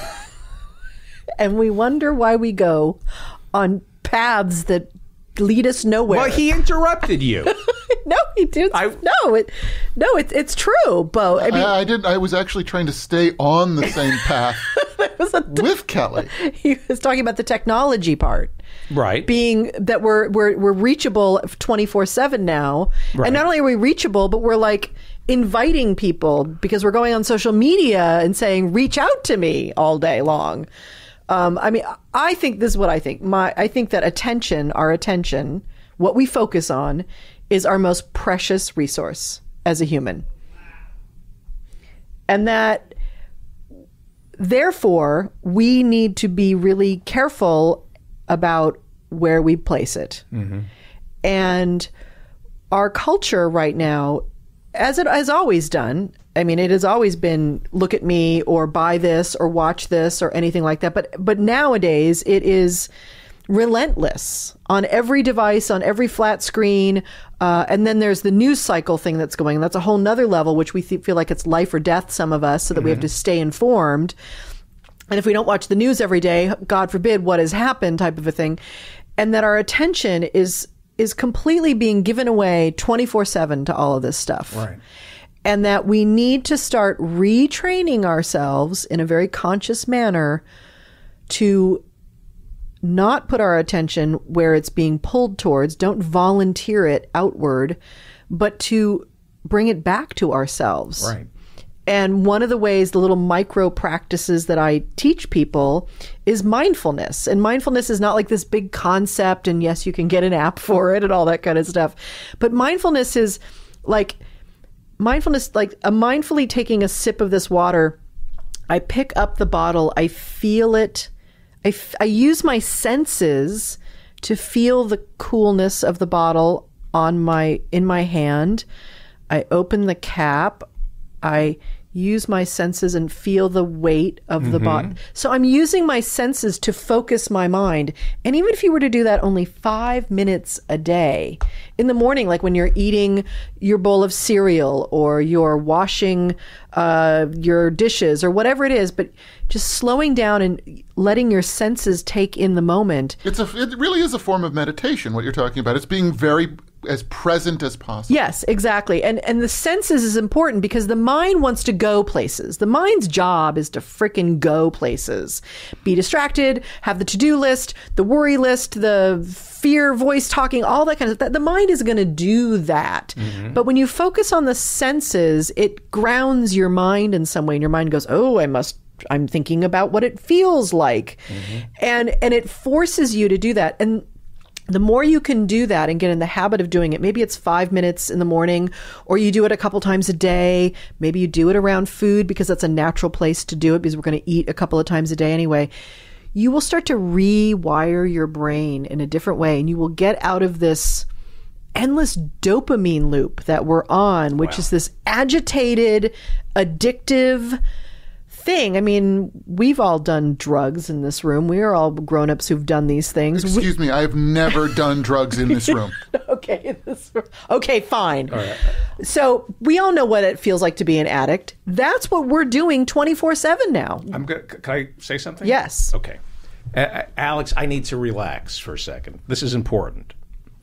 And we wonder why we go on paths that lead us nowhere. Well, he interrupted you. no, he did. I- no, it, no, it, it's true, Bo. I mean, I, I didn't. I was actually trying to stay on the same path it was a, with Kelly. he was talking about the technology part. Right. Being that we're we're we're reachable twenty-four seven now. Right. And not only are we reachable, but we're like inviting people because we're going on social media and saying, reach out to me all day long. Um, I mean, I think this is what I think. My I think that attention, our attention, what we focus on is our most precious resource as a human. And that therefore we need to be really careful about where we place it. Mm-hmm. And our culture right now, as it has always done, I mean, it has always been look at me or buy this or watch this or anything like that. But but nowadays it is relentless on every device, on every flat screen. Uh, and then there's the news cycle thing that's going. That's a whole nother level, which we th- feel like it's life or death, some of us, so that mm-hmm. we have to stay informed. And if we don't watch the news every day, God forbid, what has happened type of a thing. And that our attention is is completely being given away twenty-four seven to all of this stuff. Right. And that we need to start retraining ourselves in a very conscious manner to not put our attention where it's being pulled towards. Don't volunteer it outward, but to bring it back to ourselves. Right. And one of the ways, the little micro practices that I teach people is mindfulness. And mindfulness is not like this big concept, and yes, you can get an app for it and all that kind of stuff. But mindfulness is like mindfulness, like a mindfully taking a sip of this water I pick up the bottle. I feel it. I, f- I use my senses to feel the coolness of the bottle on my in my hand. I open the cap. I use my senses and feel the weight of the mm-hmm. bottle. So I'm using my senses to focus my mind. And even if you were to do that only five minutes a day, in the morning, like when you're eating your bowl of cereal or you're washing uh, your dishes or whatever it is, but just slowing down and letting your senses take in the moment. It's a, it really is a form of meditation, what you're talking about. It's being very as present as possible. Yes, exactly. And and the senses is important because the mind wants to go places. The mind's job is to frickin' go places. Be distracted, have the to-do list, the worry list, the fear voice talking, all that kind of stuff. The mind is going to do that. Mm-hmm. But when you focus on the senses, it grounds your mind in some way. And your mind goes, oh, I must I'm thinking about what it feels like. Mm-hmm. And and it forces you to do that. And the more you can do that and get in the habit of doing it, maybe it's five minutes in the morning, or you do it a couple times a day. Maybe you do it around food because that's a natural place to do it because we're going to eat a couple of times a day anyway. You will start to rewire your brain in a different way, and you will get out of this endless dopamine loop that we're on, which wow. is this agitated, addictive thing. I mean, we've all done drugs in this room. We are all grown-ups who've done these things. Excuse me, I've never done drugs in this room. Okay, this room. Okay, fine. All right. So we all know what it feels like to be an addict. That's what we're doing twenty-four seven now. I'm good. Can I say something? Yes. Okay. Uh, Alex, I need to relax for a second. This is important.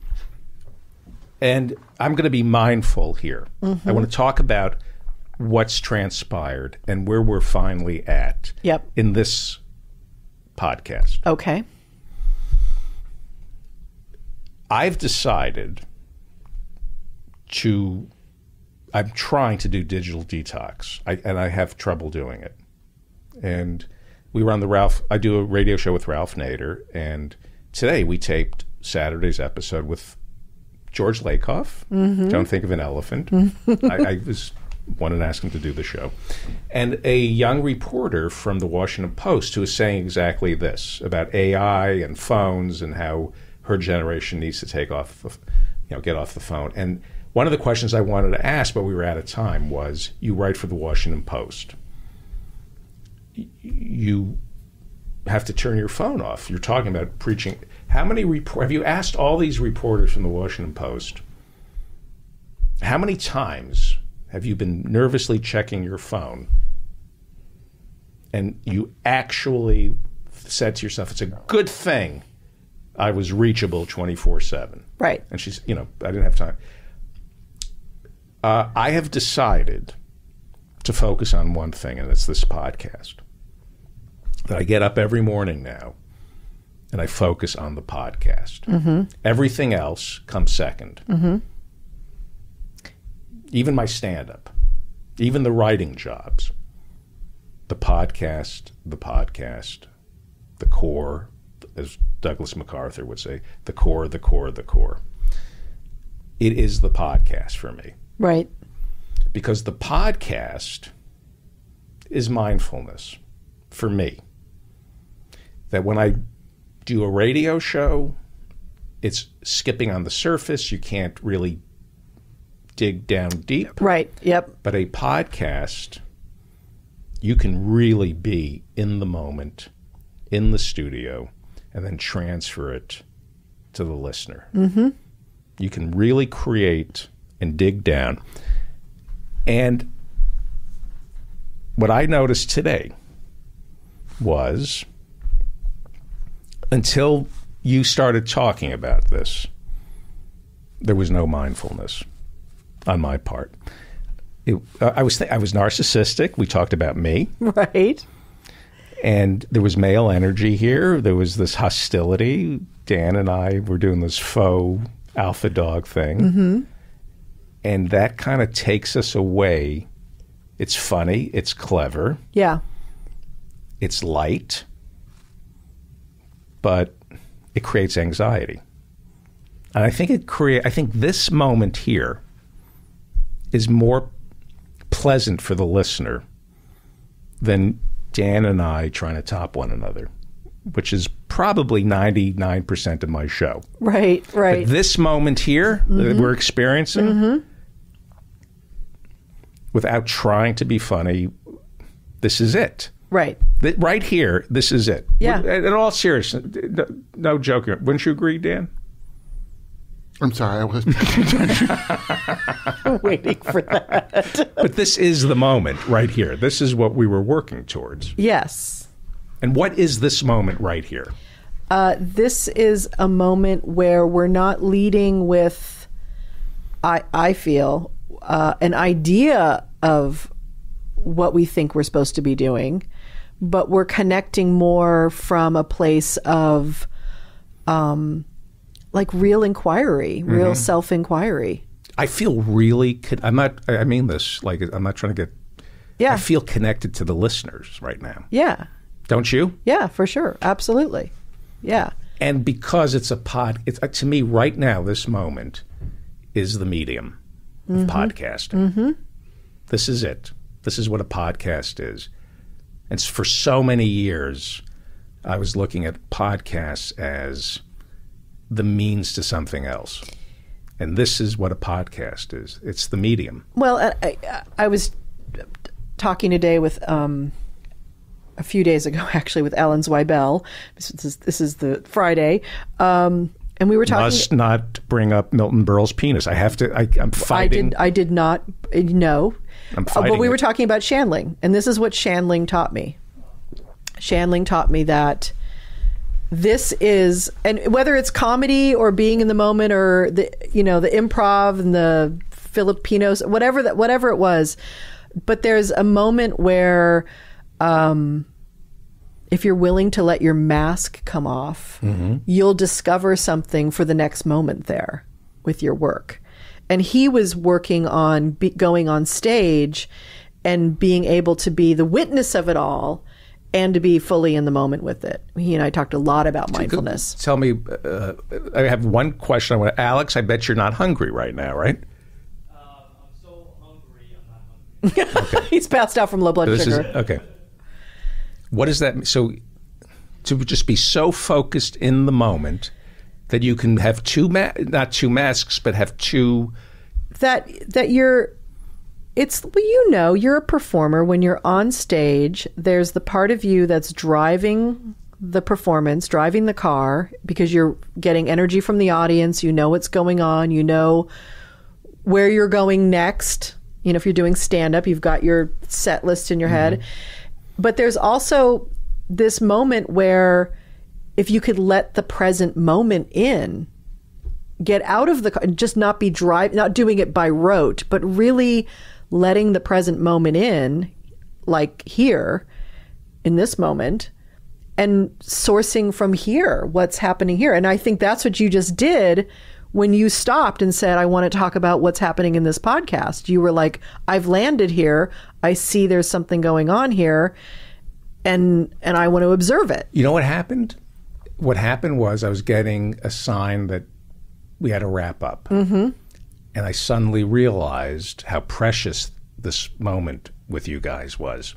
And I'm going to be mindful here. Mm-hmm. I want to talk about what's transpired and where we're finally at yep. in this podcast. Okay. I've decided to, I'm trying to do digital detox, I, and I have trouble doing it. And we were on the Ralph, I do a radio show with Ralph Nader, and today we taped Saturday's episode with George Lakoff. Mm-hmm. Don't think of an elephant. I, I was wanted to ask him to do the show. And a young reporter from the Washington Post who is saying exactly this about A I and phones and how her generation needs to take off, you know, get off the phone. And one of the questions I wanted to ask, but we were out of time, was, you write for the Washington Post. You have to turn your phone off. You're talking about preaching. How many report? Have you asked all these reporters from the Washington Post, how many times have you been nervously checking your phone and you actually said to yourself, it's a good thing I was reachable twenty-four seven? Right. And she's, you know, I didn't have time. Uh, I have decided to focus on one thing, and it's this podcast. That I get up every morning now and I focus on the podcast. Mm-hmm. Everything else comes second. Mm-hmm. Even my stand-up, even the writing jobs, the podcast, the podcast, the core, as Douglas MacArthur would say, the core, the core, the core. It is the podcast for me. Right. Because the podcast is mindfulness for me. That when I do a radio show, it's skipping on the surface. You can't really dig down deep. Right, yep. But a podcast, you can really be in the moment, in the studio, and then transfer it to the listener. Mm-hmm. You can really create and dig down. And what I noticed today was, until you started talking about this, there was no mindfulness on my part. It, uh, I was th- I was narcissistic. We talked about me. Right. And there was male energy here. There was this hostility. Dan and I were doing this faux alpha dog thing. Mm-hmm. And that kind of takes us away. It's funny. It's clever. Yeah. It's light. But it creates anxiety. And I think it create. I think this moment here is more pleasant for the listener than Dan and I trying to top one another, which is probably ninety-nine percent of my show. Right, right. But this moment here mm-hmm. that we're experiencing, mm-hmm. without trying to be funny, this is it. Right. Th- right here, this is it. Yeah. In all seriousness, no, no joking. Wouldn't you agree, Dan? I'm sorry, I was waiting for that. But this is the moment right here. This is what we were working towards. Yes. And what is this moment right here? Uh, this is a moment where we're not leading with, I, I feel, uh, an idea of what we think we're supposed to be doing, but we're connecting more from a place of um, like real inquiry, real mm-hmm. self-inquiry. I feel really, con- I'm not, I mean this, like, I'm not trying to get, yeah. I feel connected to the listeners right now. Yeah. Don't you? Yeah, for sure. Absolutely. Yeah. And because it's a pod, it's, uh, to me right now, this moment is the medium of mm-hmm. podcasting. Mm-hmm. This is it. This is what a podcast is. And for so many years, I was looking at podcasts as the means to something else. And this is what a podcast is. It's the medium. Well, I, I, I was talking today with, um, a few days ago, actually, with Ellen Zweibel. This is, this is the Friday. Um, and we were talking... Must not bring up Milton Berle's penis. I have to... I, I'm fighting... I did, I did not... No. I'm fighting uh, But we it. were talking about Shandling. And this is what Shandling taught me. Shandling taught me that this is... And whether it's comedy or being in the moment or the, you know, the improv and the Filipinos, whatever that, whatever it was. But there's a moment where... Um, if you're willing to let your mask come off, mm-hmm. you'll discover something for the next moment there with your work. And he was working on be, going on stage and being able to be the witness of it all and to be fully in the moment with it. He and I talked a lot about mindfulness. Tell me, uh, I have one question. I want to, Alex, I bet you're not hungry right now, right? Uh, I'm so hungry, I'm not hungry. Okay. He's passed out from low blood so this sugar. Is, okay. What does that mean? So to just be so focused in the moment that you can have two, ma- not two masks, but have two... That, that you're... It's, well, you know, you're a performer. When you're on stage, there's the part of you that's driving the performance, driving the car, because you're getting energy from the audience. You know what's going on. You know where you're going next. You know, if you're doing stand-up, you've got your set list in your mm-hmm. head. But there's also this moment where if you could let the present moment in, get out of the car, just not be drive, not doing it by rote, but really letting the present moment in, like here, in this moment, and sourcing from here, what's happening here. And I think that's what you just did when you stopped and said, I want to talk about what's happening in this podcast. You were like, I've landed here. I see there's something going on here, and and I want to observe it. You know what happened? What happened was I was getting a sign that we had to wrap up. Mm-hmm. And I suddenly realized how precious this moment with you guys was.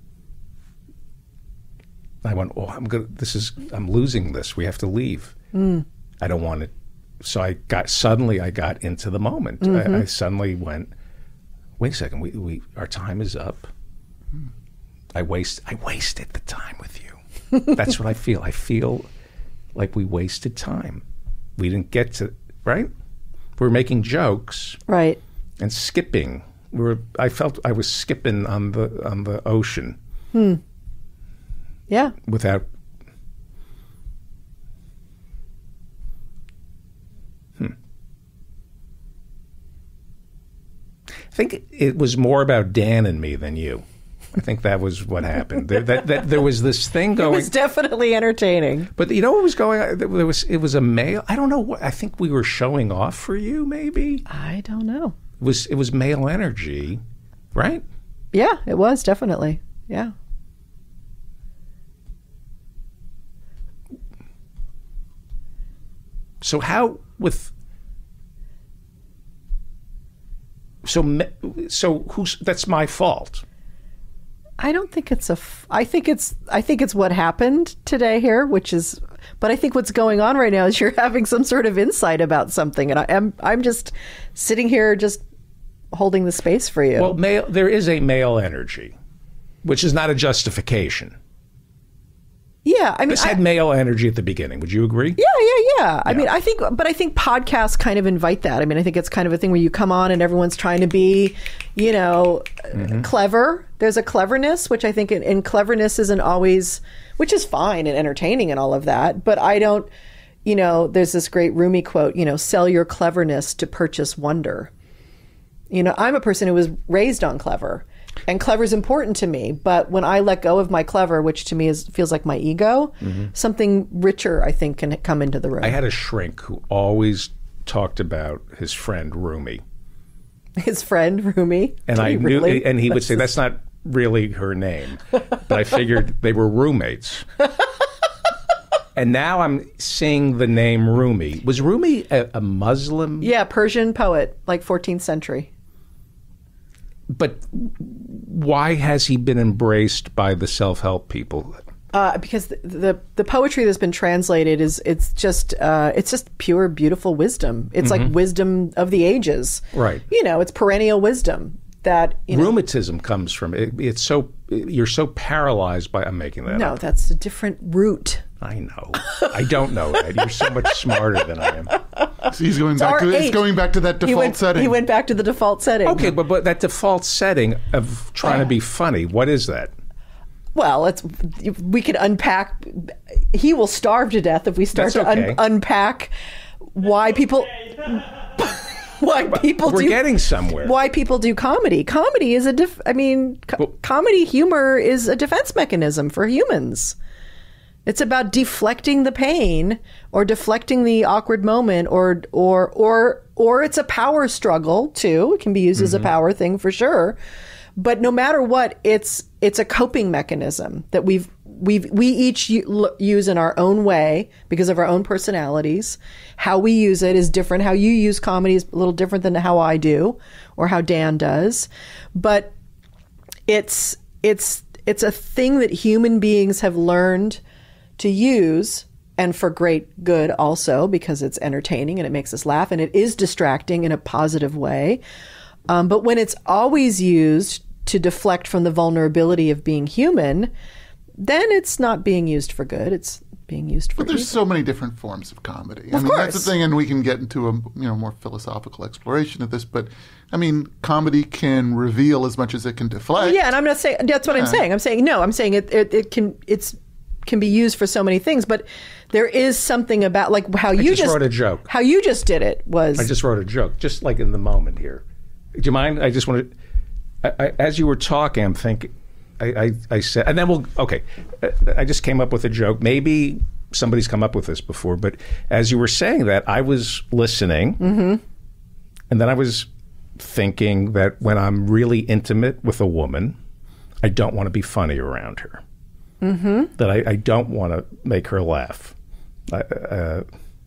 I went, oh, I'm good. This is, I'm losing this. We have to leave. Mm. I don't want it. So I got, suddenly I got into the moment. Mm-hmm. I, I suddenly went, wait a second, we, we, our time is up. I waste, I wasted the time with you. That's what I feel. I feel like we wasted time. We didn't get to, right? We were making jokes. Right. And skipping. We were, I felt I was skipping on the, on the ocean. Hmm. Yeah. Without, hmm. I think it was more about Dan and me than you. I think that was what happened. There, that, that, there was this thing going. It was definitely entertaining. But you know what was going on? There was, it was a male. I don't know what. I think we were showing off for you, maybe. I don't know. It was it was male energy, right? Yeah, it was definitely. Yeah. So how with so so who's that's my fault. I don't think it's a. F- I think it's. I think it's what happened today here, which is. But I think what's going on right now is you're having some sort of insight about something, and I am. I'm just sitting here, just holding the space for you. Well, male, there is a male energy, which is not a justification. Yeah, I mean, this had I, male energy at the beginning. Would you agree? Yeah, yeah, yeah. I mean, I think, but I think podcasts kind of invite that. I mean, I think it's kind of a thing where you come on and everyone's trying to be, you know, mm-hmm. clever. There's a cleverness, which I think, in, in cleverness isn't always, which is fine and entertaining and all of that. But I don't, you know, there's this great Rumi quote, you know, sell your cleverness to purchase wonder. You know, I'm a person who was raised on clever. And clever is important to me, but when I let go of my clever, which to me is feels like my ego, mm-hmm. something richer, I think, can come into the room. I had a shrink who always talked about his friend Rumi. His friend Rumi, and Did I he knew, really? and he would say that's not really her name, but I figured they were roommates. And now I'm seeing the name Rumi. Was Rumi a, a Muslim? Yeah, Persian poet, like fourteenth century. But why has he been embraced by the self-help people? Uh, because the, the the poetry that's been translated is it's just uh, it's just pure beautiful wisdom. It's mm-hmm. like wisdom of the ages, right? You know, it's perennial wisdom that you know, rheumatism comes from. It, it's so you're so paralyzed by. I'm making that. No, up. that's a different root. I know. I don't know that. You're so much smarter than I am. So he's going back to he's going back to that default he went, setting. He went back to the default setting. Okay, but but that default setting of trying to be funny, what is that? Well, it's we could unpack. He will starve to death if we start That's to okay. un- unpack why people. Why people We're do, getting somewhere. Why people do comedy? Comedy is a. Def, I mean, co- well, comedy humor is a defense mechanism for humans. It's about deflecting the pain or deflecting the awkward moment, or or or or it's a power struggle too. It can be used mm-hmm. as a power thing for sure. But no matter what, it's it's a coping mechanism that we've we've we each u- use in our own way because of our own personalities. How we use it is different. How you use comedy is a little different than how I do or how Dan does. But it's it's it's a thing that human beings have learned to use, and for great good also, because it's entertaining and it makes us laugh and it is distracting in a positive way. Um, but when it's always used to deflect from the vulnerability of being human, then it's not being used for good. It's being used for But there's evil. so many different forms of comedy. Of I mean, course. that's the thing, and we can get into a you know more philosophical exploration of this. But I mean, comedy can reveal as much as it can deflect. Yeah, and I'm not saying that's what Yeah. I'm saying. I'm saying no. I'm saying it. It, it can. It's can be used for so many things, but there is something about like how you just wrote a joke. How you just did it was. I just wrote a joke, just like in the moment here. Do you mind? I just want to. I, I, as you were talking, I'm thinking. I, I, I said, and then we'll. Okay, I just came up with a joke. Maybe somebody's come up with this before, but as you were saying that, I was listening, mm-hmm. and then I was thinking that when I'm really intimate with a woman, I don't want to be funny around her. Mm-hmm. That I, I don't want to make her laugh. I, uh,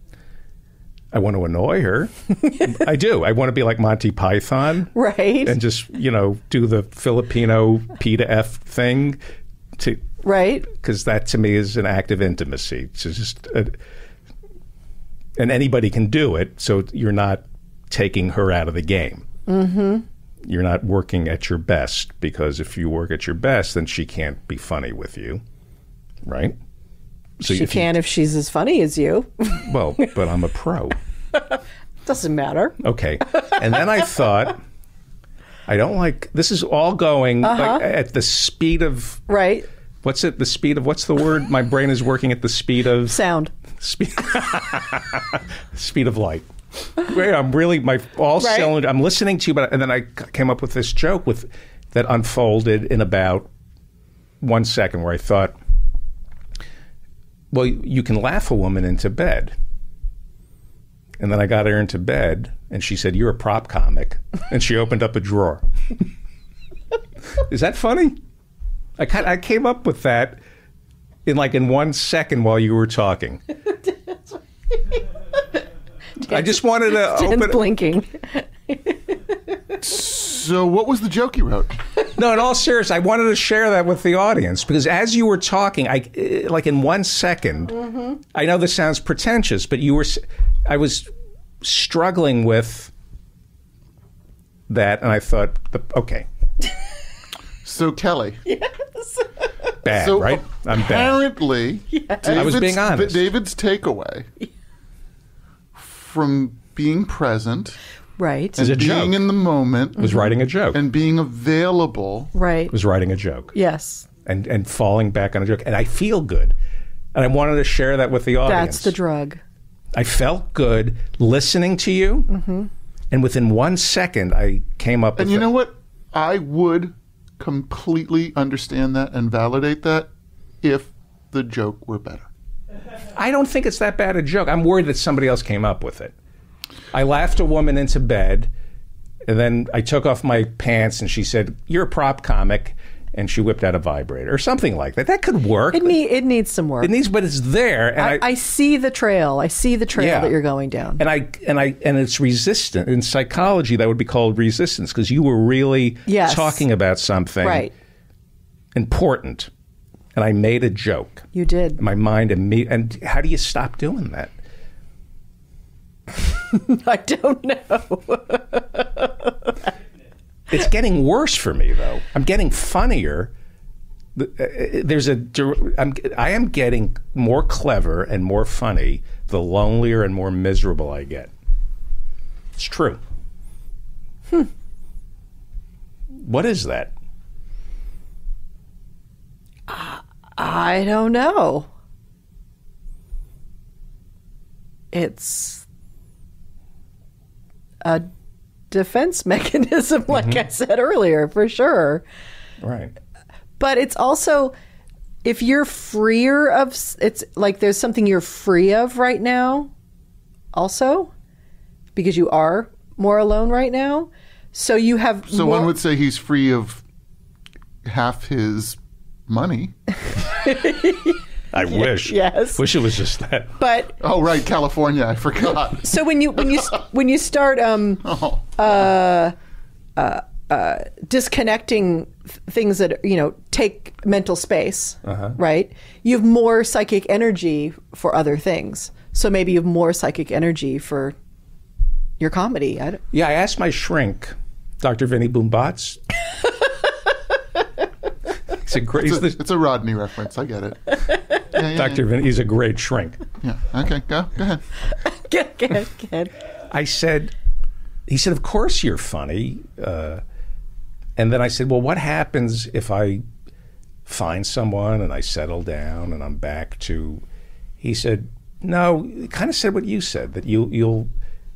I want to annoy her. I do. I want to be like Monty Python. Right. And just, you know, do the Filipino P to F thing. To, right. Because that to me is an act of intimacy. It's just, a, and anybody can do it, so you're not taking her out of the game. Mm-hmm. You're not working at your best, because if you work at your best, then she can't be funny with you, right? So she if can you, if she's as funny as you. Well, but I'm a pro. Doesn't matter. Okay. And then I thought, I don't like, this is all going uh-huh. like, at the speed of... Right. What's it, the speed of, what's the word? My brain is working at the speed of... Sound. Speed, speed of light. I'm really my all right. cylinder. I'm listening to you, but and then I came up with this joke with that unfolded in about one second, where I thought, well, you can laugh a woman into bed, and then I got her into bed, and she said, "You're a prop comic," and she opened up a drawer. Is that funny? I kind I came up with that in like in one second while you were talking. I just wanted to Dan's open... blinking. So what was the joke you wrote? No, in all seriousness, I wanted to share that with the audience because as you were talking, I like in one second, mm-hmm. I know this sounds pretentious, but you were, I was struggling with that, and I thought, okay. So Kelly, Yes. Bad, so right? I'm bad. apparently, Yes. I was being honest. David's takeaway from being present Right. Is and a being joke. in the moment Was writing a joke. and being available. Right. Was writing a joke. Yes. And and falling back on a joke, and I feel good, and I wanted to share that with the audience. That's the drug. I felt good listening to you, mm-hmm. and within one second, I came up. And with you a- know what? I would completely understand that and validate that if the joke were better. I don't think it's that bad a joke. I'm worried that somebody else came up with it. I laughed a woman into bed, and then I took off my pants, and she said, "You're a prop comic," and she whipped out a vibrator or something like that. That could work. It need it needs some work. It needs, but it's there, and I, I, I see the trail. I see the trail Yeah. that you're going down. and I and I and it's resistant. In psychology, that would be called resistance because you were really Yes. talking about something Right. important, and I made a joke. You did. My mind and me. And how do you stop doing that? I don't know. It's getting worse for me, though. I'm getting funnier. There's a. I'm, I am getting more clever and more funny the lonelier and more miserable I get. It's true. Hmm. What is that? I don't know. It's a defense mechanism, like Mm-hmm. I said earlier, for sure. Right. But it's also, if you're freer of, s- it's like there's something you're free of right now, also, because you are more alone right now. So you have. So more, one would say he's free of half his money. I wish. Yes. Wish it was just that. But Oh, right, California. I forgot. so when you when you when you start um, Oh. disconnecting th- things that you know take mental space, Uh-huh. right? You have more psychic energy for other things. So maybe you have more psychic energy for your comedy. I don't, Yeah, I asked my shrink, Doctor Vinny Boombots. He's a great. It's He's a, the, it's a Rodney reference. I get it. Yeah, yeah, Doctor Vinny. He's a great shrink. Yeah. yeah. Okay, go, go ahead. get, get, get. I said, he said, of course you're funny. Uh, and then I said, well, what happens if I find someone and I settle down and I'm back to, he said, no, he kind of said what you said, that you, you'll,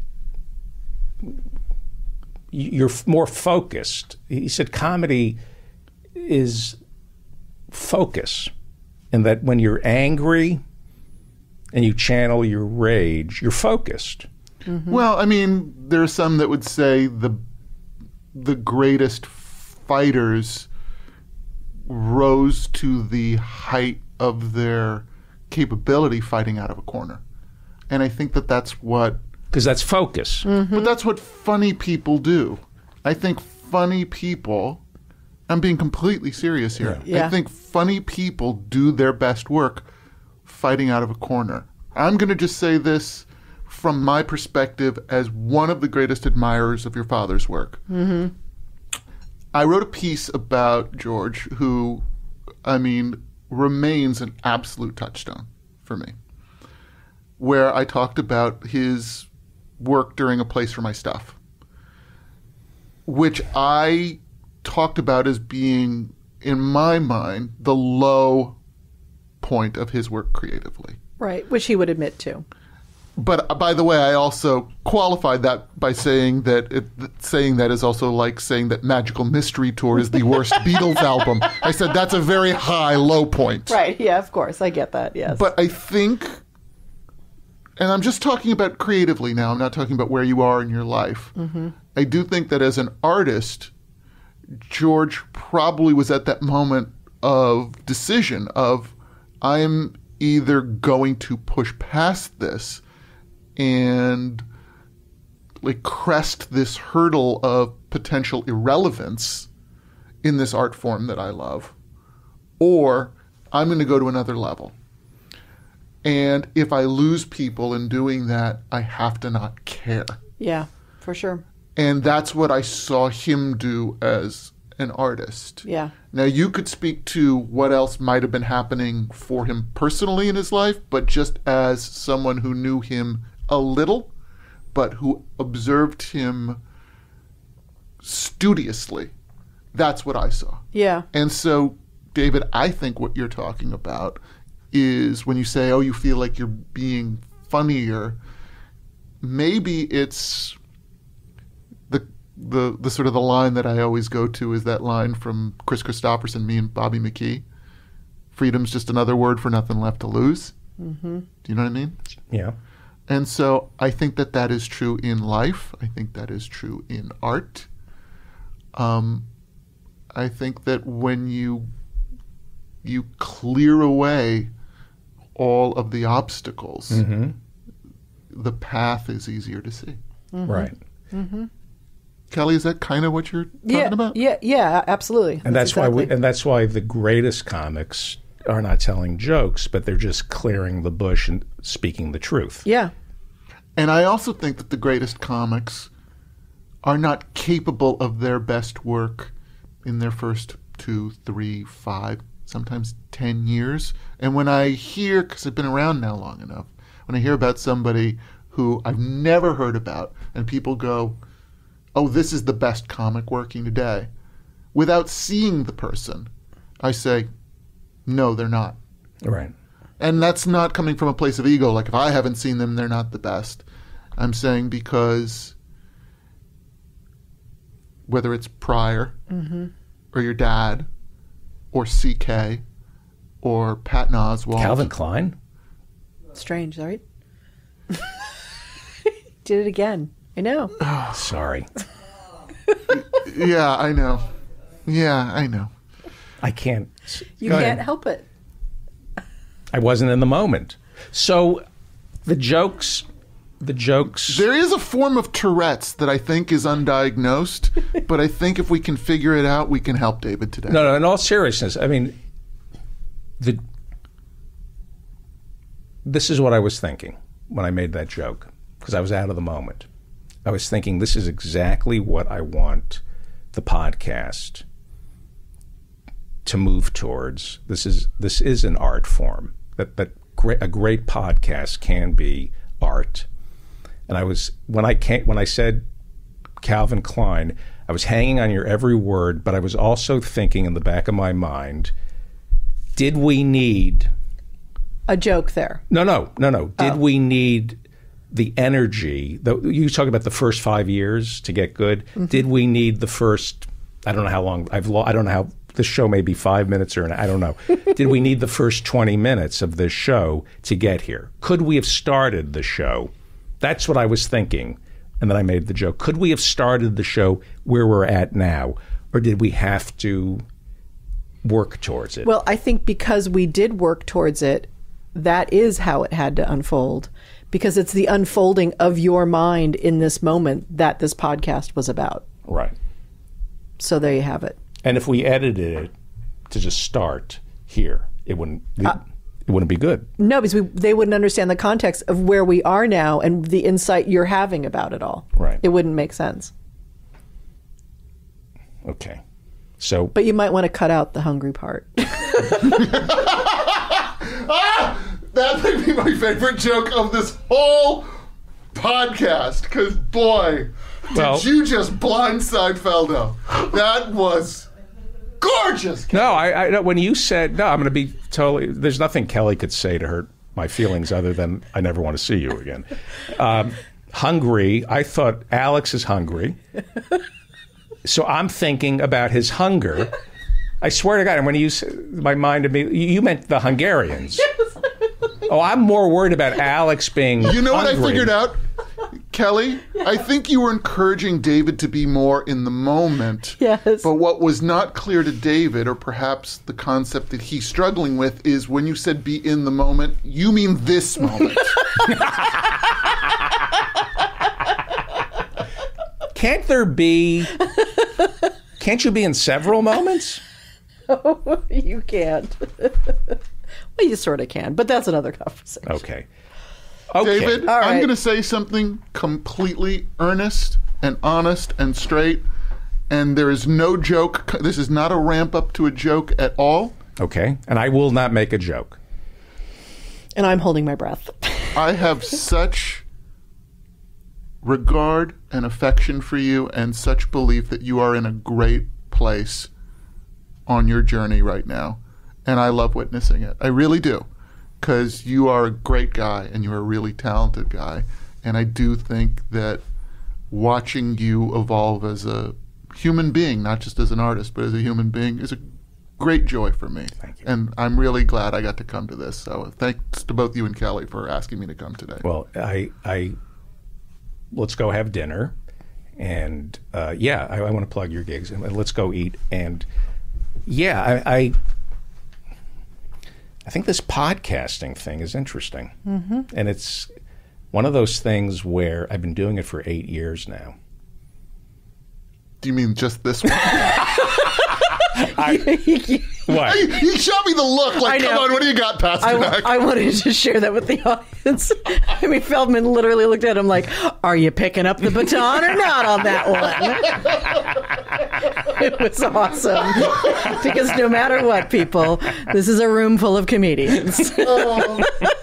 you're more focused. He said comedy is focus, and that when you're angry and you channel your rage, you're focused. Well, I mean, there are some that would say the the greatest fighters rose to the height of their capability fighting out of a corner. And I think that that's what Because that's focus. but that's what funny people do. I think funny people, I'm being completely serious here. Yeah. I think funny people do their best work fighting out of a corner. I'm going to just say this from my perspective as one of the greatest admirers of your father's work. Mm-hmm. I wrote a piece about George who, I mean, remains an absolute touchstone for me, where I talked about his work during A Place for My Stuff, which I talked about as being, in my mind, the low point of his work creatively. Right, which he would admit to. But uh, by the way, I also qualified that by saying that it, th- saying that is also like saying that Magical Mystery Tour is the worst Beatles album. I said that's a very high low point. Right, yeah, of course. I get that, yes. But I think, and I'm just talking about creatively now, I'm not talking about where you are in your life. Mm-hmm. I do think that as an artist, George probably was at that moment of decision of, I'm either going to push past this and like crest this hurdle of potential irrelevance in this art form that I love, or I'm going to go to another level. And if I lose people in doing that, I have to not care. Yeah, for sure. And that's what I saw him do as an artist. Yeah. Now, you could speak to what else might have been happening for him personally in his life, but just as someone who knew him a little, but who observed him studiously, that's what I saw. Yeah. And so, David, I think what you're talking about is when you say, oh, you feel like you're being funnier, maybe it's the the the sort of the line that I always go to is that line from Chris Christopherson, me and Bobby McKee. Freedom's just another word for nothing left to lose. Mm-hmm. Do you know what I mean? Yeah. And so I think that that is true in life. I think that is true in art. Um, I think that when you you clear away all of the obstacles, Mm-hmm. the path is easier to see. Mm-hmm. Right. Mm-hmm. Kelly, is that kind of what you're talking Yeah, about? yeah, yeah, absolutely. And that's, exactly. why we, and that's why the greatest comics are not telling jokes, but they're just clearing the bush and speaking the truth. Yeah. And I also think that the greatest comics are not capable of their best work in their first two, three, five, sometimes ten years. And when I hear, because I've been around now long enough, when I hear about somebody who I've never heard about and people go, oh, this is the best comic working today, without seeing the person, I say, no, they're not. Right. And that's not coming from a place of ego, like if I haven't seen them, they're not the best. I'm saying because whether it's Pryor Mm-hmm. or your dad or C K or Patton Oswalt. Calvin Klein? Strange, right? Did it again. I know. Sorry. Yeah, I know. Yeah, I know. I can't. You Go can't ahead. help it. I wasn't in the moment. So the jokes, the jokes. There is a form of Tourette's that I think is undiagnosed, but I think if we can figure it out, we can help David today. No, no, in all seriousness, I mean, the. This is what I was thinking when I made that joke, because I was out of the moment. I was thinking, this is exactly what I want the podcast to move towards. This is this is an art form. That that great, a great podcast can be art. And I was when I came when I said Calvin Klein, I was hanging on your every word, but I was also thinking in the back of my mind, did we need A joke there. No, no, no, no. Did Oh. we need the energy? The, you talk about the first five years to get good. Mm-hmm. Did we need the first? I don't know how long. I've. Lo- I don't know how. The show may be five minutes or an, I don't know. Did we need the first twenty minutes of this show to get here? Could we have started the show? That's what I was thinking. And then I made the joke. Could we have started the show where we're at now? Or did we have to work towards it? Well, I think because we did work towards it, that is how it had to unfold. Because it's the unfolding of your mind in this moment that this podcast was about. Right. So there you have it. And if we edited it to just start here, it wouldn't it, Uh, it wouldn't be good. No, because we, they wouldn't understand the context of where we are now and the insight you're having about it all. Right. It wouldn't make sense. Okay. So But you might want to cut out the hungry part. Ah, that might be my favorite joke of this whole podcast. Because, boy, Well- did you just blindside Feldo. That was gorgeous. no, I, I when you said no, I'm going to be totally. There's nothing Kelly could say to hurt my feelings other than I never want to see you again. Um, hungry. I thought Alex is hungry, so I'm thinking about his hunger. I swear to God, and when you s- my mind to me, you you meant the Hungarians. Oh, I'm more worried about Alex being. You know what I hungry. figured out? Kelly, I think you were encouraging David to be more in the moment. Yes. But what was not clear to David, or perhaps the concept that he's struggling with, is when you said be in the moment, you mean this moment. Can't there be Can't you be in several moments? Oh, you can't. Well, you sort of can, but that's another conversation. Okay. Okay. David, All right. I'm going to say something completely earnest and honest and straight, and there is no joke. This is not a ramp up to a joke at all. Okay. And I will not make a joke. And I'm holding my breath. I have such regard and affection for you and such belief that you are in a great place on your journey right now. And I love witnessing it. I really do. Because you are a great guy and you're a really talented guy. And I do think that watching you evolve as a human being, not just as an artist, but as a human being, is a great joy for me. Thank you. And I'm really glad I got to come to this. So thanks to both you and Kelly for asking me to come today. Well, I, I let's go have dinner. And uh, yeah, I, I want to plug your gigs. And let's go eat. And yeah, I... I I think this podcasting thing is interesting. Mm-hmm. And it's one of those things where I've been doing it for eight years now. Do you mean just this one? I, what? He, he shot me the look like, I know. come on, what do you got, I, Pasternack? I wanted to share that with the audience. I mean, Feldman literally looked at him like, are you picking up the baton or not on that one? It was awesome. Because no matter what, people, this is a room full of comedians. uh,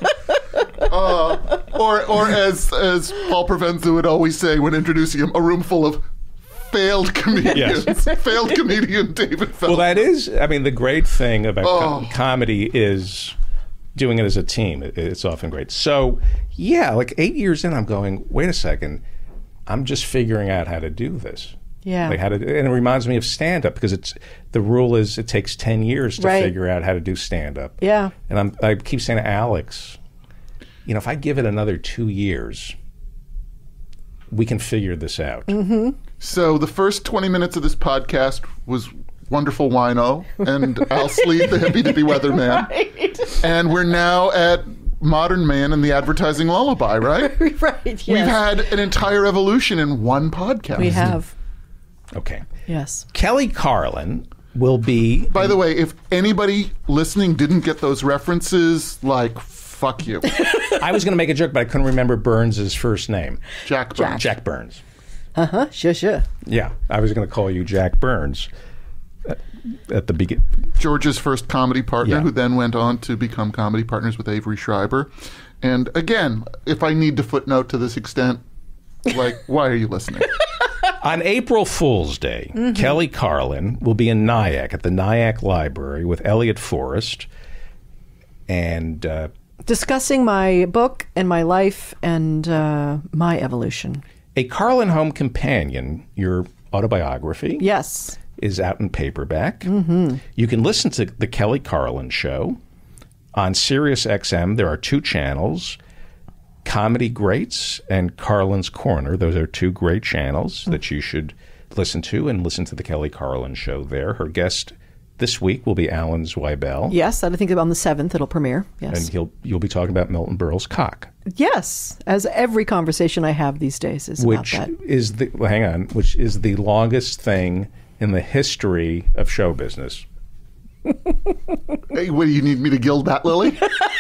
or or as, as Paul Provenza would always say when introducing him, a room full of failed comedians. Yes. Failed comedian David Feldman. Well, that is, I mean, the great thing about Oh. com- comedy is doing it as a team. It, it's often great. So, yeah, like eight years in, I'm going, wait a second, I'm just figuring out how to do this. Yeah. Like how to, and it reminds me of stand-up because it's the rule is it takes ten years to Right. figure out how to do stand-up. Yeah. And I'm, I keep saying to Alex, you know, if I give it another two years, we can figure this out. Mm-hmm. So the first twenty minutes of this podcast was wonderful wino and Al Sleet, the hippy-dippy weatherman. Right. And we're now at Modern Man and the Advertising Lullaby, right? Right, yes. We've had an entire evolution in one podcast. We have. Okay. Yes. Kelly Carlin will be... By the way, if anybody listening didn't get those references, like, fuck you. I was going to make a joke, but I couldn't remember Burns' first name. Jack Burns. Jack Burns. Uh-huh. Sure, sure. Yeah, I was going to call you Jack Burns at, at the beginning. George's first comedy partner, Yeah. who then went on to become comedy partners with Avery Schreiber. And again, if I need to footnote to this extent, like, why are you listening? On April Fool's Day, Mm-hmm. Kelly Carlin will be in Nyack at the Nyack Library with Elliot Forrest and uh, Discussing my book and my life and uh, my evolution. a Carlin Home Companion, your autobiography. Yes. Is out in paperback. Mm-hmm. You can listen to The Kelly Carlin Show on Sirius X M. There are two channels, Comedy Greats and Carlin's Corner. Those are two great channels mm-hmm. that you should listen to, and listen to The Kelly Carlin Show there. Her guest this week will be Alan Zweibel. Yes, I think on the seventh it'll premiere. Yes. And he'll you'll be talking about Milton Berle's cock. Yes, as every conversation I have these days is Which about that. is the, well, hang on, which is the longest thing in the history of show business. Hey, what do you need me to gild that, Lily?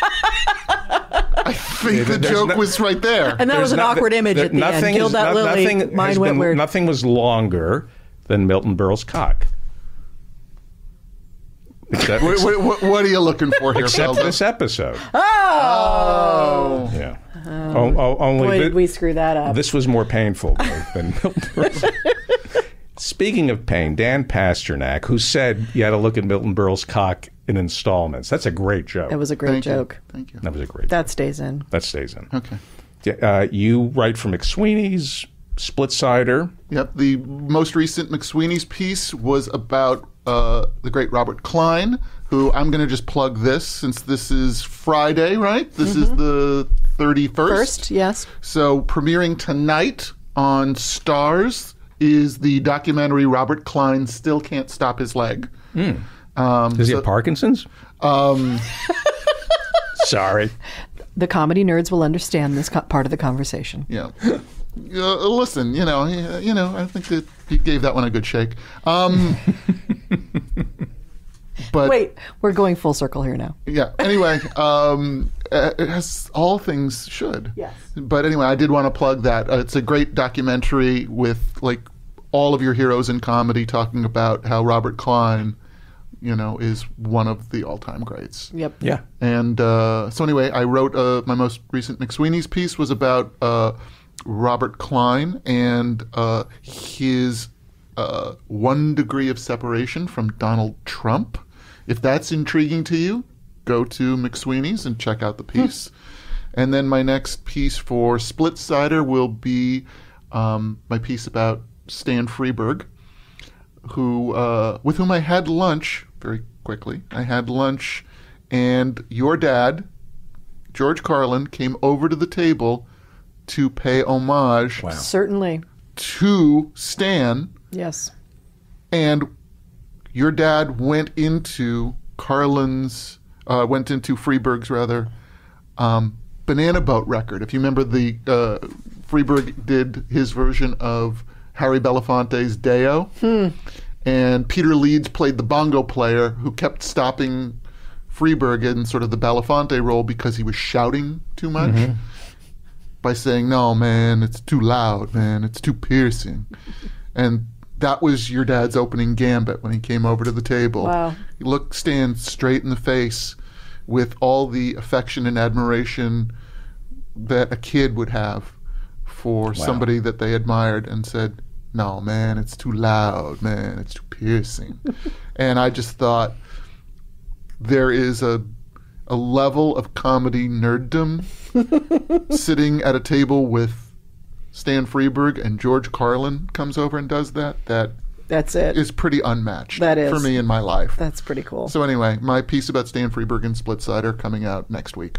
I think the There's joke no- was right there. And that There's was an no- awkward image there- at the nothing end. Gild is- that no- Lily, nothing mine has went been- weird. Nothing was longer than Milton Berle's cock. Except, what, what, what, what are you looking for here, except Felda? this episode. Oh. Yeah. O- o- only Boy, thi- did we screw that up. This was more painful though, than Milton Berle's. Speaking of pain, Dan Pasternack, who said you had to look at Milton Berle's cock in installments. That's a great joke. That was a great Thank joke. you. Thank you. That was a great That joke. stays in. That stays in. Okay. Yeah, uh, you write for McSweeney's, Splitsider. Yep. The most recent McSweeney's piece was about uh, the great Robert Klein, who I'm going to just plug this since this is Friday, right? This Mm-hmm. is the thirty-first. First, yes. So premiering tonight on Stars is the documentary Robert Klein Still Can't Stop His Leg. Mm. Um, Does he so- have Parkinson's? Um, Sorry. The comedy nerds will understand this co- part of the conversation. yeah. uh, listen, you know, you know, I think that he gave that one a good shake. Um, but Wait, we're going full circle here now. yeah. Anyway, um, as all things should. Yes. But anyway, I did want to plug that. Uh, it's a great documentary with like all of your heroes in comedy talking about how Robert Klein, you know, is one of the all-time greats. Yep. Yeah. And uh, so anyway, I wrote uh, my most recent McSweeney's piece was about uh, Robert Klein and uh, his uh, one degree of separation from Donald Trump. If that's intriguing to you, go to McSweeney's and check out the piece. And then my next piece for Splitsider will be um, my piece about Stan Freberg, who uh, with whom I had lunch very quickly. I had lunch, and your dad, George Carlin, came over to the table to pay homage Wow. Certainly. to Stan, Yes. and your dad went into Carlin's, uh, went into Freberg's rather, um, Banana Boat record. If you remember, the uh, Freberg did his version of Harry Belafonte's Deo. Hmm. And Peter Leeds played the bongo player who kept stopping Freberg in sort of the Belafonte role because he was shouting too much Mm-hmm. by saying, "No, man, it's too loud, man, it's too piercing." And that was your dad's opening gambit when he came over to the table. Wow. He looked Stan straight in the face with all the affection and admiration that a kid would have for somebody that they admired and said, "No, man, it's too loud, man, it's too piercing." And I just thought there is a a level of comedy nerddom sitting at a table with Stan Freberg and George Carlin comes over and does that. That That's it. is pretty unmatched That is. for me in my life. That's pretty cool. So anyway, my piece about Stan Freberg and Splitsider coming out next week.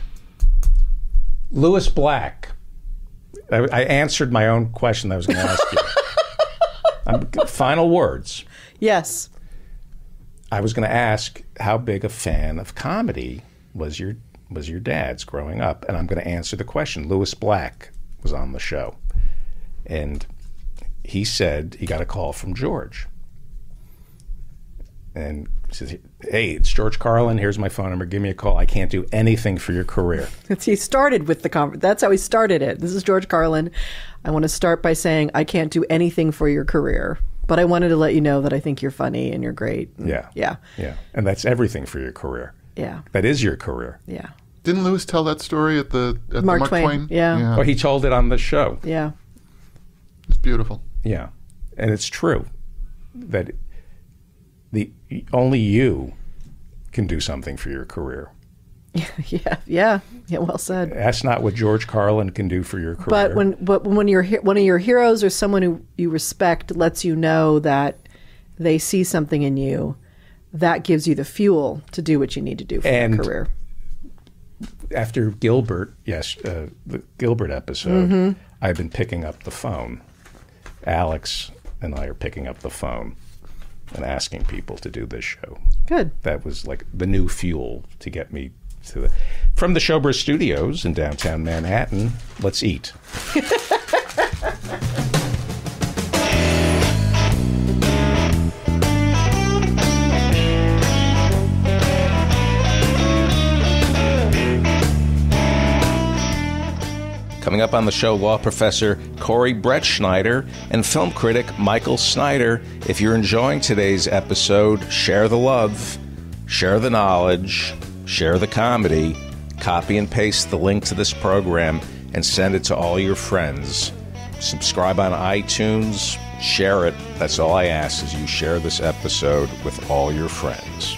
Louis Black. I, I answered my own question that I was going to ask you. um, final words. Yes. I was going to ask how big a fan of comedy was your was your dad's growing up, and I'm going to answer the question. Louis Black was on the show, and he said he got a call from George, and he says, "Hey, it's George Carlin. Here's my phone number. Give me a call. I can't do anything for your career." It's, he started with the conver- That's how he started it. This is George Carlin. I want to start by saying I can't do anything for your career, but I wanted to let you know that I think you're funny and you're great. And Yeah, yeah, yeah, and that's everything for your career. yeah, That is your career. yeah, Didn't Louis tell that story at the at Mark the Mark Twain, Twain? yeah. Well, he told it on the show. yeah. It's beautiful. Yeah, and it's true that the only you can do something for your career. Yeah, yeah, yeah. Well said. That's not what George Carlin can do for your career. But when, but when you're one of your heroes or someone who you respect lets you know that they see something in you, that gives you the fuel to do what you need to do for And your career. after Gilbert, yes, uh, the Gilbert episode, Mm-hmm. I've been picking up the phone. Alex and I are picking up the phone and asking people to do this show. Good. That was like the new fuel to get me to the. From the Showbiz Studios in downtown Manhattan, let's eat. Coming up on the show, law professor Corey Brettschneider and film critic Michael Snyder. If you're enjoying today's episode, share the love, share the knowledge, share the comedy, copy and paste the link to this program, and send it to all your friends. Subscribe on iTunes, share it. That's all I ask, is you share this episode with all your friends.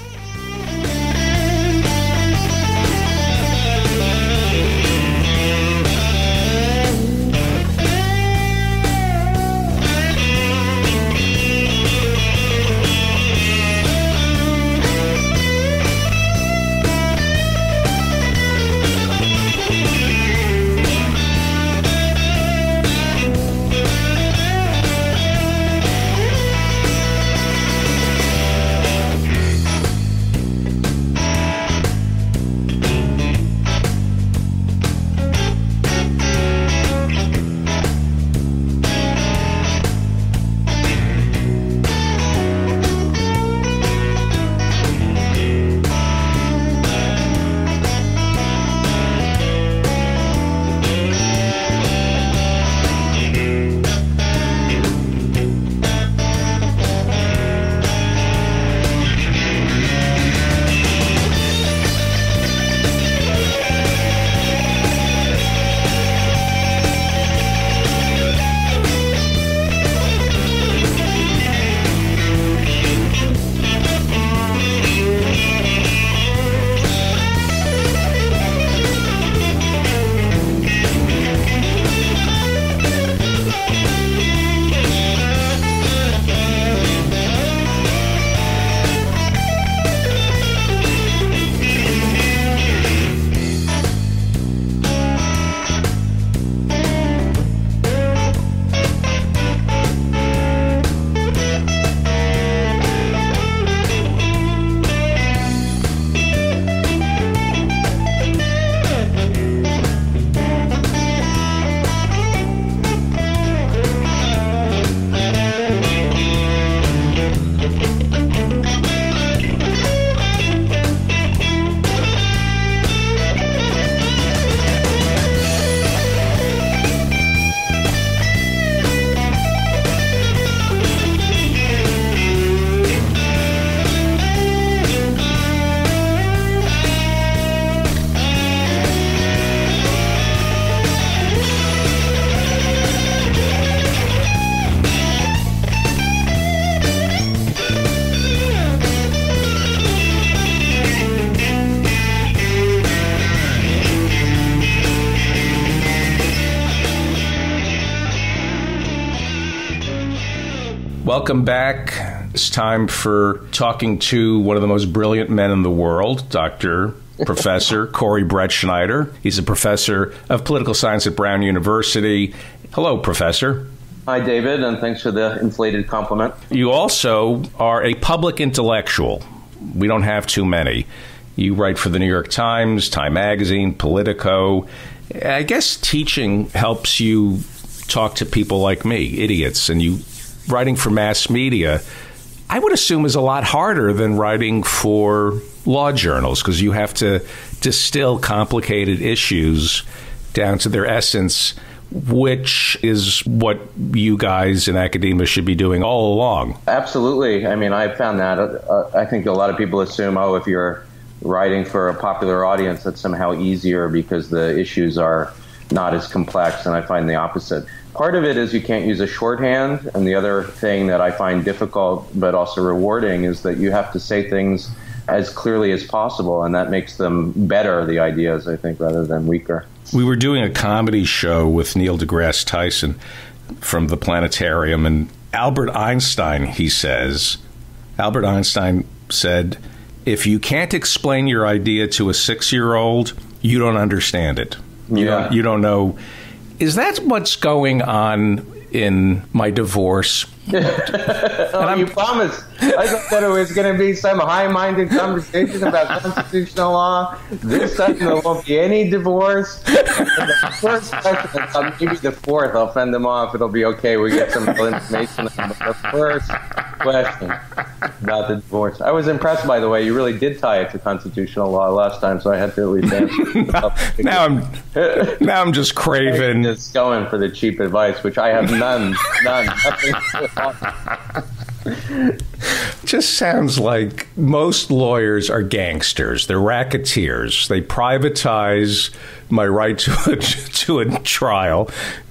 Welcome back. It's time for talking to one of the most brilliant men in the world, Doctor Professor Corey Brettschneider. He's a professor of political science at Brown University. Hello, Professor. Hi, David, and thanks for the inflated compliment. You also are a public intellectual. We don't have too many. You write for the New York Times, Time Magazine, Politico. I guess teaching helps you talk to people like me, idiots, and you writing for mass media, I would assume, is a lot harder than writing for law journals because you have to distill complicated issues down to their essence, which is what you guys in academia should be doing all along. Absolutely. I mean, I found that. Uh, I think a lot of people assume, oh, if you're writing for a popular audience, that's somehow easier because the issues are not as complex, and I find the opposite. Part of it is you can't use a shorthand, and the other thing that I find difficult but also rewarding is that you have to say things as clearly as possible, and that makes them better, the ideas, I think, rather than weaker. We were doing a comedy show with Neil deGrasse Tyson from the Planetarium, and Albert Einstein, he says, Albert Einstein said, if you can't explain your idea to a six-year-old, you don't understand it. You, Yeah. don't, you don't know. Is that what's going on in my divorce? Oh, you promised. I thought that it was going to be some high-minded conversation about constitutional law. This time there won't be any divorce. And the first question, uh, maybe the fourth, I'll fend them off. It'll be okay. We get some real information on the first question about the divorce. I was impressed, by the way. You really did tie it to constitutional law last time, so I had to at least answer. now I'm now I'm just craving. Just going for the cheap advice, which I have none, none, nothing. Just sounds like most lawyers are gangsters. They're racketeers. They privatize my right to a, to a trial,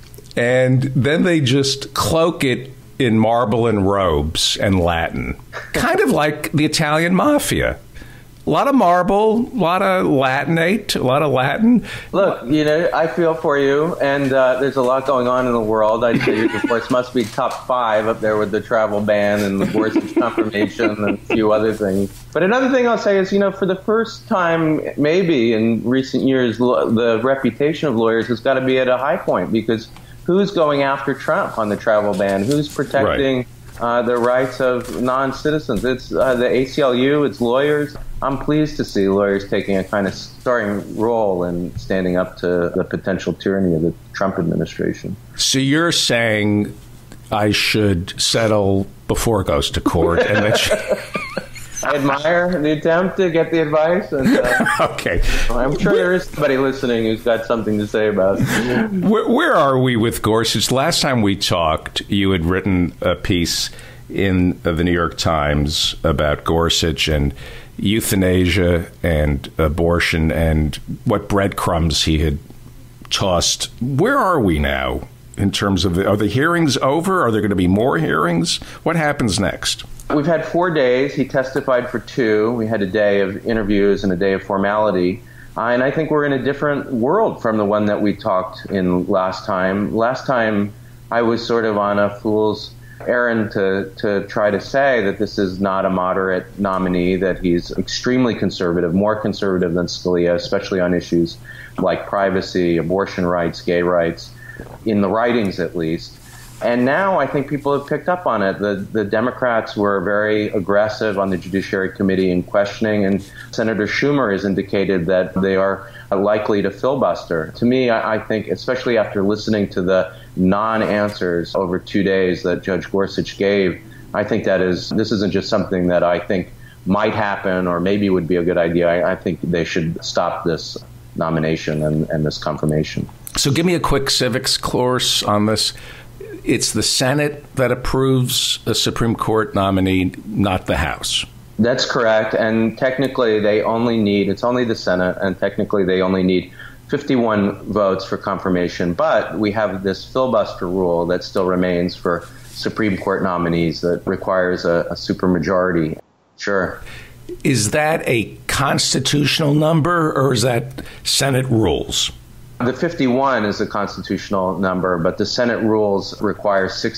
and then they just cloak it in marble and robes and Latin, kind of like the Italian mafia. A lot of marble, a lot of Latinate, a lot of Latin. Look, you know, I feel for you, and uh, there's a lot going on in the world. I'd say your divorce must be top five up there with the travel ban and the Gorsuch confirmation and a few other things. But another thing I'll say is, you know, for the first time, maybe in recent years, lo- the reputation of lawyers has got to be at a high point, because who's going after Trump on the travel ban? Who's protecting Right. uh, the rights of non-citizens? It's uh, the A C L U, it's lawyers. I'm pleased to see lawyers taking a kind of starring role in standing up to the potential tyranny of the Trump administration. So you're saying I should settle before it goes to court, and that should... I admire the attempt to get the advice, and uh, Okay. I'm sure there is somebody listening who's got something to say about it. Where, where are we with Gorsuch? Last time we talked, you had written a piece in the New York Times about Gorsuch and euthanasia and abortion and what breadcrumbs he had tossed. Where are we now in terms of, are the hearings over? Are there going to be more hearings? What happens next? We've had four days. He testified for two. We had a day of interviews and a day of formality. Uh, and I think we're in a different world from the one that we talked in last time. Last time, I was sort of on a fool's errand to, to try to say that this is not a moderate nominee, that he's extremely conservative, more conservative than Scalia, especially on issues like privacy, abortion rights, gay rights, in the writings at least. And now I think people have picked up on it. The, the Democrats were very aggressive on the Judiciary Committee in questioning, and Senator Schumer has indicated that they are likely to filibuster. To me, I, I think, especially after listening to the non-answers over two days that Judge Gorsuch gave, I think that is, this isn't just something that I think might happen or maybe would be a good idea. I, I think they should stop this nomination and, and this confirmation. So give me a quick civics course on this. It's the Senate that approves a Supreme Court nominee, not the House. That's correct. And technically, they only need, it's only the Senate, and technically they only need fifty-one votes for confirmation. But we have this filibuster rule that still remains for Supreme Court nominees that requires a, a supermajority. Sure. Is that a constitutional number, or is that Senate rules? The fifty-one is a constitutional number, but the Senate rules require sixty.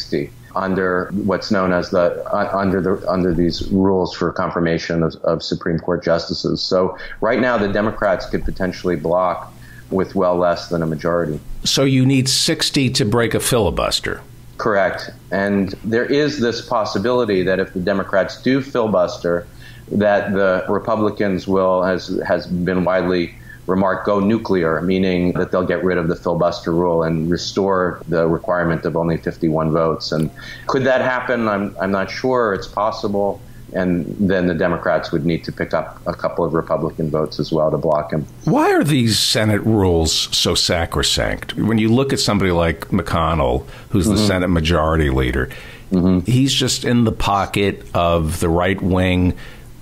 under what's known as the uh, under the under these rules for confirmation of, of Supreme Court justices. So right now, the Democrats could potentially block with well less than a majority. So you need sixty to break a filibuster. Correct. And there is this possibility that if the Democrats do filibuster, that the Republicans will, as has been widely remarked, go nuclear, meaning that they'll get rid of the filibuster rule and restore the requirement of only fifty-one votes. And could that happen? I'm, I'm not sure. It's possible. And then the Democrats would need to pick up a couple of Republican votes as well to block him. Why are these Senate rules so sacrosanct? When you look at somebody like McConnell, who's the mm-hmm. Senate Majority Leader, mm-hmm. he's just in the pocket of the right wing,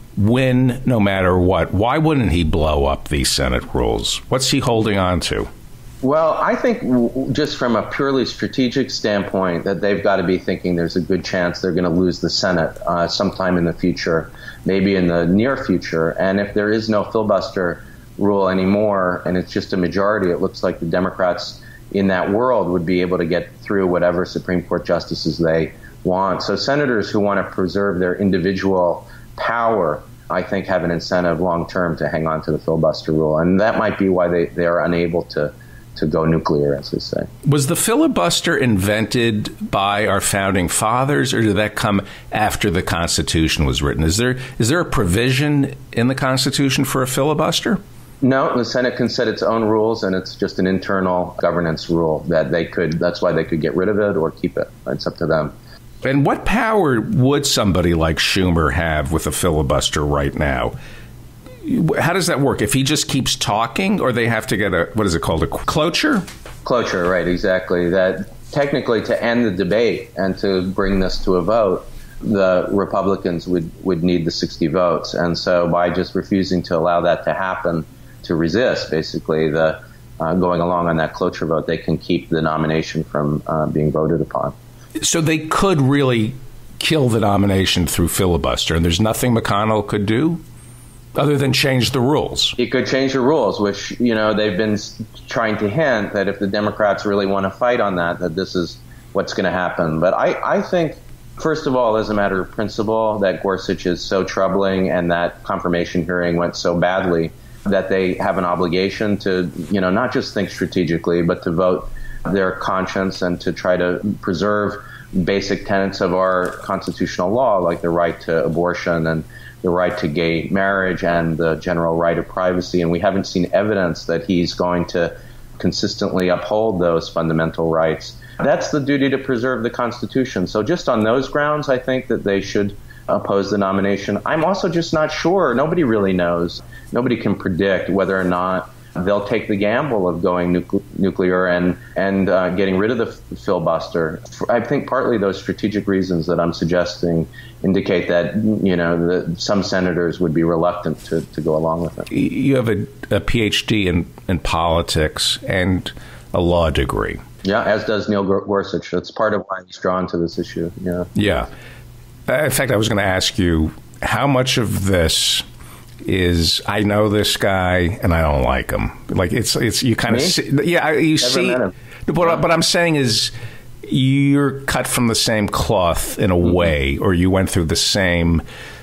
win no matter what. Why wouldn't he blow up these Senate rules? What's he holding on to? Well, I think just from a purely strategic standpoint that they've got to be thinking there's a good chance they're going to lose the Senate uh, sometime in the future, maybe in the near future. And if there is no filibuster rule anymore and it's just a majority, it looks like the Democrats in that world would be able to get through whatever Supreme Court justices they want. So senators who want to preserve their individual power, I think, have an incentive long term to hang on to the filibuster rule. And that might be why they, they are unable to to go nuclear, as they say. Was the filibuster invented by our founding fathers, or did that come after the Constitution was written? Is there is there a provision in the Constitution for a filibuster? No, the Senate can set its own rules, and it's just an internal governance rule that they could, that's why they could get rid of it or keep it. It's up to them. And what power would somebody like Schumer have with a filibuster right now? How does that work? If he just keeps talking, or they have to get a, what is it called, a cloture? Cloture, right, exactly. That technically to end the debate and to bring this to a vote, the Republicans would, would need the sixty votes. And so by just refusing to allow that to happen, to resist basically the uh, going along on that cloture vote, they can keep the nomination from uh, being voted upon. So they could really kill the nomination through filibuster, and there's nothing McConnell could do other than change the rules. He could change the rules, which, you know, they've been trying to hint that if the Democrats really want to fight on that, that this is what's going to happen. But I, I think, first of all, as a matter of principle, that Gorsuch is so troubling and that confirmation hearing went so badly that they have an obligation to, you know, not just think strategically, but to vote their conscience and to try to preserve basic tenets of our constitutional law, like the right to abortion and the right to gay marriage and the general right of privacy. And we haven't seen evidence that he's going to consistently uphold those fundamental rights. That's the duty to preserve the Constitution. So just on those grounds, I think that they should oppose the nomination. I'm also just not sure. Nobody really knows. Nobody can predict whether or not they'll take the gamble of going nucle- nuclear and, and uh, getting rid of the f- filibuster. I think partly those strategic reasons that I'm suggesting indicate that, you know, the, some senators would be reluctant to, to go along with it. You have a, a P H D in, in politics and a law degree. Yeah, as does Neil Gorsuch. That's part of why he's drawn to this issue. Yeah. Yeah. In fact, I was going to ask you, how much of this is I know this guy and I don't like him? Like it's it's you kind of see, yeah you Never see. Met him. What, what I'm saying is you're cut from the same cloth in a mm-hmm. way, or you went through the same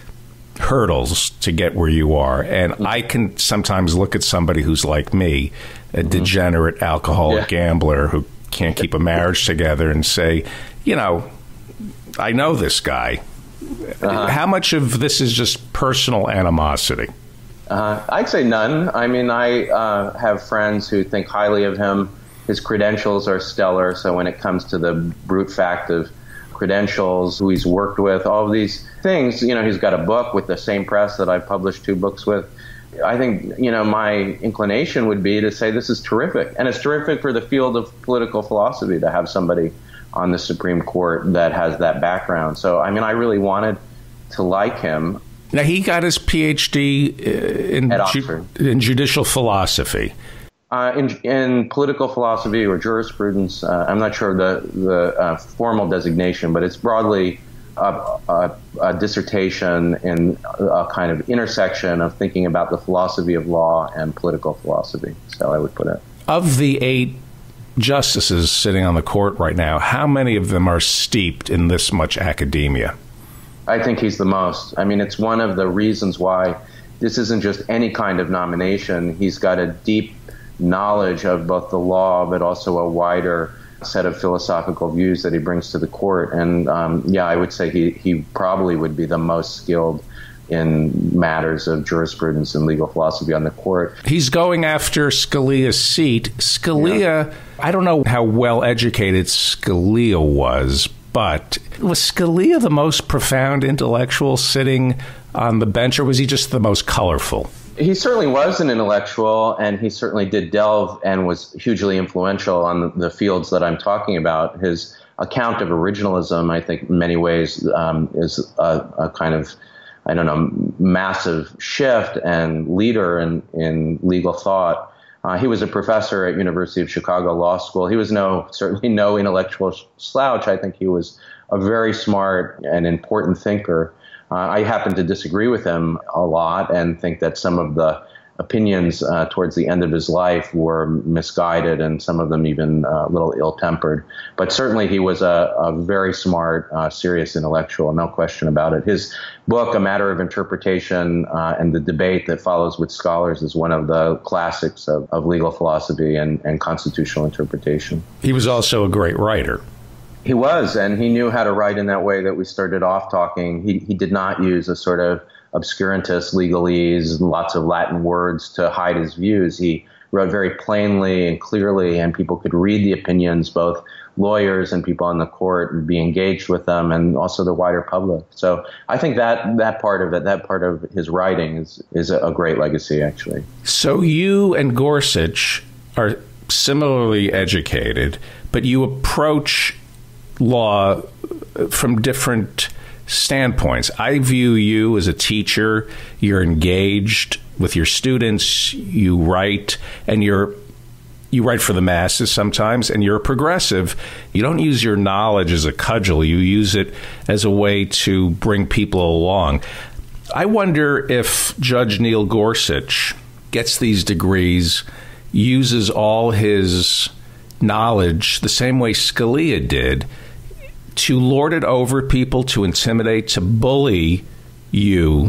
hurdles to get where you are. And mm-hmm. I can sometimes look at somebody who's like me, a mm-hmm. degenerate alcoholic yeah. gambler who can't keep a marriage together, and say, you know, I know this guy. Uh-huh. How much of this is just personal animosity? Uh, I'd say none. I mean, I uh, have friends who think highly of him. His credentials are stellar. So when it comes to the brute fact of credentials, who he's worked with, all of these things, you know, he's got a book with the same press that I published two books with. I think, you know, my inclination would be to say this is terrific. And it's terrific for the field of political philosophy to have somebody on the Supreme Court that has that background. So, I mean, I really wanted to like him. Now, he got his P H D in, ju- in judicial philosophy. Uh, in, in political philosophy or jurisprudence. Uh, I'm not sure the, the uh, formal designation, but it's broadly a, a, a dissertation in a kind of intersection of thinking about the philosophy of law and political philosophy. So I would put it. Of the eight justices sitting on the court right now, how many of them are steeped in this much academia? I think he's the most. I mean, it's one of the reasons why this isn't just any kind of nomination. He's got a deep knowledge of both the law, but also a wider set of philosophical views that he brings to the court. And um, yeah, I would say he, he probably would be the most skilled in matters of jurisprudence and legal philosophy on the court. He's going after Scalia's seat. Scalia, yeah. I don't know how well educated Scalia was, but was Scalia the most profound intellectual sitting on the bench, or was he just the most colorful? He certainly was an intellectual, and he certainly did delve and was hugely influential on the, the fields that I'm talking about. His account of originalism, I think, in many ways um, is a, a kind of, I don't know, massive shift and leader in, in legal thought. Uh, he was a professor at University of Chicago Law School. He was no, certainly no intellectual slouch. I think he was a very smart and important thinker. Uh, I happen to disagree with him a lot and think that some of the opinions uh, towards the end of his life were misguided and some of them even uh, a little ill-tempered. But certainly he was a, a very smart, uh, serious intellectual, no question about it. His book, A Matter of Interpretation, uh, and the debate that follows with scholars is one of the classics of, of legal philosophy and, and constitutional interpretation. He was also a great writer. He was, and he knew how to write in that way that we started off talking. He he did not use a sort of obscurantist legalese and lots of Latin words to hide his views. He wrote very plainly and clearly, and people could read the opinions, both lawyers and people on the court, and be engaged with them, and also the wider public. So I think that that part of it, that part of his writing is, is a great legacy, actually. So you and Gorsuch are similarly educated, but you approach law from different standpoints. I view you as a teacher. You're engaged with your students. You write, and you're you write for the masses sometimes, and you're a progressive. You don't use your knowledge as a cudgel. You use it as a way to bring people along. I wonder if Judge Neil Gorsuch gets these degrees, uses all his knowledge the same way Scalia did, to lord it over people, to intimidate, to bully you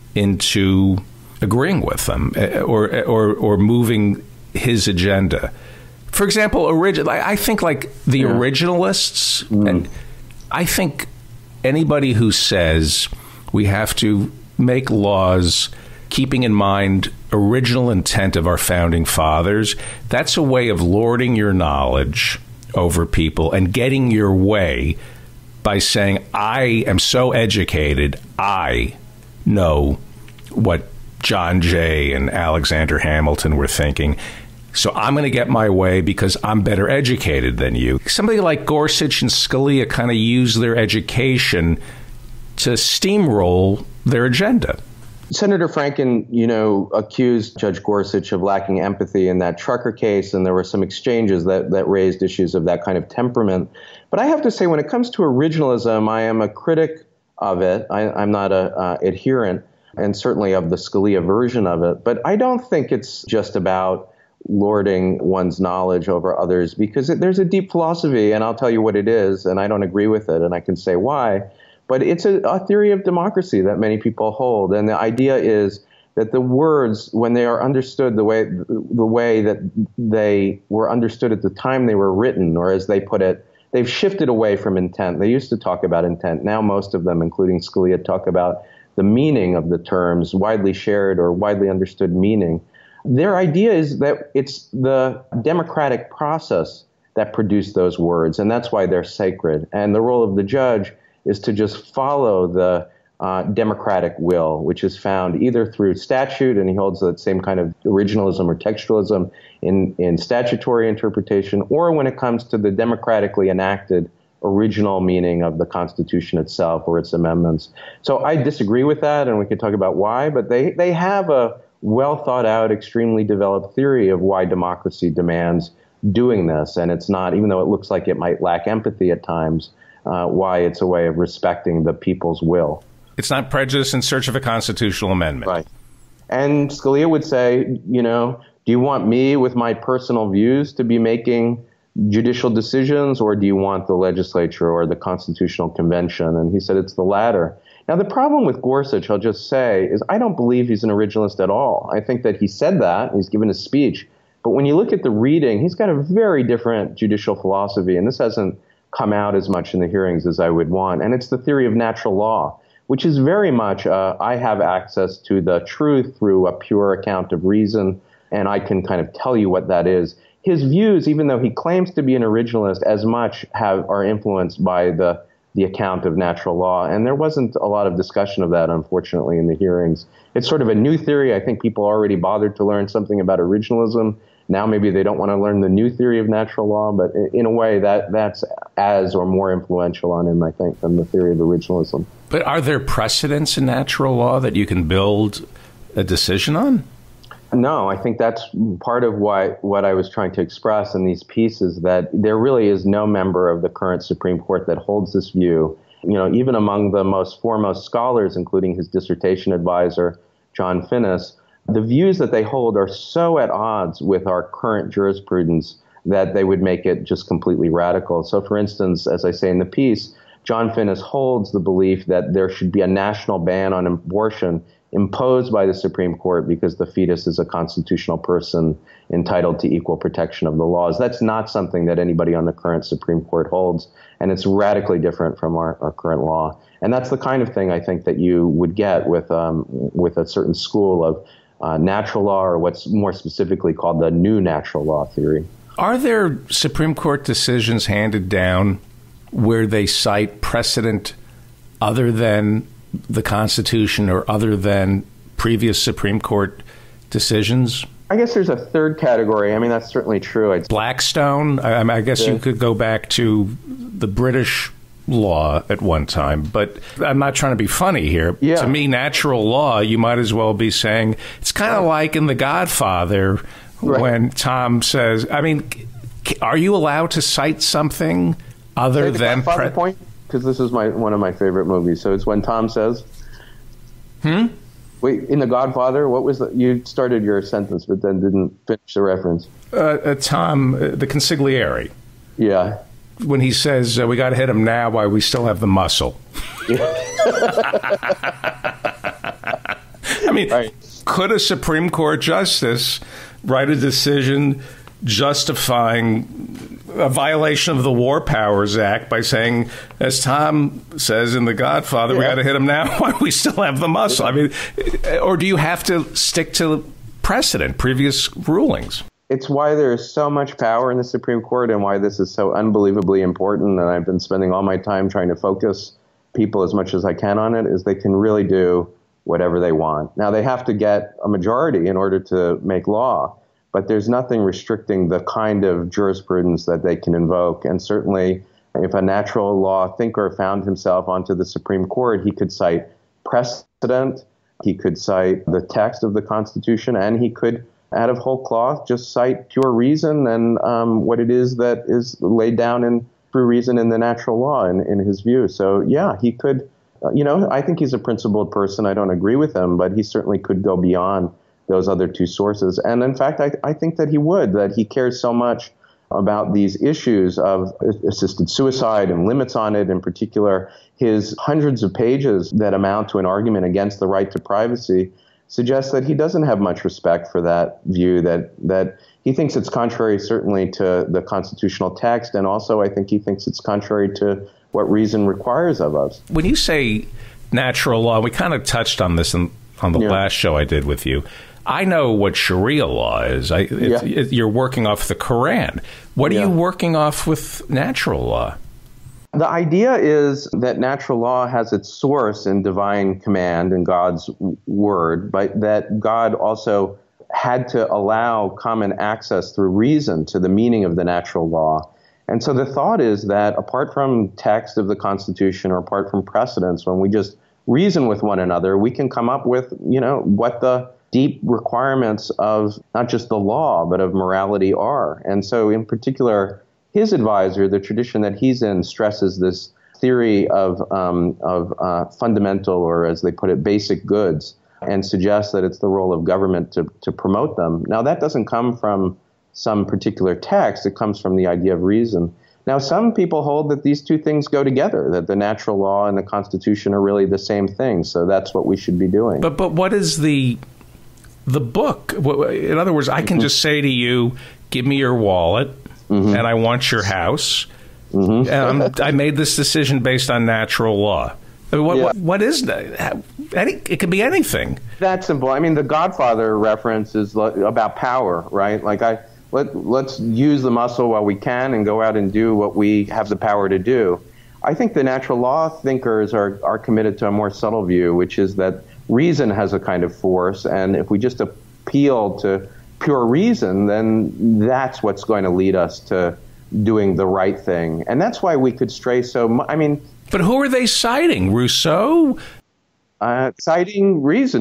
into agreeing with them or or or moving his agenda. For example, origi- I think like the yeah. originalists, mm. and I think anybody who says we have to make laws keeping in mind original intent of our founding fathers, that's a way of lording your knowledge over people and getting your way by saying, I am so educated, I know what John Jay and Alexander Hamilton were thinking, so I'm going to get my way because I'm better educated than you. Somebody like Gorsuch and Scalia kind of use their education to steamroll their agenda. Senator Franken, you know, accused Judge Gorsuch of lacking empathy in that trucker case, and there were some exchanges that, that raised issues of that kind of temperament. But I have to say, when it comes to originalism, I am a critic of it. I, I'm not a uh, adherent, and certainly of the Scalia version of it. But I don't think it's just about lording one's knowledge over others, because it, there's a deep philosophy, and I'll tell you what it is, and I don't agree with it, and I can say why. But it's a, a theory of democracy that many people hold. And the idea is that the words, when they are understood the way the way that they were understood at the time they were written, or as they put it, they've shifted away from intent. They used to talk about intent. Now most of them, including Scalia, talk about the meaning of the terms, widely shared or widely understood meaning. Their idea is that it's the democratic process that produced those words, and that's why they're sacred. And the role of the judge is to just follow the uh, democratic will, which is found either through statute, and he holds that same kind of originalism or textualism in, in statutory interpretation, or when it comes to the democratically enacted original meaning of the Constitution itself or its amendments. So I disagree with that, and we could talk about why, but they, they have a well thought out, extremely developed theory of why democracy demands doing this. And it's not, even though it looks like it might lack empathy at times, Uh, why it's a way of respecting the people's will. It's not prejudice in search of a constitutional amendment. Right. And Scalia would say, you know, do you want me with my personal views to be making judicial decisions, or do you want the legislature or the Constitutional Convention? And he said it's the latter. Now, the problem with Gorsuch, I'll just say, is I don't believe he's an originalist at all. I think that he said that, he's given a speech, but when you look at the reading, he's got a very different judicial philosophy, and this hasn't come out as much in the hearings as I would want. And it's the theory of natural law, which is very much, uh, I have access to the truth through a pure account of reason, and I can kind of tell you what that is. His views, even though he claims to be an originalist, as much have are influenced by the, the account of natural law. And there wasn't a lot of discussion of that, unfortunately, in the hearings. It's sort of a new theory. I think people already bothered to learn something about originalism. Now maybe they don't want to learn the new theory of natural law, but in a way that that's as or more influential on him, I think, than the theory of originalism. But are there precedents in natural law that you can build a decision on? No, I think that's part of what, what I was trying to express in these pieces, that there really is no member of the current Supreme Court that holds this view. You know, even among the most foremost scholars, including his dissertation advisor, John Finnis, the views that they hold are so at odds with our current jurisprudence that they would make it just completely radical. So, for instance, as I say in the piece, John Finnis holds the belief that there should be a national ban on abortion imposed by the Supreme Court because the fetus is a constitutional person entitled to equal protection of the laws. That's not something that anybody on the current Supreme Court holds, and it's radically different from our, our current law. And that's the kind of thing I think that you would get with um, with a certain school of uh, natural law, or what's more specifically called the new natural law theory. Are there Supreme Court decisions handed down where they cite precedent other than the Constitution or other than previous Supreme Court decisions? I guess there's a third category. I mean, that's certainly true. I'd Blackstone. I, I guess yeah. You could go back to the British law at one time, but I'm not trying to be funny here. Yeah. To me, natural law, you might as well be saying, it's kind of like in The Godfather, right, when Tom says, I mean, are you allowed to cite something other the than... Godfather Pre- point? Because this is my one of my favorite movies. So it's when Tom says... Hmm? Wait, in The Godfather, what was the... You started your sentence, but then didn't finish the reference. Uh, uh, Tom, uh, the consigliere. Yeah. When he says, uh, we got to hit him now while we still have the muscle. Yeah. I mean, right. Could a Supreme Court justice write a decision justifying a violation of the War Powers Act by saying, as Tom says in The Godfather, yeah, we got to hit him now while we still have the muscle? I mean, or do you have to stick to precedent, previous rulings? It's why there is so much power in the Supreme Court and why this is so unbelievably important. And I've been spending all my time trying to focus people as much as I can on it, is they can really do whatever they want. Now, they have to get a majority in order to make law, but there's nothing restricting the kind of jurisprudence that they can invoke. And certainly, if a natural law thinker found himself onto the Supreme Court, he could cite precedent, he could cite the text of the Constitution, and he could, out of whole cloth, just cite pure reason and um, what it is that is laid down in true reason in the natural law, in, in his view. So, yeah, he could, uh, you know, I think he's a principled person. I don't agree with him, but he certainly could go beyond those other two sources. And in fact, I, I think that he would, that he cares so much about these issues of assisted suicide and limits on it. In particular, his hundreds of pages that amount to an argument against the right to privacy suggests that he doesn't have much respect for that view, that that he thinks it's contrary certainly to the constitutional text, and also I think he thinks it's contrary to what reason requires of us. When you say natural law, we kind of touched on this in, on the yeah. last show I did with you. I know what Sharia law is. I, yeah. it, you're working off the Quran. What are yeah. you working off with natural law? The idea is that natural law has its source in divine command and God's word, but that God also had to allow common access through reason to the meaning of the natural law. And so the thought is that apart from text of the Constitution or apart from precedents, when we just reason with one another, we can come up with, you know, what the deep requirements of not just the law, but of morality are. And so in particular, his advisor, the tradition that he's in, stresses this theory of um, of uh, fundamental, or as they put it, basic goods, and suggests that it's the role of government to, to promote them. Now, that doesn't come from some particular text. It comes from the idea of reason. Now, some people hold that these two things go together, that the natural law and the Constitution are really the same thing. So that's what we should be doing. But but what is the the book? In other words, I can just say to you, give me your wallet, mm-hmm. and I want your house. Mm-hmm. And I'm, I made this decision based on natural law. I mean, what, yeah. what, what is that? Any, it could be anything. That's simple. I mean, the Godfather reference is about power, right? Like, I let, let's use the muscle while we can and go out and do what we have the power to do. I think the natural law thinkers are, are committed to a more subtle view, which is that reason has a kind of force, and if we just appeal to pure reason, then that's what's going to lead us to doing the right thing. And that's why we could stray so much. I mean... But who are they citing? Rousseau? Uh, citing reason.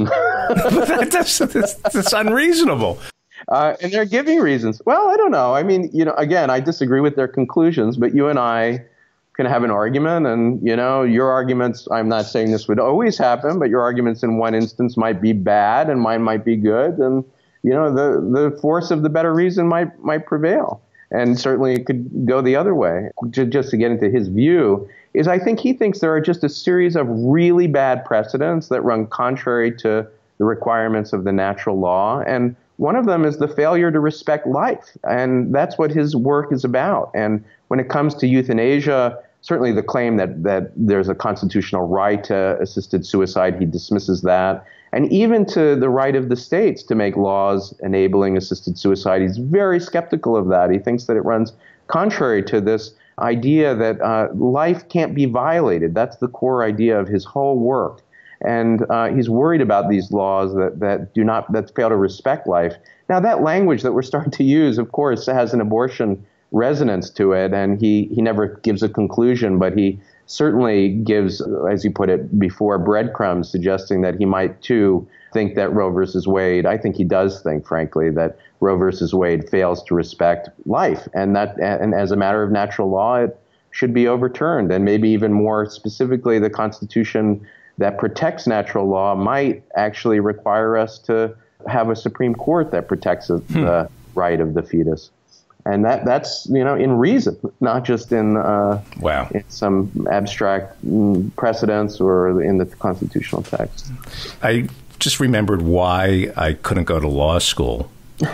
that's, that's, that's unreasonable. Uh, and they're giving reasons. Well, I don't know. I mean, you know, again, I disagree with their conclusions, but you and I can have an argument, and, you know, your arguments, I'm not saying this would always happen, but your arguments in one instance might be bad and mine might be good. And, you know, the, the force of the better reason might, might prevail. And certainly it could go the other way. Just to get into his view, is I think he thinks there are just a series of really bad precedents that run contrary to the requirements of the natural law. And one of them is the failure to respect life. And that's what his work is about. And when it comes to euthanasia, certainly the claim that, that there's a constitutional right to assisted suicide, he dismisses that. And even to the right of the states to make laws enabling assisted suicide, he's very skeptical of that. He thinks that it runs contrary to this idea that uh, life can't be violated. That's the core idea of his whole work. And uh, he's worried about these laws that, that do not, that fail to respect life. Now, that language that we're starting to use, of course, has an abortion resonance to it, and he, he never gives a conclusion, but he certainly gives, as you put it before, breadcrumbs suggesting that he might, too, think that Roe versus Wade, I think he does think, frankly, that Roe versus Wade fails to respect life. And that, and as a matter of natural law, it should be overturned. And maybe even more specifically, the Constitution that protects natural law might actually require us to have a Supreme Court that protects the hmm. right of the fetus. And that that's, you know, in reason, not just in, uh, wow. in some abstract precedents or in the constitutional text. I just remembered why I couldn't go to law school.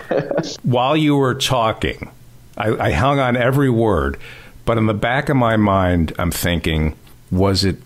While you were talking, I, I hung on every word, but in the back of my mind, I'm thinking, was it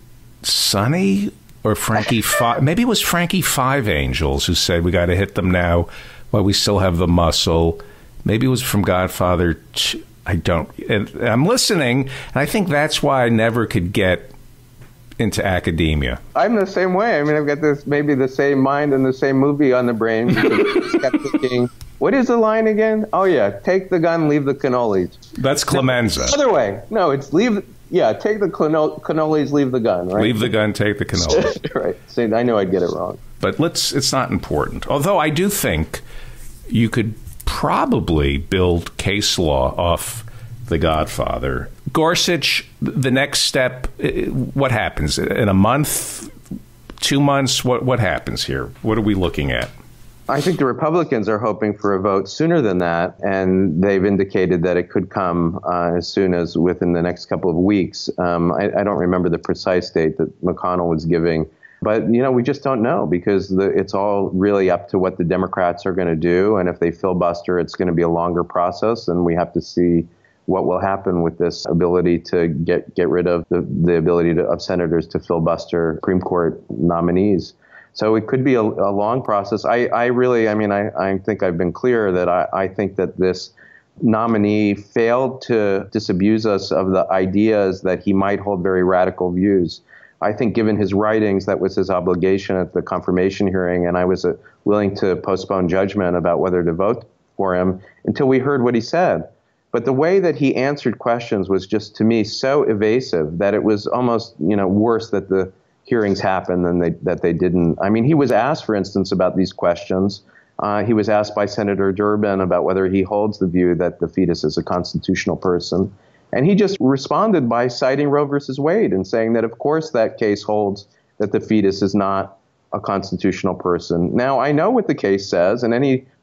Sonny or Frankie Five? Maybe it was Frankie Five Angels who said, we got to hit them now while we still have the muscle. Maybe it was from Godfather two. I don't. And I'm listening, and I think that's why I never could get into academia. I'm the same way. I mean, I've got this maybe the same mind and the same movie on the brain. Kept thinking, what is the line again? Oh, yeah, take the gun, leave the cannolis. That's Clemenza. No, other way. No, it's leave. Yeah, take the canno- cannolis, leave the gun, right? Leave the gun, take the cannolis. Right. See, I knew I'd get it wrong. But let's. It's not important. Although I do think you could probably build case law off The Godfather. Gorsuch, the next step, what happens? In a month, two months, what, what happens here? What are we looking at? I think the Republicans are hoping for a vote sooner than that, and they've indicated that it could come uh, as soon as within the next couple of weeks. Um, I, I don't remember the precise date that McConnell was giving. But, you know, we just don't know because the, it's all really up to what the Democrats are going to do. And if they filibuster, it's going to be a longer process. And we have to see what will happen with this ability to get, get rid of the, the ability to, of senators to filibuster Supreme Court nominees. So it could be a, a long process. I, I really, I mean, I, I think I've been clear that I, I think that this nominee failed to disabuse us of the ideas that he might hold very radical views. I think given his writings, that was his obligation at the confirmation hearing, and I was uh, willing to postpone judgment about whether to vote for him until we heard what he said. But the way that he answered questions was just, to me, so evasive that it was almost, you know, worse that the hearings happened than they, that they didn't. I mean, he was asked, for instance, about these questions. Uh, he was asked by Senator Durbin about whether he holds the view that the fetus is a constitutional person. And he just responded by citing Roe versus Wade and saying that, of course, that case holds that the fetus is not a constitutional person. Now, I know what the case says, and any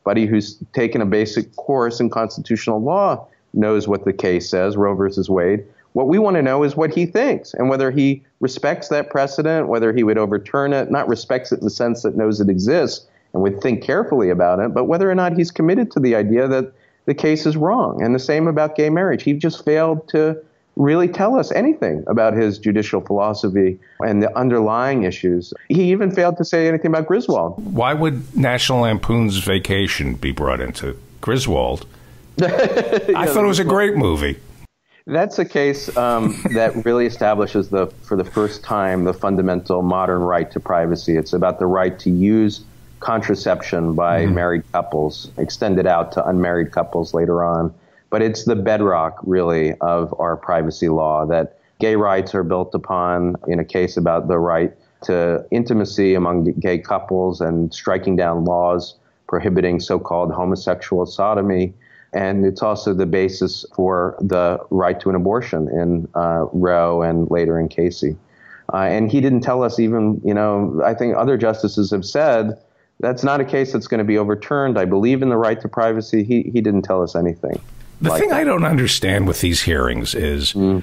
Anybody who's taken a basic course in constitutional law knows what the case says, Roe versus Wade. What we want to know is what he thinks and whether he respects that precedent, whether he would overturn it, not respects it in the sense that knows it exists and would think carefully about it, but whether or not he's committed to the idea that the case is wrong. And the same about gay marriage. He just failed to really tell us anything about his judicial philosophy and the underlying issues. He even failed to say anything about Griswold. Why would National Lampoon's Vacation be brought into Griswold? yeah, I thought it was a great movie. That's a case um, that really establishes, the for the first time, the fundamental modern right to privacy. It's about the right to use contraception by mm. married couples, extended out to unmarried couples later on. But it's the bedrock, really, of our privacy law, that gay rights are built upon in a case about the right to intimacy among gay couples and striking down laws prohibiting so-called homosexual sodomy. And it's also the basis for the right to an abortion in uh, Roe and later in Casey. Uh, and he didn't tell us even, you know, I think other justices have said that's not a case that's going to be overturned. I believe in the right to privacy. He, he didn't tell us anything. The like thing that. I don't understand with these hearings is mm.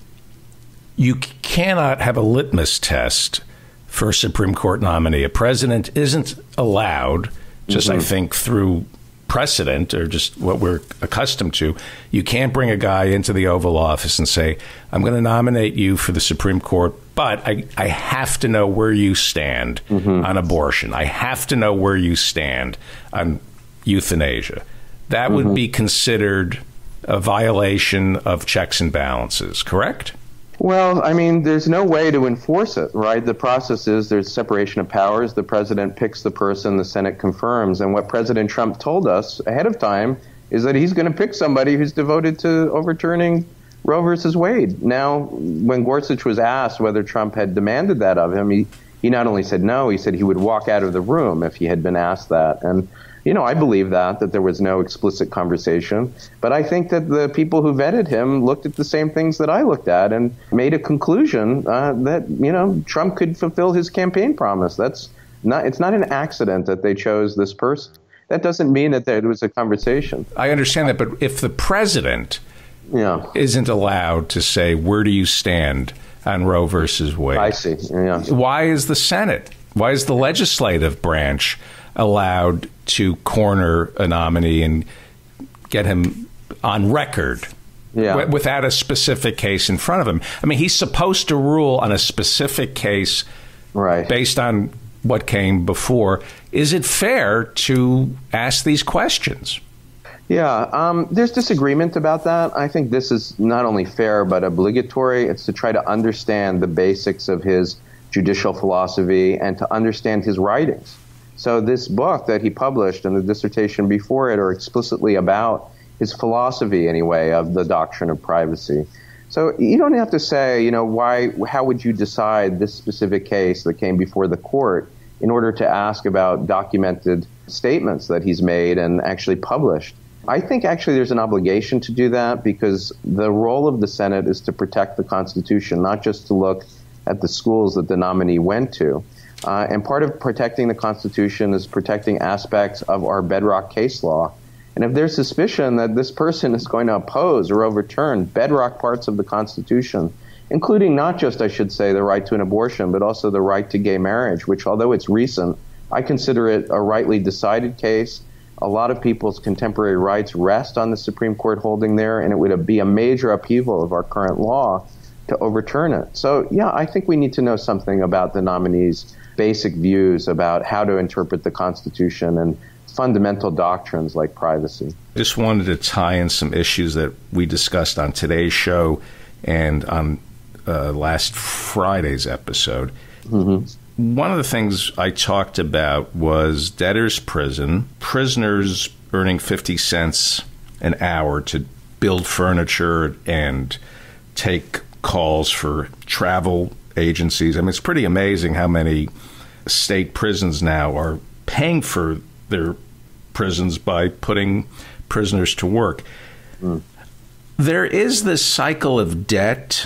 you cannot have a litmus test for a Supreme Court nominee. A president isn't allowed, just mm-hmm. I think through precedent or just what we're accustomed to, you can't bring a guy into the Oval Office and say, I'm going to nominate you for the Supreme Court, but I, I have to know where you stand mm-hmm. on abortion. I have to know where you stand on euthanasia. That mm-hmm. would be considered a violation of checks and balances, correct? Well, I mean, there's no way to enforce it, right? The process is there's separation of powers. The president picks the person, the Senate confirms. And what President Trump told us ahead of time is that he's going to pick somebody who's devoted to overturning Roe versus Wade. Now, when Gorsuch was asked whether Trump had demanded that of him, he, he not only said no, he said he would walk out of the room if he had been asked that. And you know, I believe that, that there was no explicit conversation. But I think that the people who vetted him looked at the same things that I looked at and made a conclusion uh, that, you know, Trump could fulfill his campaign promise. That's not, it's not an accident that they chose this person. That doesn't mean that there was a conversation. I understand that, but if the president yeah. isn't allowed to say, where do you stand on Roe versus Wade? I see. Yeah. Why is the Senate, why is the legislative branch allowed to corner a nominee and get him on record yeah. w- without a specific case in front of him? I mean, he's supposed to rule on a specific case right. based on what came before. Is it fair to ask these questions? Yeah, um, there's disagreement about that. I think this is not only fair but obligatory. It's to try to understand the basics of his judicial philosophy and to understand his writings. So this book that he published and the dissertation before it are explicitly about his philosophy, anyway, of the doctrine of privacy. So you don't have to say, you know, why? How would you decide this specific case that came before the court in order to ask about documented statements that he's made and actually published? I think actually there's an obligation to do that because the role of the Senate is to protect the Constitution, not just to look at the schools that the nominee went to. Uh, and part of protecting the Constitution is protecting aspects of our bedrock case law. And if there's suspicion that this person is going to oppose or overturn bedrock parts of the Constitution, including not just, I should say, the right to an abortion, but also the right to gay marriage, which, although it's recent, I consider it a rightly decided case. A lot of people's contemporary rights rest on the Supreme Court holding there, and it would be a major upheaval of our current law to overturn it. So, yeah, I think we need to know something about the nominee's basic views about how to interpret the Constitution and fundamental doctrines like privacy. Just wanted to tie in some issues that we discussed on today's show and on uh, last Friday's episode. Mm-hmm. One of the things I talked about was debtor's prison, prisoners earning fifty cents an hour to build furniture and take calls for travel agencies. I mean, it's pretty amazing how many state prisons now are paying for their prisons by putting prisoners to work. Mm. There is this cycle of debt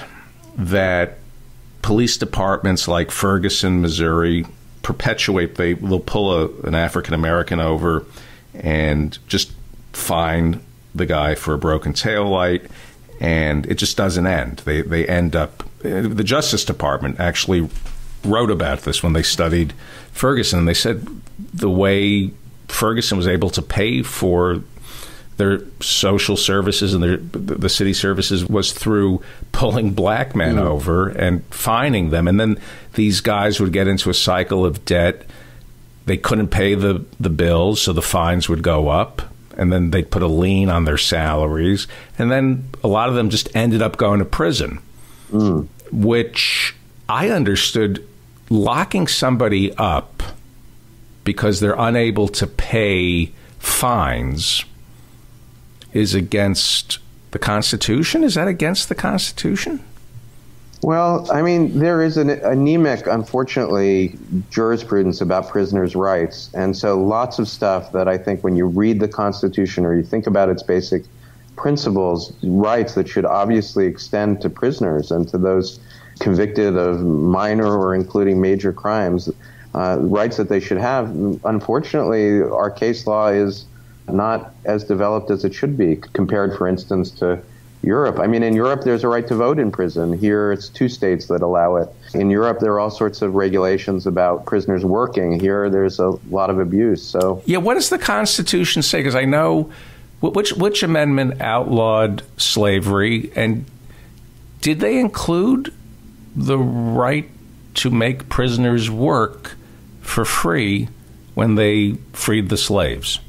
that police departments like Ferguson, Missouri, perpetuate. They, they'll pull a, an African-American over and just fine the guy for a broken taillight, and it just doesn't end. They they end up, the Justice Department actually wrote about this when they studied Ferguson. They said the way Ferguson was able to pay for their social services and their, the city services was through pulling black men mm. over and fining them. And then these guys would get into a cycle of debt. They couldn't pay the, the bills, so the fines would go up. And then they'd put a lien on their salaries. And then a lot of them just ended up going to prison, mm. which I understood locking somebody up because they're unable to pay fines is against the Constitution? Is that against the Constitution? Well, I mean, there is an anemic, unfortunately, jurisprudence about prisoners' rights. And so lots of stuff that I think when you read the Constitution or you think about its basic principles, rights that should obviously extend to prisoners and to those convicted of minor or including major crimes, uh, rights that they should have. Unfortunately, our case law is not as developed as it should be compared, for instance, to Europe. I mean, in Europe, there's a right to vote in prison. Here, it's two states that allow it. In Europe, there are all sorts of regulations about prisoners working. Here, there's a lot of abuse. So, yeah, what does the Constitution say? Because I know which which amendment outlawed slavery, and did they include the right to make prisoners work for free when they freed the slaves?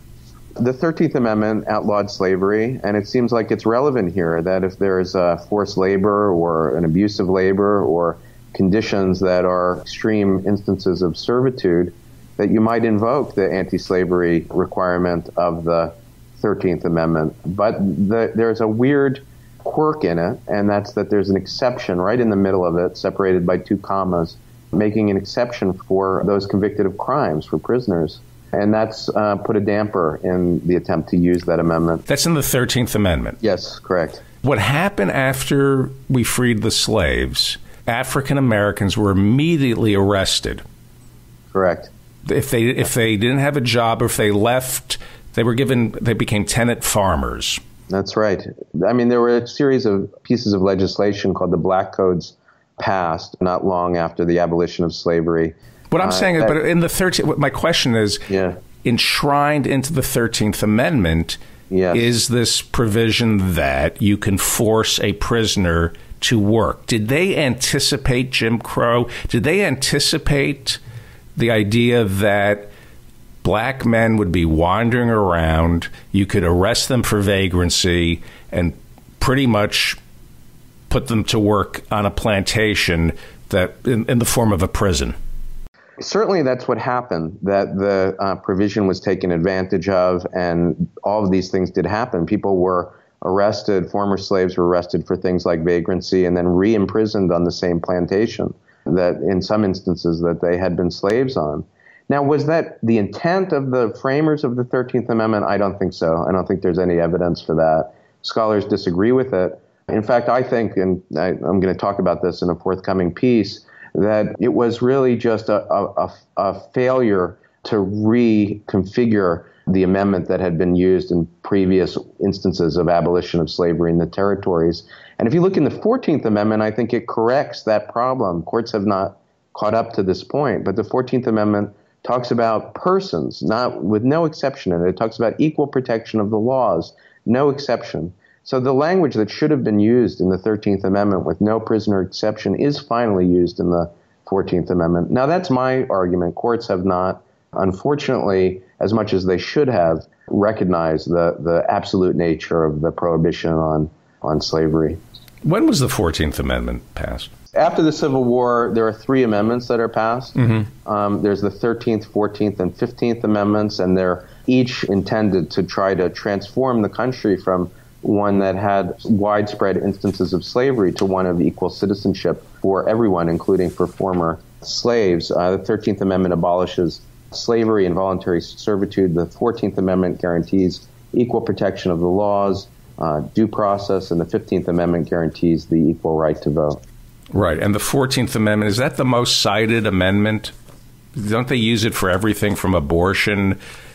The thirteenth Amendment outlawed slavery, and it seems like it's relevant here that if there's uh, forced labor or an abusive labor or conditions that are extreme instances of servitude, that you might invoke the anti-slavery requirement of the thirteenth Amendment. But the, there's a weird quirk in it, and that's that there's an exception right in the middle of it, separated by two commas, making an exception for those convicted of crimes, for prisoners. And that's uh, put a damper in the attempt to use that amendment. That's in the thirteenth Amendment? Yes, correct. What happened after we freed the slaves, African Americans were immediately arrested. Correct. If they if they didn't have a job or if they left, they were given, they became tenant farmers. That's right. I mean, there were a series of pieces of legislation called the Black Codes passed not long after the abolition of slavery. What I'm uh, saying is, that, but in the thirteenth, my question is, yeah. enshrined into the thirteenth Amendment, yes. is this provision that you can force a prisoner to work. Did they anticipate Jim Crow? Did they anticipate the idea that black men would be wandering around, you could arrest them for vagrancy, and pretty much put them to work on a plantation that in, in the form of a prison? Certainly that's what happened, that the uh, provision was taken advantage of, and all of these things did happen. People were arrested, former slaves were arrested for things like vagrancy and then re-imprisoned on the same plantation that in some instances that they had been slaves on. Now, was that the intent of the framers of the thirteenth Amendment? I don't think so. I don't think there's any evidence for that. Scholars disagree with it. In fact, I think, and I, I'm going to talk about this in a forthcoming piece, that it was really just a, a, a failure to reconfigure the amendment that had been used in previous instances of abolition of slavery in the territories. And if you look in the fourteenth Amendment, I think it corrects that problem. Courts have not caught up to this point, but the fourteenth Amendment talks about persons, not with no exception in it. It talks about equal protection of the laws, no exception. So the language that should have been used in the thirteenth Amendment with no prisoner exception is finally used in the fourteenth Amendment. Now, that's my argument. Courts have not, unfortunately, as much as they should have, recognized the, the absolute nature of the prohibition on, on slavery. When was the fourteenth Amendment passed? After the Civil War, there are three amendments that are passed. Mm-hmm. Um, there's the thirteenth, fourteenth, and fifteenth Amendments, and they're each intended to try to transform the country from one that had widespread instances of slavery to one of equal citizenship for everyone, including for former slaves. Uh, the thirteenth Amendment abolishes slavery and voluntary servitude. The fourteenth Amendment guarantees equal protection of the laws, uh, due process, and the fifteenth Amendment guarantees the equal right to vote. Right. And the fourteenth Amendment, is that the most cited amendment? Don't they use it for everything from abortion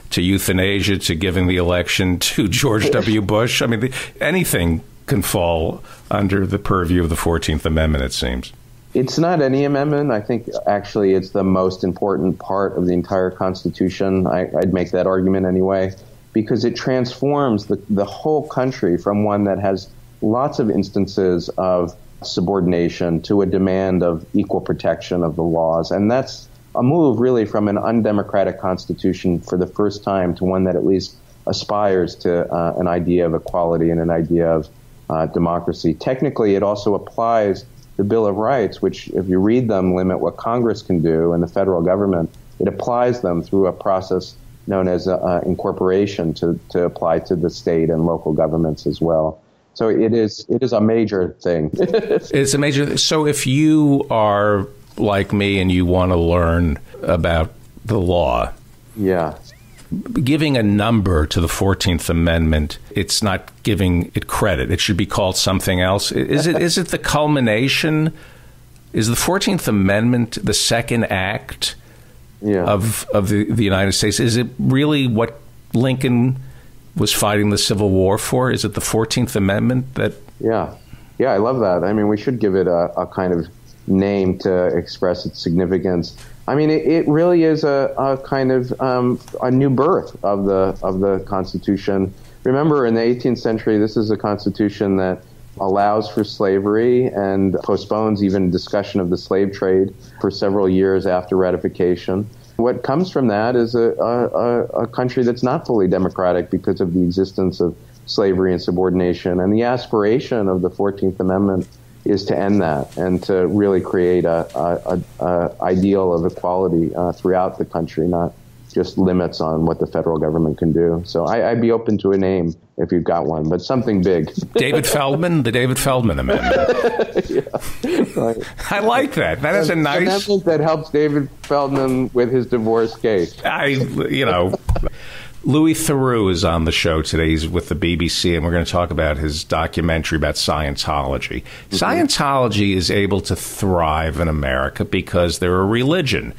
to euthanasia to giving the election to George W. Bush. I mean, the, anything can fall under the purview of the fourteenth Amendment, it seems. It's not any amendment. I think actually it's the most important part of the entire Constitution. I, I'd make that argument anyway, because it transforms the, the whole country from one that has lots of instances of subordination to a demand of equal protection of the laws. And that's a move really from an undemocratic constitution for the first time to one that at least aspires to uh, an idea of equality and an idea of uh, democracy. Technically, it also applies the Bill of Rights, which, if you read them, limit what Congress can do and the federal government. It applies them through a process known as uh, uh, incorporation to, to apply to the state and local governments as well. So it is it is a major thing. It's a major. So if you are like me and you want to learn about the law, yeah, giving a number to the fourteenth Amendment, it's not giving it credit. It should be called something else. Is it? Is it the culmination? Is the fourteenth Amendment the second act yeah. of of the, the United States? Is it really what Lincoln was fighting the Civil War for? Is it the fourteenth Amendment that? Yeah, yeah, I love that. I mean, we should give it a, a kind of name to express its significance. I mean, it, it really is a, a kind of um, a new birth of the of the Constitution. Remember, in the eighteenth century, this is a Constitution that allows for slavery and postpones even discussion of the slave trade for several years after ratification. What comes from that is a, a, a country that's not fully democratic because of the existence of slavery and subordination. And the aspiration of the fourteenth Amendment is to end that and to really create a, a, a, a ideal of equality uh, throughout the country, not just limits on what the federal government can do. So I, I'd be open to a name if you've got one, but something big. David Feldman, the David Feldman Amendment. yeah, right. I like that. That is a nice amendment that helps David Feldman with his divorce case. I, you know, Louis Theroux is on the show today. He's with the B B C, and we're going to talk about his documentary about Scientology. Mm-hmm. Scientology is able to thrive in America because they're a religion.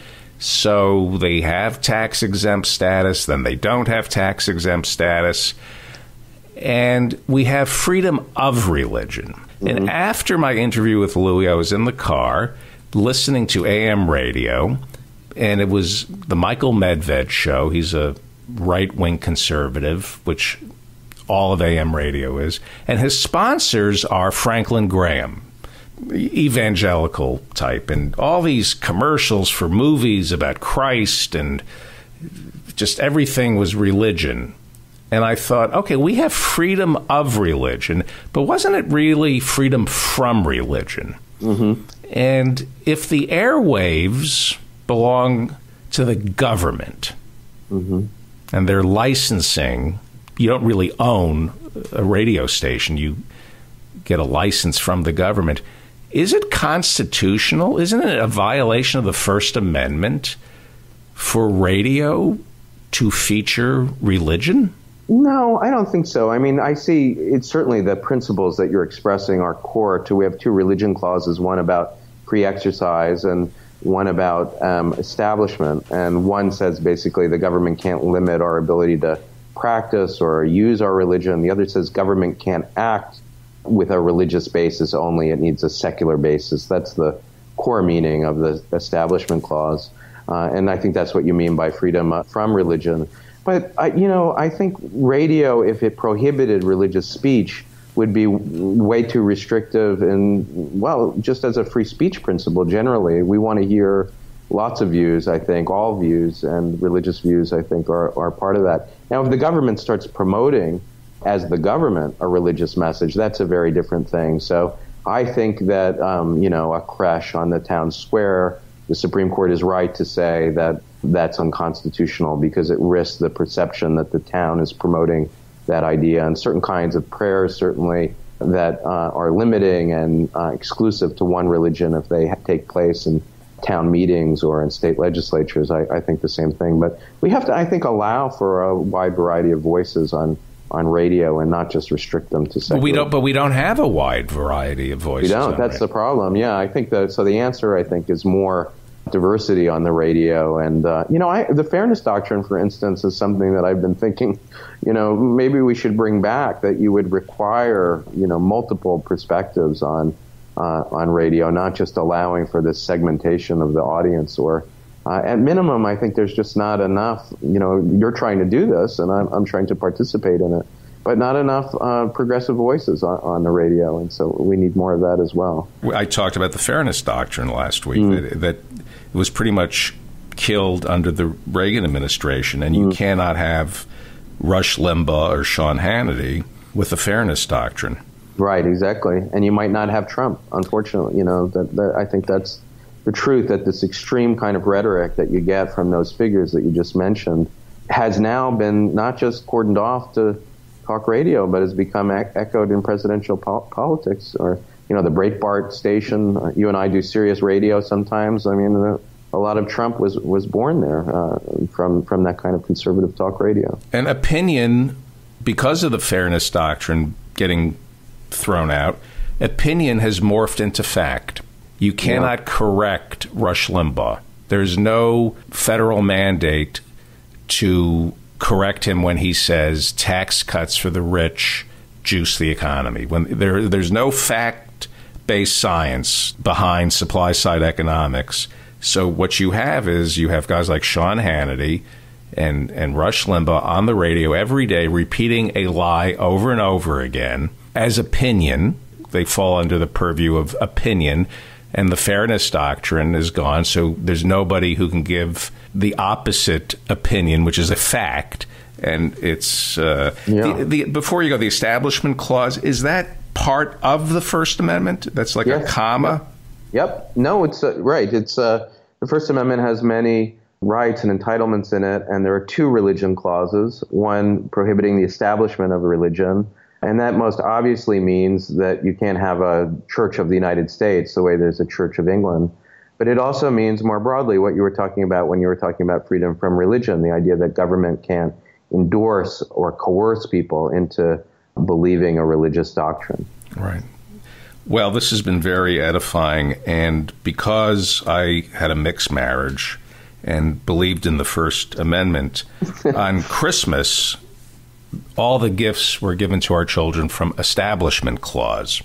So they have tax-exempt status, then they don't have tax-exempt status, and we have freedom of religion. Mm-hmm. And after my interview with Louis, I was in the car listening to A M radio, and it was the Michael Medved show. He's a right-wing conservative, which all of A M radio is, and his sponsors are Franklin Graham, evangelical type, and all these commercials for movies about Christ, and just everything was religion. And I thought, okay, we have freedom of religion, but wasn't it really freedom from religion? Mm-hmm. And if the airwaves belong to the government, mm-hmm. and they're licensing, you don't really own a radio station, you get a license from the government. Is it constitutional? Isn't it a violation of the First Amendment for radio to feature religion? No, I don't think so. I mean, I see it's certainly the principles that you're expressing are core to. We have two religion clauses, one about free exercise and one about um, establishment. And one says basically the government can't limit our ability to practice or use our religion. The other says government can't act with a religious basis only. It needs a secular basis. That's the core meaning of the Establishment Clause. Uh, and I think that's what you mean by freedom uh, from religion. But, uh, you know, I think radio, if it prohibited religious speech, would be way too restrictive. And, well, just as a free speech principle, generally, we want to hear lots of views, I think, all views, and religious views, I think, are, are part of that. Now, if the government starts promoting as the government a religious message, that's a very different thing. So I think that, um, you know, a creche on the town square, the Supreme Court is right to say that that's unconstitutional because it risks the perception that the town is promoting that idea. And certain kinds of prayers, certainly, that uh, are limiting and uh, exclusive to one religion, if they ha- take place in town meetings or in state legislatures, I, I think the same thing. But we have to, I think, allow for a wide variety of voices on on radio and not just restrict them to secular. But we don't, but we don't have a wide variety of voices. We don't. That's radio. The problem. Yeah, I think that. So the answer, I think, is more diversity on the radio. And, uh, you know, I, the fairness doctrine, for instance, is something that I've been thinking, you know, maybe we should bring back, that you would require, you know, multiple perspectives on uh, on radio, not just allowing for this segmentation of the audience. Or uh, at minimum, I think there's just not enough, you know, you're trying to do this and I'm, I'm trying to participate in it, but not enough uh, progressive voices on, on the radio. And so we need more of that as well. I talked about the fairness doctrine last week, mm. that, that it was pretty much killed under the Reagan administration, and you mm. cannot have Rush Limbaugh or Sean Hannity with the fairness doctrine. Right, exactly. And you might not have Trump, unfortunately. You know, that, that I think that's the truth, that this extreme kind of rhetoric that you get from those figures that you just mentioned has now been not just cordoned off to talk radio, but has become e- echoed in presidential po- politics. Or, you know, the Breitbart station, uh, you and I do Sirius radio sometimes. I mean, uh, a lot of Trump was, was born there uh, from, from that kind of conservative talk radio. And opinion, because of the fairness doctrine getting thrown out, opinion has morphed into fact. You cannot yeah. correct Rush Limbaugh. There's no federal mandate to correct him when he says tax cuts for the rich juice the economy. When there, there's no fact-based science behind supply-side economics. So what you have is you have guys like Sean Hannity and, and Rush Limbaugh on the radio every day repeating a lie over and over again as opinion. They fall under the purview of opinion, and the fairness doctrine is gone. So there's nobody who can give the opposite opinion, which is a fact. And it's uh, yeah. the, the, before you go, the Establishment Clause, is that part of the First Amendment? That's like yes. a comma? Yep. yep. No, it's uh, right. It's uh, the First Amendment has many rights and entitlements in it, and there are two religion clauses, one prohibiting the establishment of a religion. And that most obviously means that you can't have a Church of the United States the way there's a Church of England. But it also means more broadly what you were talking about when you were talking about freedom from religion, the idea that government can't endorse or coerce people into believing a religious doctrine. Right. Well, this has been very edifying. And because I had a mixed marriage and believed in the First Amendment, on Christmas, all the gifts were given to our children from Establishment Clause.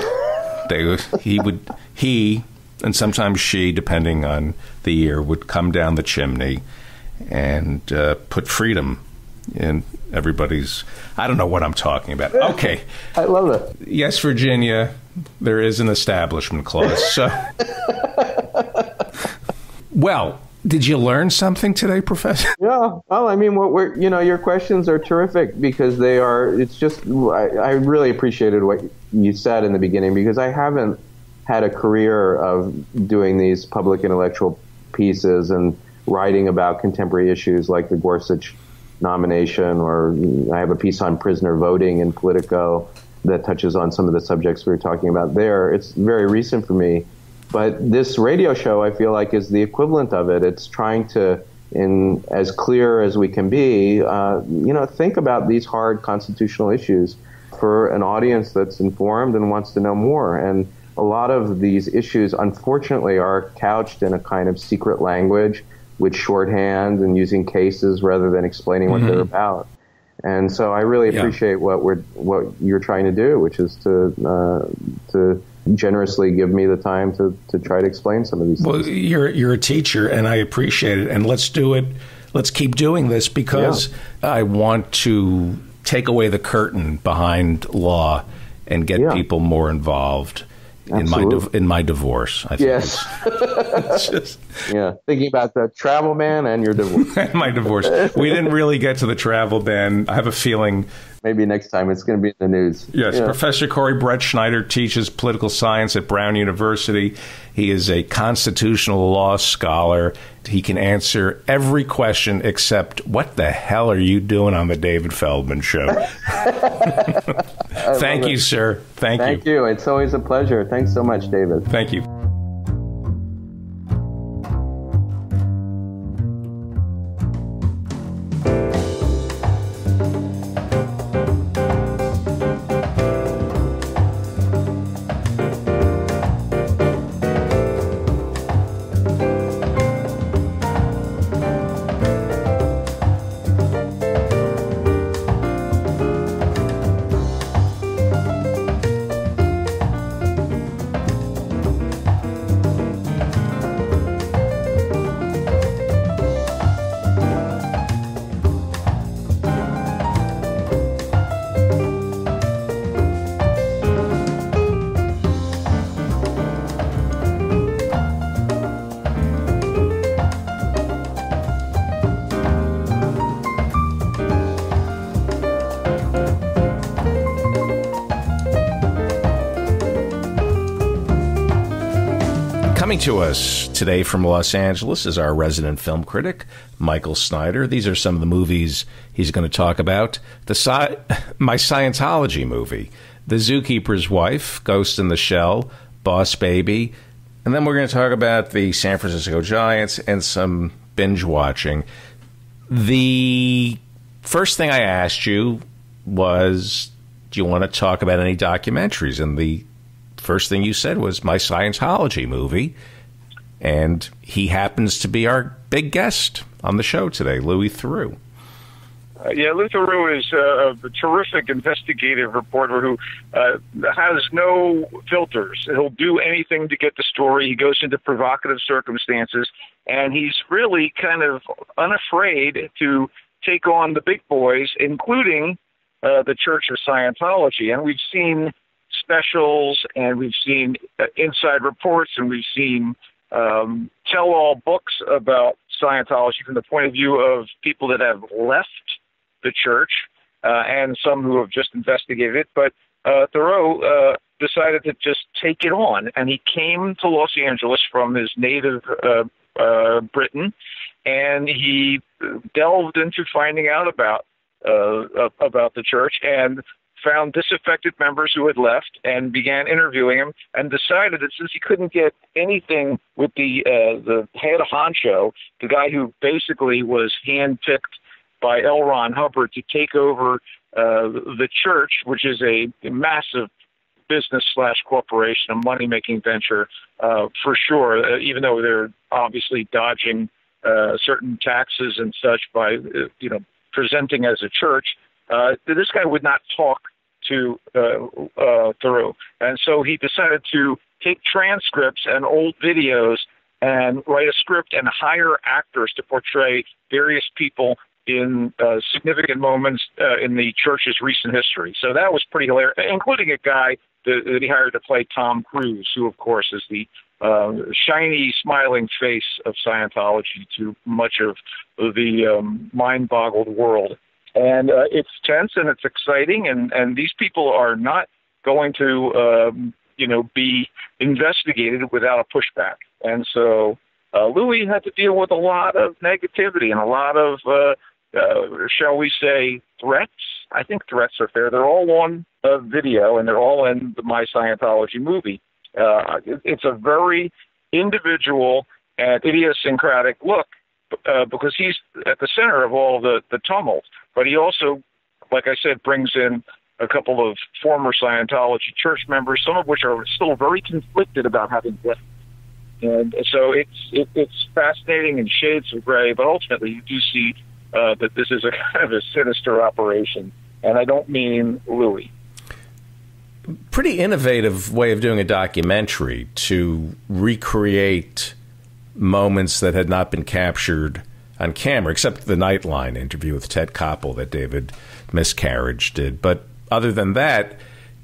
They, he would, he, and sometimes she, depending on the year, would come down the chimney and uh, put freedom in everybody's. I don't know what I'm talking about. Okay, I love it. Yes, Virginia, there is an Establishment Clause. So, well. Did you learn something today, Professor? Yeah. Well, I mean, what we're, you know, your questions are terrific because they are, it's just, I, I really appreciated what you said in the beginning because I haven't had a career of doing these public intellectual pieces and writing about contemporary issues like the Gorsuch nomination, or I have a piece on prisoner voting in Politico that touches on some of the subjects we were talking about there. It's very recent for me. But this radio show, I feel like, is the equivalent of it. It's trying to, in as clear as we can be, uh, you know, think about these hard constitutional issues for an audience that's informed and wants to know more. And a lot of these issues, unfortunately, are couched in a kind of secret language with shorthand and using cases rather than explaining what mm-hmm. they're about. And so I really appreciate yeah. what we're what you're trying to do, which is to uh, to generously give me the time to, to try to explain some of these well, things. Well, you're you're a teacher, and I appreciate it. And let's do it. Let's keep doing this because yeah. I want to take away the curtain behind law and get yeah. people more involved in my div- in my divorce. I think yes. It's, it's just, yeah, thinking about the travel ban and your divorce. And my divorce. We didn't really get to the travel ban. I have a feeling. Maybe next time it's going to be in the news. Yes. Yeah. Professor Corey Brettschneider teaches political science at Brown University. He is a constitutional law scholar. He can answer every question except, what the hell are you doing on the David Feldman Show? Thank you, it. sir. Thank, Thank you. you. It's always a pleasure. Thanks so much, David. Thank you. Coming to us today from Los Angeles is our resident film critic, Michael Snyder. These are some of the movies he's going to talk about. The Sci- My Scientology Movie, The Zookeeper's Wife, Ghost in the Shell, Boss Baby, and then we're going to talk about the San Francisco Giants and some binge watching. The first thing I asked you was, do you want to talk about any documentaries? And the first thing you said was My Scientology Movie. And he happens to be our big guest on the show today, Louis Theroux. Uh, yeah, Louis Theroux is uh, a terrific investigative reporter who uh, has no filters. He'll do anything to get the story. He goes into provocative circumstances, and he's really kind of unafraid to take on the big boys, including uh, the Church of Scientology. And we've seen specials, and we've seen uh, inside reports, and we've seen um, tell-all books about Scientology from the point of view of people that have left the church uh, and some who have just investigated it. But uh, Theroux uh, decided to just take it on, and he came to Los Angeles from his native uh, uh, Britain, and he delved into finding out about uh, about the church and found disaffected members who had left and began interviewing him, and decided that since he couldn't get anything with the uh, the head honcho, the guy who basically was handpicked by L. Ron Hubbard to take over uh, the church, which is a massive business slash corporation, a money-making venture uh, for sure, uh, even though they're obviously dodging uh, certain taxes and such by, uh, you know, presenting as a church. Uh, this guy would not talk to uh, uh, Theroux. And so he decided to take transcripts and old videos and write a script and hire actors to portray various people in uh, significant moments uh, in the church's recent history. So that was pretty hilarious, including a guy that, that he hired to play Tom Cruise, who, of course, is the uh, shiny, smiling face of Scientology to much of the um, mind-boggled world. And uh, it's tense and it's exciting, and, and these people are not going to, um, you know, be investigated without a pushback. And so uh, Louis had to deal with a lot of negativity and a lot of, uh, uh, shall we say, threats. I think threats are fair. They're all on uh, video, and they're all in the My Scientology movie. Uh, it, it's a very individual and idiosyncratic look uh, because he's at the center of all the, the tumult. But he also, like I said, brings in a couple of former Scientology church members, some of which are still very conflicted about having left. And so it's it, it's fascinating in shades of gray, but ultimately you do see uh, that this is a kind of a sinister operation. And I don't mean Louis. Pretty innovative way of doing a documentary to recreate moments that had not been captured on camera, except the Nightline interview with Ted Koppel that David Miscarriage did. But other than that,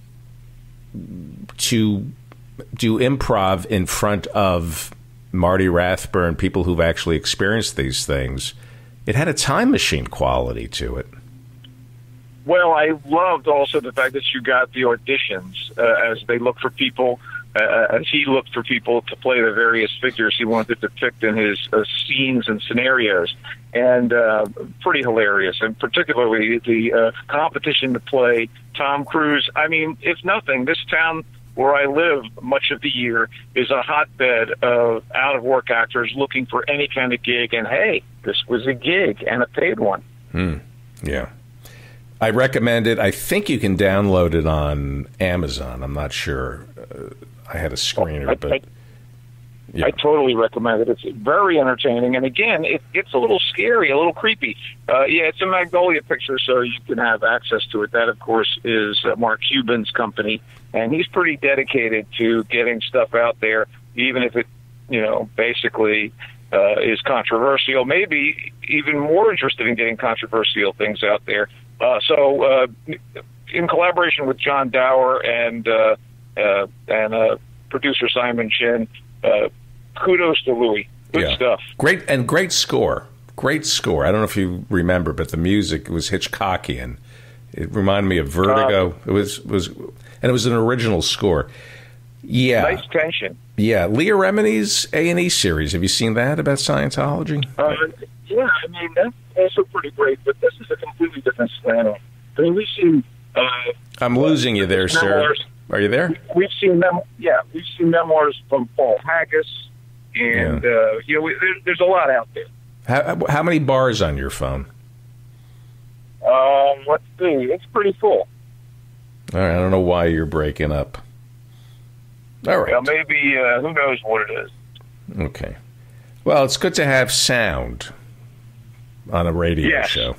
to do improv in front of Marty Rathburn, people who've actually experienced these things, it had a time machine quality to it. Well, I loved also the fact that you got the auditions uh, as they look for people, uh, as he looked for people to play the various figures he wanted to depict in his uh, scenes and scenarios. And uh, pretty hilarious, and particularly the uh, competition to play Tom Cruise. I mean, if nothing, this town where I live much of the year is a hotbed of out-of-work actors looking for any kind of gig. And, hey, this was a gig and a paid one. Hmm. Yeah. I recommend it. I think you can download it on Amazon. I'm not sure. Uh, I had a screener, I, but I, yeah. I totally recommend it. It's very entertaining, and again, it, it's a little scary, a little creepy. Uh, yeah, it's a Magnolia picture, so you can have access to it. That, of course, is uh, Mark Cuban's company, and he's pretty dedicated to getting stuff out there, even if it, you know, basically uh, is controversial. Maybe even more interested in getting controversial things out there. Uh, so, uh, in collaboration with John Dower and uh, uh, and uh, producer Simon Chin, uh, kudos to Louis. Good yeah. stuff. Great and great score. Great score. I don't know if you remember, but the music was Hitchcockian. It reminded me of Vertigo. Uh, it was was and it was an original score. Yeah. Nice tension. Yeah. Leah Remini's A and E series. Have you seen that about Scientology? Uh, yeah, I mean, that's also pretty great, but this is a completely different slant on it. I mean, we've seen... Uh, I'm losing you there, memoirs. sir. Are you there? We've seen them. Yeah, we've seen memoirs from Paul Haggis, and Yeah. uh, you know, we, there, there's a lot out there. How, how many bars on your phone? Um, let's see, it's pretty full. All right, I don't know why you're breaking up. All right. Well, maybe uh, who knows what it is. Okay. Well, it's good to have sound on a radio Yes. show.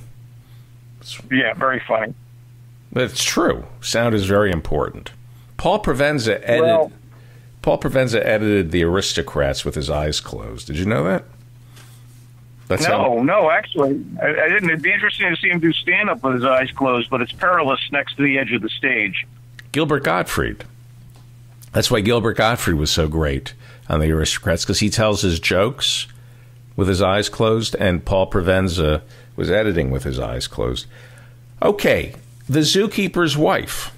Yeah, very funny. It's true. Sound is very important. Paul Provenza edited. Well- Paul Provenza edited The Aristocrats with his eyes closed. Did you know that? That's no, how, no, actually, I, I didn't. It'd be interesting to see him do stand-up with his eyes closed, but it's perilous next to the edge of the stage. Gilbert Gottfried. That's why Gilbert Gottfried was so great on The Aristocrats, because he tells his jokes with his eyes closed, and Paul Provenza was editing with his eyes closed. Okay, The Zookeeper's Wife.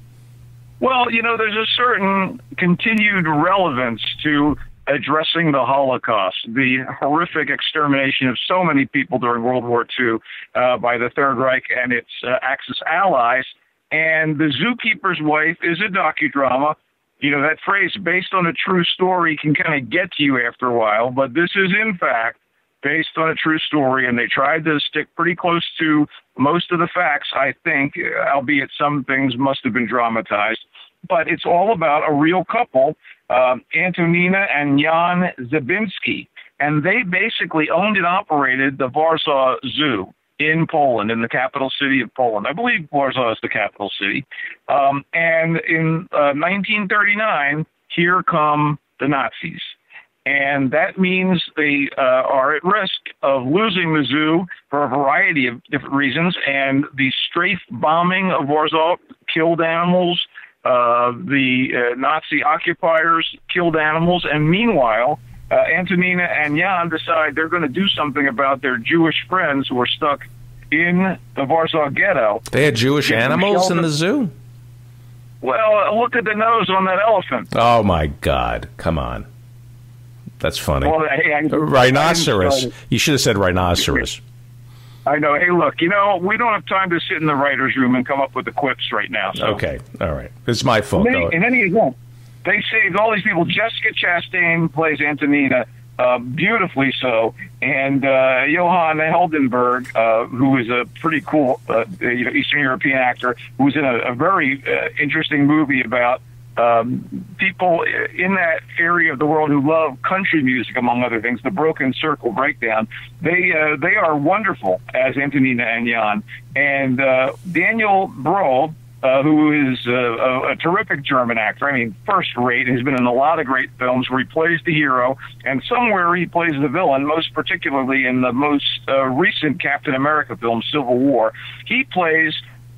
Well, you know, there's a certain continued relevance to addressing the Holocaust, the horrific extermination of so many people during World War Two uh, by the Third Reich and its uh, Axis allies. And The Zookeeper's Wife is a docudrama. You know, that phrase, based on a true story, can kind of get to you after a while, but this is, in fact, based on a true story, and they tried to stick pretty close to most of the facts, I think, albeit some things must have been dramatized. But it's all about a real couple, uh, Antonina and Jan Zabinski, and they basically owned and operated the Warsaw Zoo in Poland, in the capital city of Poland. I believe Warsaw is the capital city. Um, and in uh, nineteen thirty-nine, here come the Nazis. And that means they uh, are at risk of losing the zoo for a variety of different reasons. And the strafe bombing of Warsaw killed animals. Uh, the uh, Nazi occupiers killed animals. And meanwhile, uh, Antonina and Jan decide they're going to do something about their Jewish friends who are stuck in the Warsaw ghetto. They had Jewish animals in the zoo? Well, look at the nose on that elephant. Oh, my God. Come on. That's funny. Well, hey, I, Rhinoceros. I You should have said rhinoceros. I know. Hey, look, you know, we don't have time to sit in the writer's room and come up with the quips right now. So. Okay. All right. It's my fault. In any, in any event, they saved all these people. Jessica Chastain plays Antonina, uh, beautifully so. And uh, Johan Heldenberg, uh, who is a pretty cool uh, Eastern European actor, who was in a, a very uh, interesting movie about um, people in that area of the world who love country music, among other things, the Broken Circle Breakdown. They uh, they are wonderful as Antonina and Jan. And uh, Daniel Brohl, Uh, who is uh, a, a terrific German actor. I mean, first rate. He's been in a lot of great films where he plays the hero, and somewhere he plays the villain, most particularly in the most uh, recent Captain America film, Civil War. He plays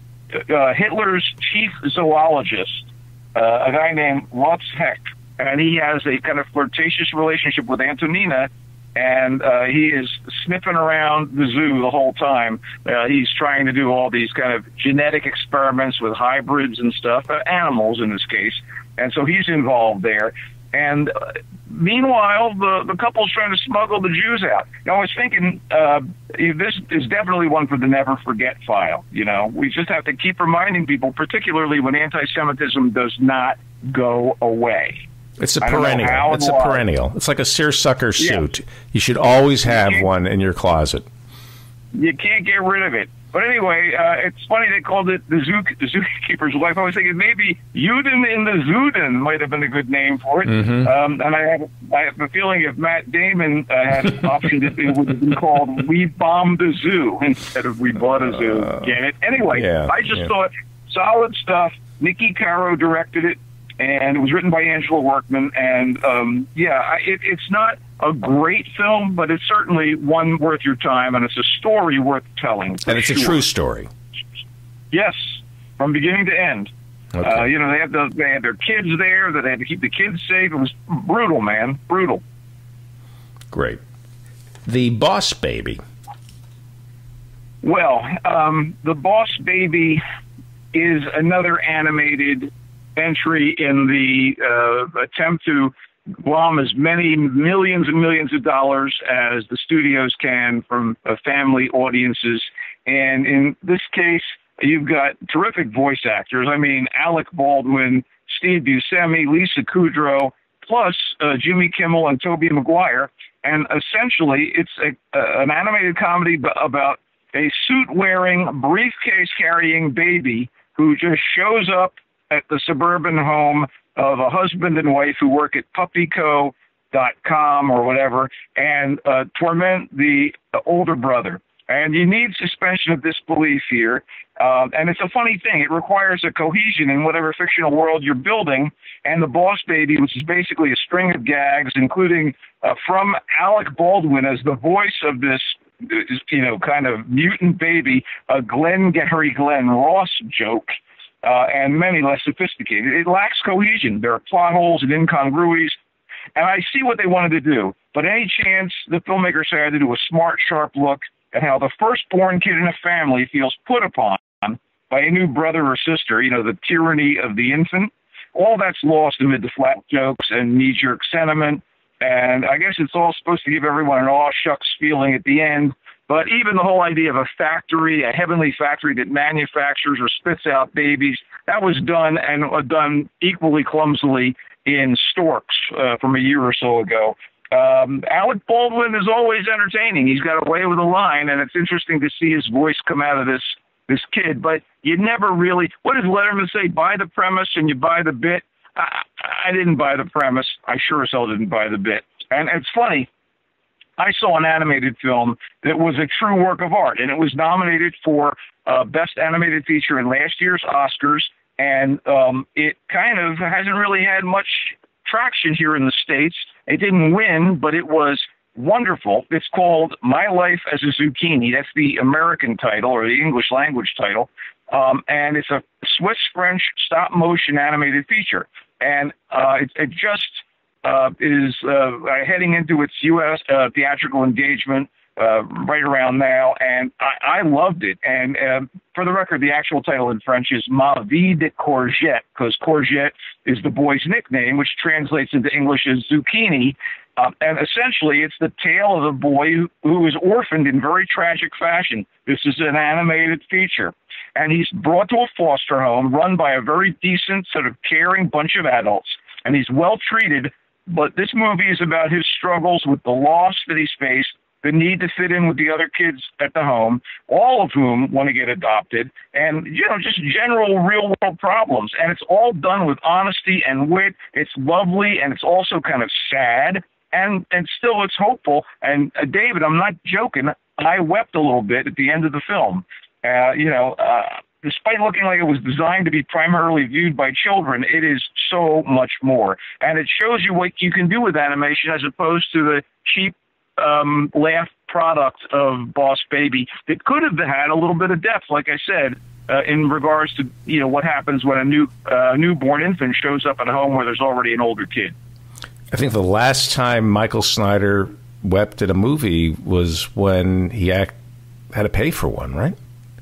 uh, Hitler's chief zoologist, uh, a guy named Lutz Heck, and he has a kind of flirtatious relationship with Antonina, and uh, he is sniffing around the zoo the whole time. Uh, he's trying to do all these kind of genetic experiments with hybrids and stuff, uh, animals in this case. And so he's involved there. And uh, meanwhile, the, the couple's trying to smuggle the Jews out. You know, I was thinking uh, this is definitely one for the never forget file. You know, we just have to keep reminding people, particularly when anti-Semitism does not go away. It's a perennial. It's a why. perennial. It's like a seersucker Yeah. suit. You should always have one in your closet. You can't get rid of it. But anyway, uh, it's funny they called it the, zoo, the Zookeeper's Wife. I was thinking maybe Juden in the Zuden might have been a good name for it. Mm-hmm. Um, and I have, I have a feeling if Matt Damon uh, had optioned it, it would have been called We Bombed the Zoo instead of We Bought a Zoo. Uh, Get it? Anyway, yeah, I just yeah. thought solid stuff. Nikki Caro directed it. And it was written by Angela Workman. And, um, yeah, I, it, it's not a great film, but it's certainly one worth your time, and it's a story worth telling. And it's sure. a true story. Yes, from beginning to end. Okay. Uh, you know, they had, the, they had their kids there, that they had to keep the kids safe. It was brutal, man, brutal. Great. The Boss Baby. Well, um, The Boss Baby is another animated entry in the uh, attempt to glom as many millions and millions of dollars as the studios can from uh, family audiences. And in this case, you've got terrific voice actors. I mean, Alec Baldwin, Steve Buscemi, Lisa Kudrow, plus uh, Jimmy Kimmel and Tobey Maguire. And essentially, it's a, uh, an animated comedy b- about a suit-wearing, briefcase-carrying baby who just shows up at the suburban home of a husband and wife who work at puppyco dot com or whatever and uh, torment the older brother. And you need suspension of disbelief here. Uh, and it's a funny thing. It requires a cohesion in whatever fictional world you're building. And the Boss Baby, which is basically a string of gags, including uh, from Alec Baldwin as the voice of this, you know, kind of mutant baby, a Glenn Gary Glenn Ross joke, uh, and many less sophisticated. It lacks cohesion. There are plot holes and incongruities. And I see what they wanted to do. But any chance the filmmakers had to do a smart, sharp look at how the firstborn kid in a family feels put upon by a new brother or sister, you know, the tyranny of the infant, all that's lost amid the flat jokes and knee-jerk sentiment. And I guess it's all supposed to give everyone an aw-shucks feeling at the end. But even the whole idea of a factory, a heavenly factory that manufactures or spits out babies, that was done and uh, done equally clumsily in Storks uh, from a year or so ago. Um, Alec Baldwin is always entertaining. He's got a way with a line, and it's interesting to see his voice come out of this this kid. But you never really, what does Letterman say? Buy the premise and you buy the bit. I, I didn't buy the premise. I sure as hell didn't buy the bit. And it's funny. I saw an animated film that was a true work of art, and it was nominated for uh, Best Animated Feature in last year's Oscars. And um, it kind of hasn't really had much traction here in the States. It didn't win, but it was wonderful. It's called My Life as a Zucchini. That's the American title or the English language title. Um, and it's a Swiss-French stop-motion animated feature. And uh, it, it just uh, is uh, heading into its U S uh, theatrical engagement uh, right around now. And I, I loved it. And uh, for the record, the actual title in French is Ma Vie de Courgette, because Courgette is the boy's nickname, which translates into English as zucchini. Um, and essentially, it's the tale of a boy who, who is orphaned in very tragic fashion. This is an animated feature. And he's brought to a foster home run by a very decent, sort of caring bunch of adults. And he's well treated. But this movie is about his struggles with the loss that he's faced, the need to fit in with the other kids at the home, all of whom want to get adopted, and, you know, just general real-world problems. And it's all done with honesty and wit. It's lovely, and it's also kind of sad, and, and still it's hopeful. And, uh, David, I'm not joking. I wept a little bit at the end of the film. Uh, you know, uh, despite looking like it was designed to be primarily viewed by children, it is so much more. And it shows you what you can do with animation as opposed to the cheap um, laugh product of Boss Baby that could have had a little bit of depth, like I said, uh, in regards to, you know, what happens when a new uh, newborn infant shows up at a home where there's already an older kid. I think the last time Michael Snyder wept at a movie was when he act, had to pay for one, right?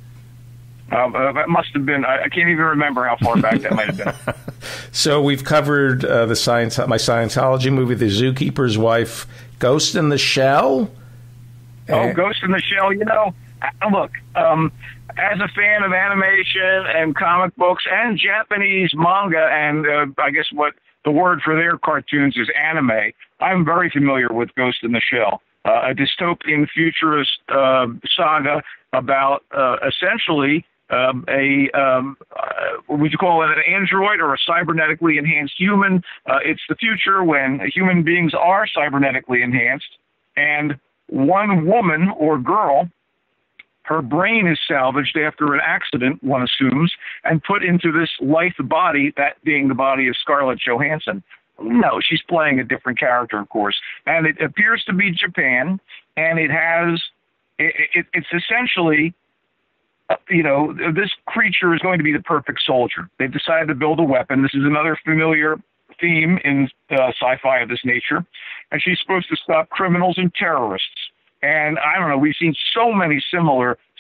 Um, uh, that must have been, I, I can't even remember how far back that might have been. So we've covered uh, the science, my Scientology movie, The Zookeeper's Wife, Ghost in the Shell. Oh, and- Ghost in the Shell, you know, look, um, as a fan of animation and comic books and Japanese manga and uh, I guess what the word for their cartoons is anime, I'm very familiar with Ghost in the Shell, uh, a dystopian futurist uh, saga about uh, essentially Um, a um, uh, would you call it an android or a cybernetically enhanced human? Uh, it's the future when human beings are cybernetically enhanced, and one woman or girl, her brain is salvaged after an accident, one assumes, and put into this lithe body, that being the body of Scarlett Johansson. No, she's playing a different character, of course, and it appears to be Japan, and it has it, it, it's essentially. You know, this creature is going to be the perfect soldier. They've decided to build a weapon. This is another familiar theme in uh, sci-fi of this nature. And she's supposed to stop criminals and terrorists. And I don't know, we've seen so many similar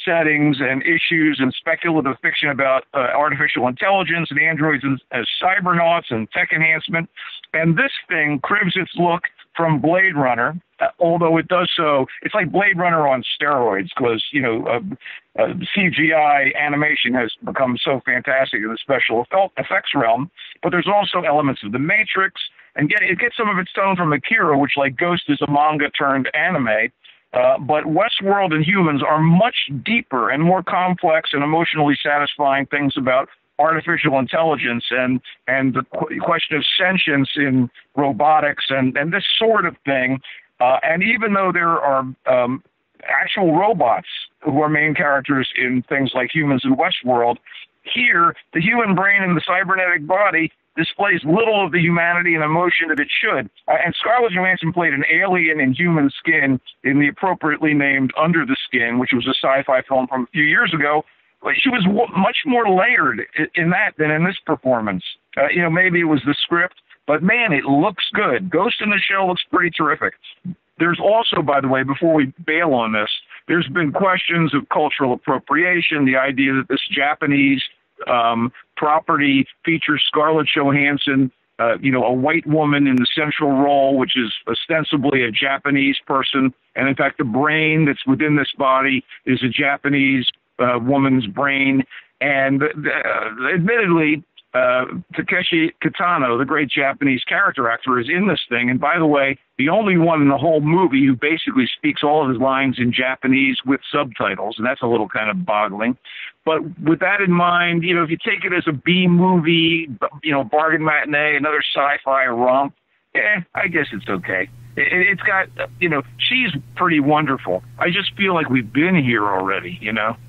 settings and issues and speculative fiction about uh, artificial intelligence and androids as, as cybernauts and tech enhancement. And this thing cribs its look from Blade Runner, uh, although it does so, it's like Blade Runner on steroids, because, you know, uh, uh, C G I animation has become so fantastic in the special effects realm. But there's also elements of The Matrix, and get, it gets some of its tone from Akira, which, like Ghost, is a manga turned anime. Uh, but Westworld and Humans are much deeper and more complex and emotionally satisfying things about artificial intelligence and and the qu- question of sentience in robotics and, and this sort of thing. Uh, and even though there are um, actual robots who are main characters in things like Humans and Westworld, here, the human brain and the cybernetic body displays little of the humanity and emotion that it should. Uh, and Scarlett Johansson played an alien in human skin in the appropriately named Under the Skin, which was a sci-fi film from a few years ago. But she was w- much more layered in that than in this performance. Uh, you know, maybe it was the script, but man, it looks good. Ghost in the Shell looks pretty terrific. There's also, by the way, before we bail on this, there's been questions of cultural appropriation, the idea that this Japanese um, property features Scarlett Johansson, uh, you know, a white woman in the central role, which is ostensibly a Japanese person. And in fact, the brain that's within this body is a Japanese uh, woman's brain. And uh, admittedly, uh, Takeshi Kitano, the great Japanese character actor, is in this thing. And by the way, the only one in the whole movie who basically speaks all of his lines in Japanese with subtitles. And that's a little kind of boggling. But with that in mind, you know, if you take it as a B movie, you know, bargain matinee, another sci-fi romp, eh, I guess it's okay. It, it's got, you know, she's pretty wonderful. I just feel like we've been here already, you know.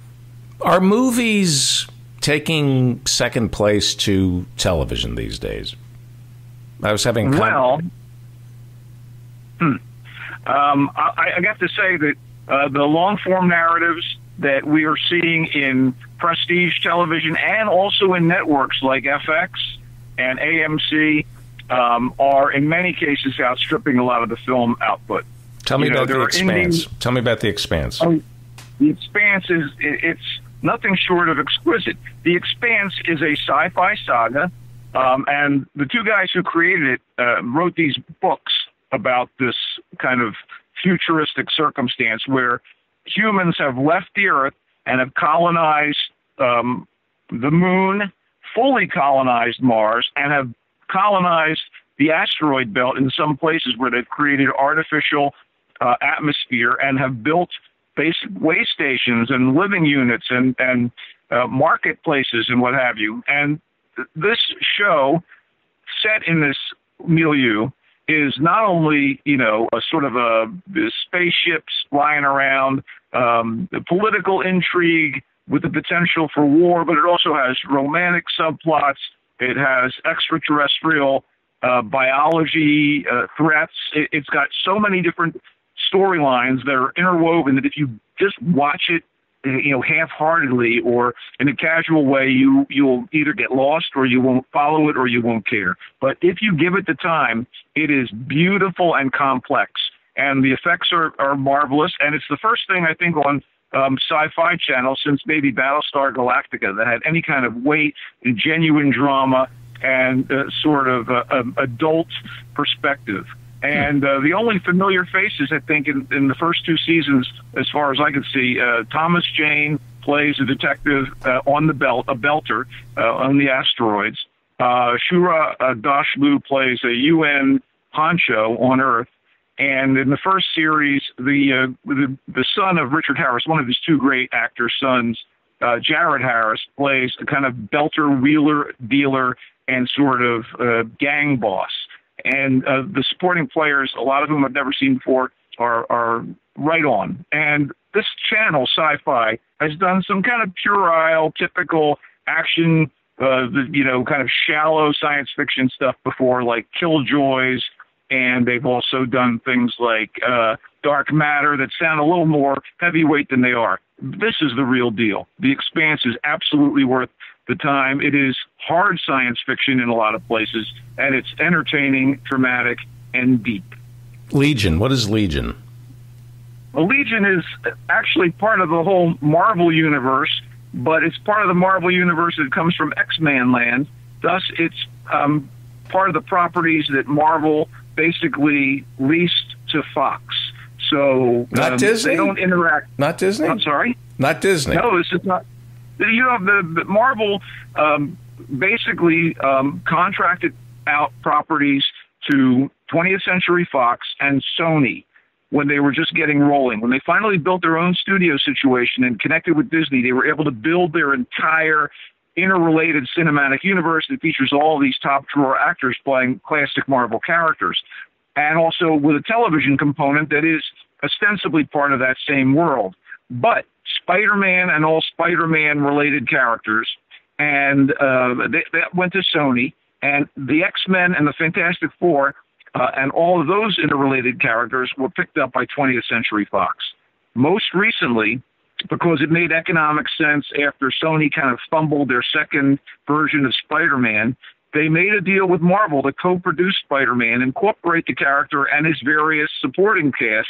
Are movies taking second place to television these days? I was having... Well, hmm. um, I, I got to say that uh, the long-form narratives that we are seeing in prestige television and also in networks like F X and A M C um, are in many cases outstripping a lot of the film output. Tell me you know, about The Expanse. Indian, Tell me about The Expanse. Oh, The Expanse is, it, it's nothing short of exquisite. The Expanse is a sci-fi saga, um, and the two guys who created it uh, wrote these books about this kind of futuristic circumstance where humans have left the Earth and have colonized um, the moon, fully colonized Mars, and have colonized the asteroid belt in some places where they've created artificial uh, atmosphere and have built basic way stations and living units and, and uh, marketplaces and what have you. And th- this show, set in this milieu, is not only, you know, a sort of a spaceships flying around, um, the political intrigue with the potential for war, but it also has romantic subplots. It has extraterrestrial uh, biology uh, threats. It, it's got so many different storylines that are interwoven that if you just watch it, you know, half-heartedly or in a casual way, you, you'll either get lost or you won't follow it or you won't care. But if you give it the time, it is beautiful and complex. And the effects are, are marvelous. And it's the first thing, I think, on um, Sci-Fi Channel since maybe Battlestar Galactica that had any kind of weight and genuine drama and uh, sort of uh, um, adult perspective. And uh, the only familiar faces, I think, in, in the first two seasons, as far as I could see, uh, Thomas Jane plays a detective uh, on the belt, a belter uh, on the asteroids. Uh, Shura uh, Dashlu plays a U N honcho on Earth. And in the first series, the, uh, the the son of Richard Harris, one of his two great actor sons, uh, Jared Harris, plays a kind of belter, wheeler, dealer, and sort of uh, gang boss. And uh, the supporting players, a lot of whom I've never seen before, are, are right on. And this channel, Sci-Fi, has done some kind of puerile, typical action, uh, the, you know, kind of shallow science fiction stuff before, like Killjoys. And they've also done things like uh, Dark Matter that sound a little more heavyweight than they are. This is the real deal. The Expanse is absolutely worth the time. It is hard science fiction in a lot of places, and it's entertaining, dramatic, and deep. Legion. What is Legion? Well, Legion is actually part of the whole Marvel universe, but it's part of the Marvel universe that comes from X-Man land. Thus, it's um, part of the properties that Marvel basically leased to Fox. So not um, Disney? They don't interact. Not Disney? I'm sorry? Not Disney. No, this is not. You know, the, the Marvel um, basically um, contracted out properties to twentieth Century Fox and Sony when they were just getting rolling. When they finally built their own studio situation and connected with Disney, they were able to build their entire interrelated cinematic universe that features all of these top drawer actors playing classic Marvel characters, and also with a television component that is ostensibly part of that same world. But Spider-Man and all Spider-Man related characters, and uh, they, that went to Sony, and the X-Men and the Fantastic Four uh, and all of those interrelated characters were picked up by twentieth Century Fox. Most recently, because it made economic sense after Sony kind of fumbled their second version of Spider-Man, they made a deal with Marvel to co-produce Spider-Man, incorporate the character and his various supporting cast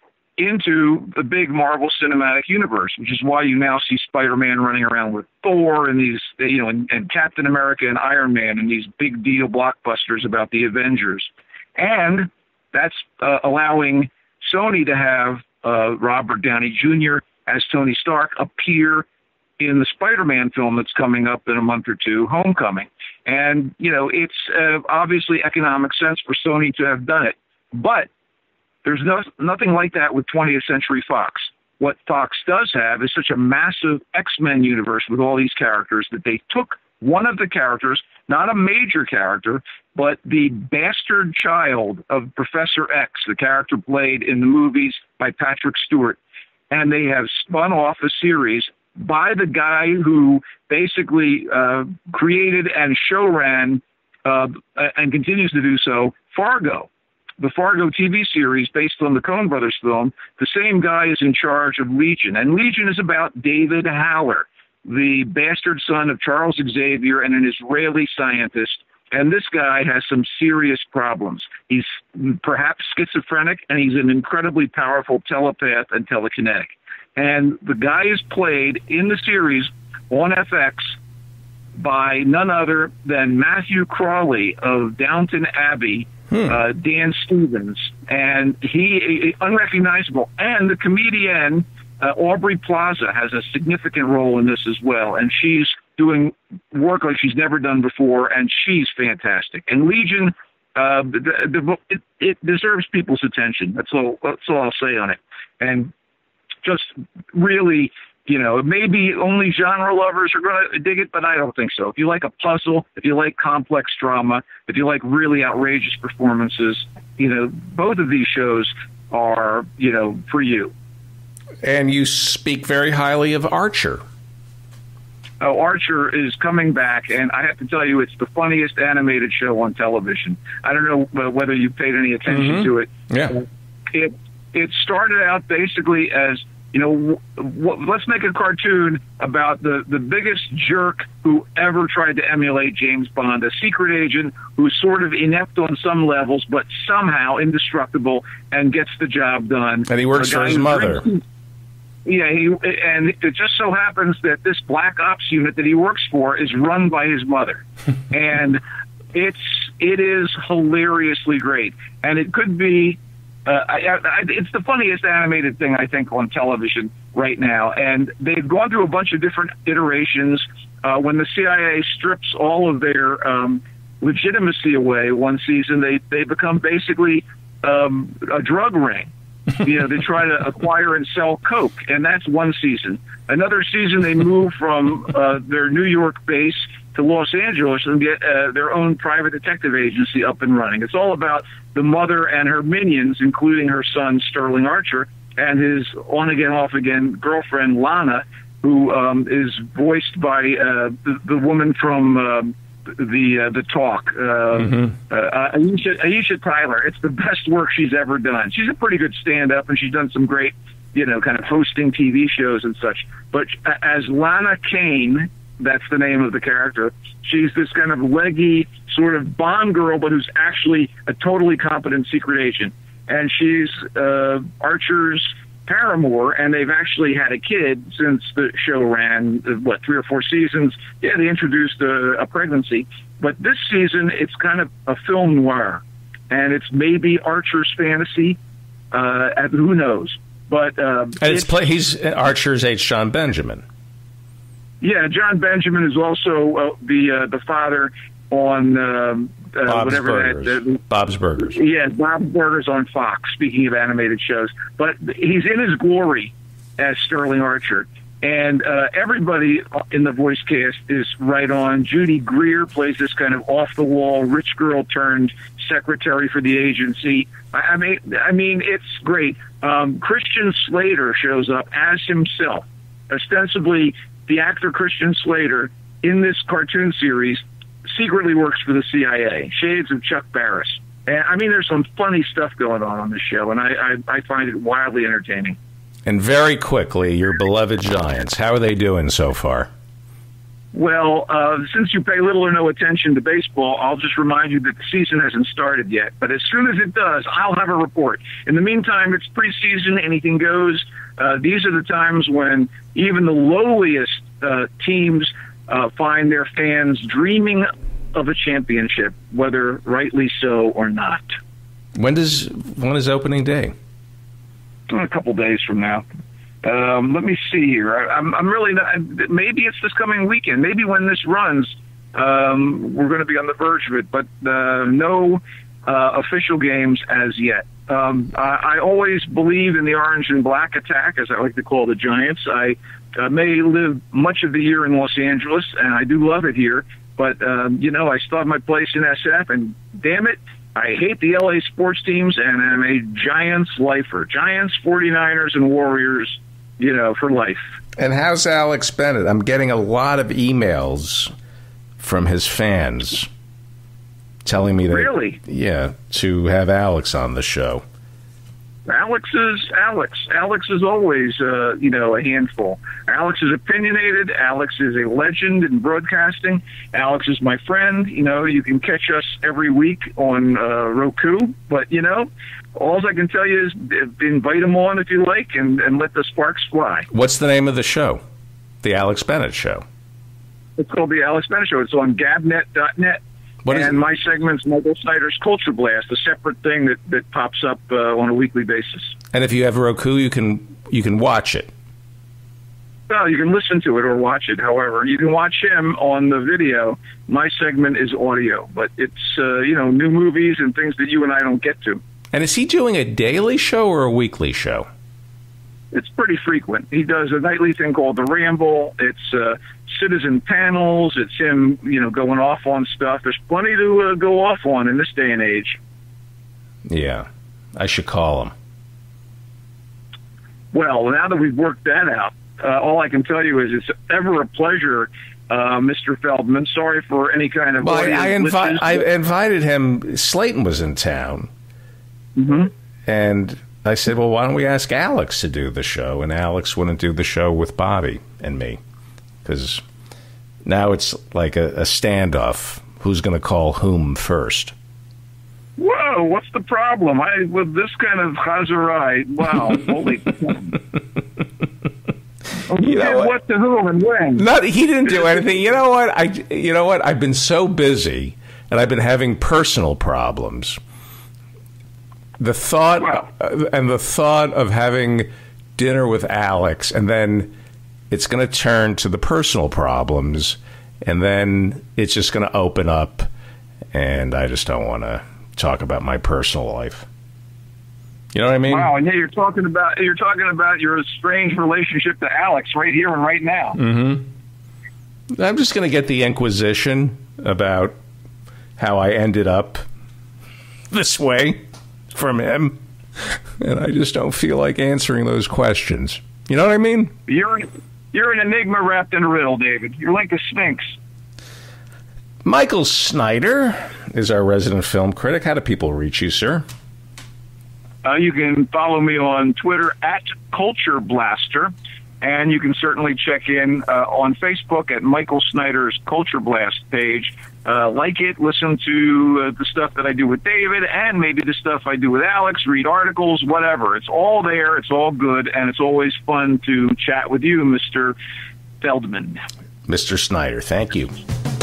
into the big Marvel Cinematic Universe, which is why you now see Spider-Man running around with Thor and these, you know, and, and Captain America and Iron Man and these big deal blockbusters about the Avengers. And that's uh, allowing Sony to have uh, Robert Downey Junior as Tony Stark appear in the Spider-Man film that's coming up in a month or two, Homecoming. And, you know, it's uh, obviously economic sense for Sony to have done it. But there's no, nothing like that with twentieth Century Fox. What Fox does have is such a massive X-Men universe with all these characters that they took one of the characters, not a major character, but the bastard child of Professor X, the character played in the movies by Patrick Stewart, and they have spun off a series by the guy who basically uh, created and showran uh, and continues to do so, Fargo. The Fargo T V series based on the Coen Brothers film. The same guy is in charge of Legion. And Legion is about David Haller, the bastard son of Charles Xavier and an Israeli scientist. And this guy has some serious problems. He's perhaps schizophrenic, and he's an incredibly powerful telepath and telekinetic. And the guy is played in the series on F X by none other than Matthew Crawley of Downton Abbey, Hmm. Uh, Dan Stevens, and he unrecognizable. And the comedian uh, Aubrey Plaza has a significant role in this as well, and she's doing work like she's never done before, and she's fantastic. And Legion, uh, the, the, it, it deserves people's attention. That's all. That's all I'll say on it. And just really, you know, maybe only genre lovers are going to dig it, but I don't think so. If you like a puzzle, if you like complex drama, if you like really outrageous performances, you know, both of these shows are, you know, for you. And you speak very highly of Archer. Oh, Archer is coming back, and I have to tell you, it's the funniest animated show on television. I don't know whether you paid any attention mm-hmm. to it. Yeah. It, it started out basically as, you know, w- w- let's make a cartoon about the, the biggest jerk who ever tried to emulate James Bond, a secret agent who's sort of inept on some levels, but somehow indestructible and gets the job done. And he works for his mother. Drinks, yeah, he, and it just so happens that this black ops unit that he works for is run by his mother. And it's it is hilariously great. And it could be Uh, I, I, it's the funniest animated thing, I think, on television right now. And they've gone through a bunch of different iterations. Uh, when the C I A strips all of their um, legitimacy away one season, they, they become basically um, a drug ring. You know, they try to acquire and sell coke, and that's one season. Another season, they move from uh, their New York base to Los Angeles and get uh, their own private detective agency up and running. It's all about the mother and her minions, including her son, Sterling Archer, and his on-again, off-again girlfriend, Lana, who um, is voiced by uh, the, the woman from uh, the uh, the Talk, uh, mm-hmm. uh, Aisha, Aisha Tyler. It's the best work she's ever done. She's a pretty good stand-up, and she's done some great, you know, kind of hosting T V shows and such. But as Lana Kane, that's the name of the character, she's this kind of leggy sort of Bond girl, but who's actually a totally competent secret agent. And she's uh, Archer's Paramore, and they've actually had a kid since the show ran, uh, what, three or four seasons. Yeah, they introduced a, a pregnancy. But this season, it's kind of a film noir. And it's maybe Archer's fantasy. Uh, and who knows? But uh, and it's, it's play, he's Archer's H. John Benjamin. Yeah, John Benjamin is also uh, the uh, the father on um, uh, Bob's whatever Burgers. that. Uh, Bob's Burgers. Yeah, Bob's Burgers on Fox. Speaking of animated shows, but he's in his glory as Sterling Archer, and uh, everybody in the voice cast is right on. Judy Greer plays this kind of off the wall rich girl turned secretary for the agency. I, I mean, I mean, it's great. Um, Christian Slater shows up as himself, ostensibly. The actor Christian Slater in this cartoon series secretly works for the C I A, shades of Chuck Barris. And I mean, there's some funny stuff going on on this show, and I, I, I find it wildly entertaining. And very quickly, your beloved Giants, how are they doing so far? Well, uh, since you pay little or no attention to baseball, I'll just remind you that the season hasn't started yet. But as soon as it does, I'll have a report. In the meantime, it's preseason, anything goes. Uh, these are the times when even the lowliest uh, teams uh, find their fans dreaming of a championship, whether rightly so or not. When does when is opening day? A couple days from now. Um, let me see here. I, I'm, I'm really not. Maybe it's this coming weekend. Maybe when this runs, um, we're going to be on the verge of it. But uh, no uh, official games as yet. Um, I, I always believe in the orange and black attack, as I like to call the Giants. I uh, may live much of the year in Los Angeles, and I do love it here. But um, you know, I still have my place in S F, and damn it, I hate the L A sports teams, and I'm a Giants lifer. Giants, forty-niners, and Warriors. You know, for life. And how's Alex Bennett? I'm getting a lot of emails from his fans telling me that, really, yeah, to have Alex on the show. Alex is Alex. Alex is always, uh, you know, a handful. Alex is opinionated. Alex is a legend in broadcasting. Alex is my friend. You know, you can catch us every week on uh, Roku. But, you know, all I can tell you is invite him on if you like and, and let the sparks fly. What's the name of the show? The Alex Bennett Show. It's called The Alex Bennett Show. It's on gabnet dot net. What is and it? My segment's Michael Snyder's Culture Blast, a separate thing that, that pops up uh, on a weekly basis. And if you have Roku, you can you can watch it. Well, you can listen to it or watch it. However, you can watch him on the video. My segment is audio, but it's uh, you know, new movies and things that you and I don't get to. And is he doing a daily show or a weekly show? It's pretty frequent. He does a nightly thing called The Ramble. It's uh, citizen panels. It's him, you know, going off on stuff. There's plenty to uh, go off on in this day and age. Yeah, I should call him. Well, now that we've worked that out, uh, all I can tell you is it's ever a pleasure, uh, Mister Feldman. Sorry for any kind of... Well, I, I, invi- I invited him. Slayton was in town. Mm-hmm. And I said, well, why don't we ask Alex to do the show? And Alex wouldn't do the show with Bobby and me. Because now it's like a, a standoff. Who's going to call whom first? Whoa, what's the problem? I with this kind of chazarai, wow, holy... You know what? what to whom and when? Not, he didn't do anything. You know what? I, you know what? I've been so busy, and I've been having personal problems. The thought Wow. uh, and the thought of having dinner with Alex, and then it's going to turn to the personal problems, and then it's just going to open up, and I just don't want to talk about my personal life. You know what I mean? Wow, and yeah, you're talking about you're talking about your strange relationship to Alex right here and right now. Mm-hmm. I'm just going to get the Inquisition about how I ended up this way from him, and I just don't feel like answering those questions. You know what I mean? You're you're an enigma wrapped in a riddle, David. You're like the Sphinx. Michael Snyder is our resident film critic. How do people reach you, sir? Uh, you can follow me on Twitter at Culture Blaster, and you can certainly check in uh, on Facebook at Michael Snyder's Culture Blast page. uh, like it, listen to uh, the stuff that I do with David, and maybe the stuff I do with Alex, read articles, whatever. It's all there. It's all good, and it's always fun to chat with you, Mister Feldman. Mister Snyder, thank you.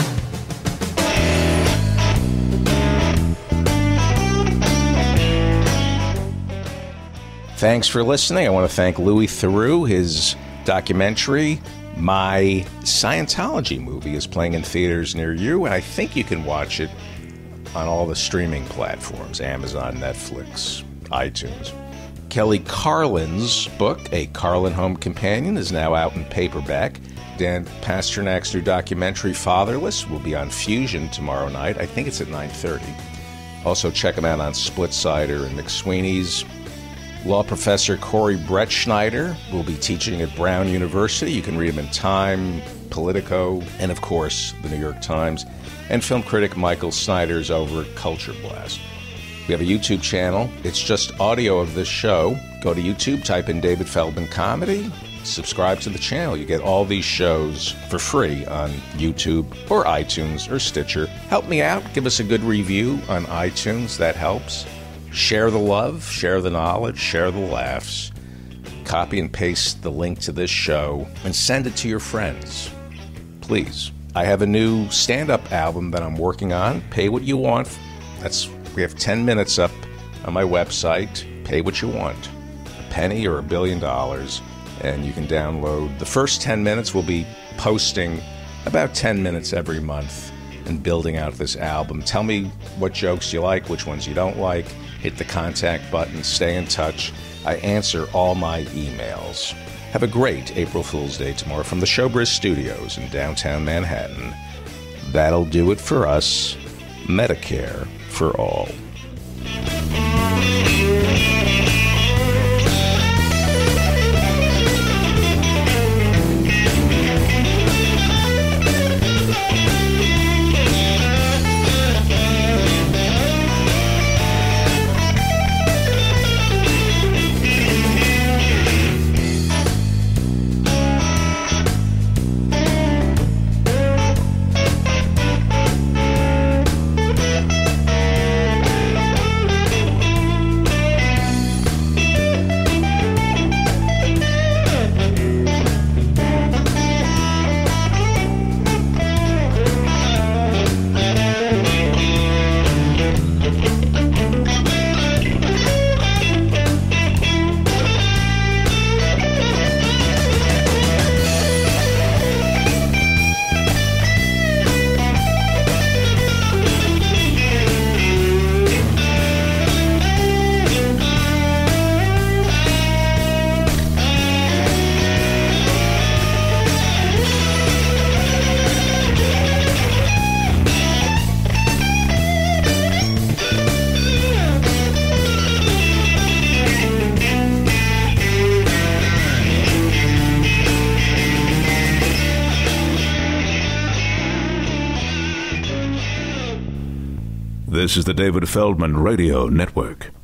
Thanks for listening. I want to thank Louis Theroux. His documentary, My Scientology Movie, is playing in theaters near you, and I think you can watch it on all the streaming platforms, Amazon, Netflix, iTunes. Kelly Carlin's book, A Carlin Home Companion, is now out in paperback. Dan Pasternack's new documentary, Fatherless, will be on Fusion tomorrow night. I think it's at nine thirty. Also, check them out on Splitsider and McSweeney's. Law professor Corey Brettschneider will be teaching at Brown University. You can read him in Time, Politico, and of course, the New York Times. And film critic Michael Snyder's over at Culture Blast. We have a YouTube channel. It's just audio of this show. Go to YouTube, type in David Feldman Comedy, subscribe to the channel. You get all these shows for free on YouTube or iTunes or Stitcher. Help me out. Give us a good review on iTunes. That helps. Share the love, share the knowledge, share the laughs. Copy and paste the link to this show and send it to your friends. Please. I have a new stand-up album that I'm working on. Pay what you want. That's we have ten minutes up on my website. Pay what you want. A penny or a billion dollars. And you can download. The first ten minutes will be posting about ten minutes every month and building out this album. Tell me what jokes you like, which ones you don't like. Hit the contact button, stay in touch. I answer all my emails. Have a great April Fool's Day tomorrow from the Showbiz Studios in downtown Manhattan. That'll do it for us. Medicare for all. This is the David Feldman Radio Network.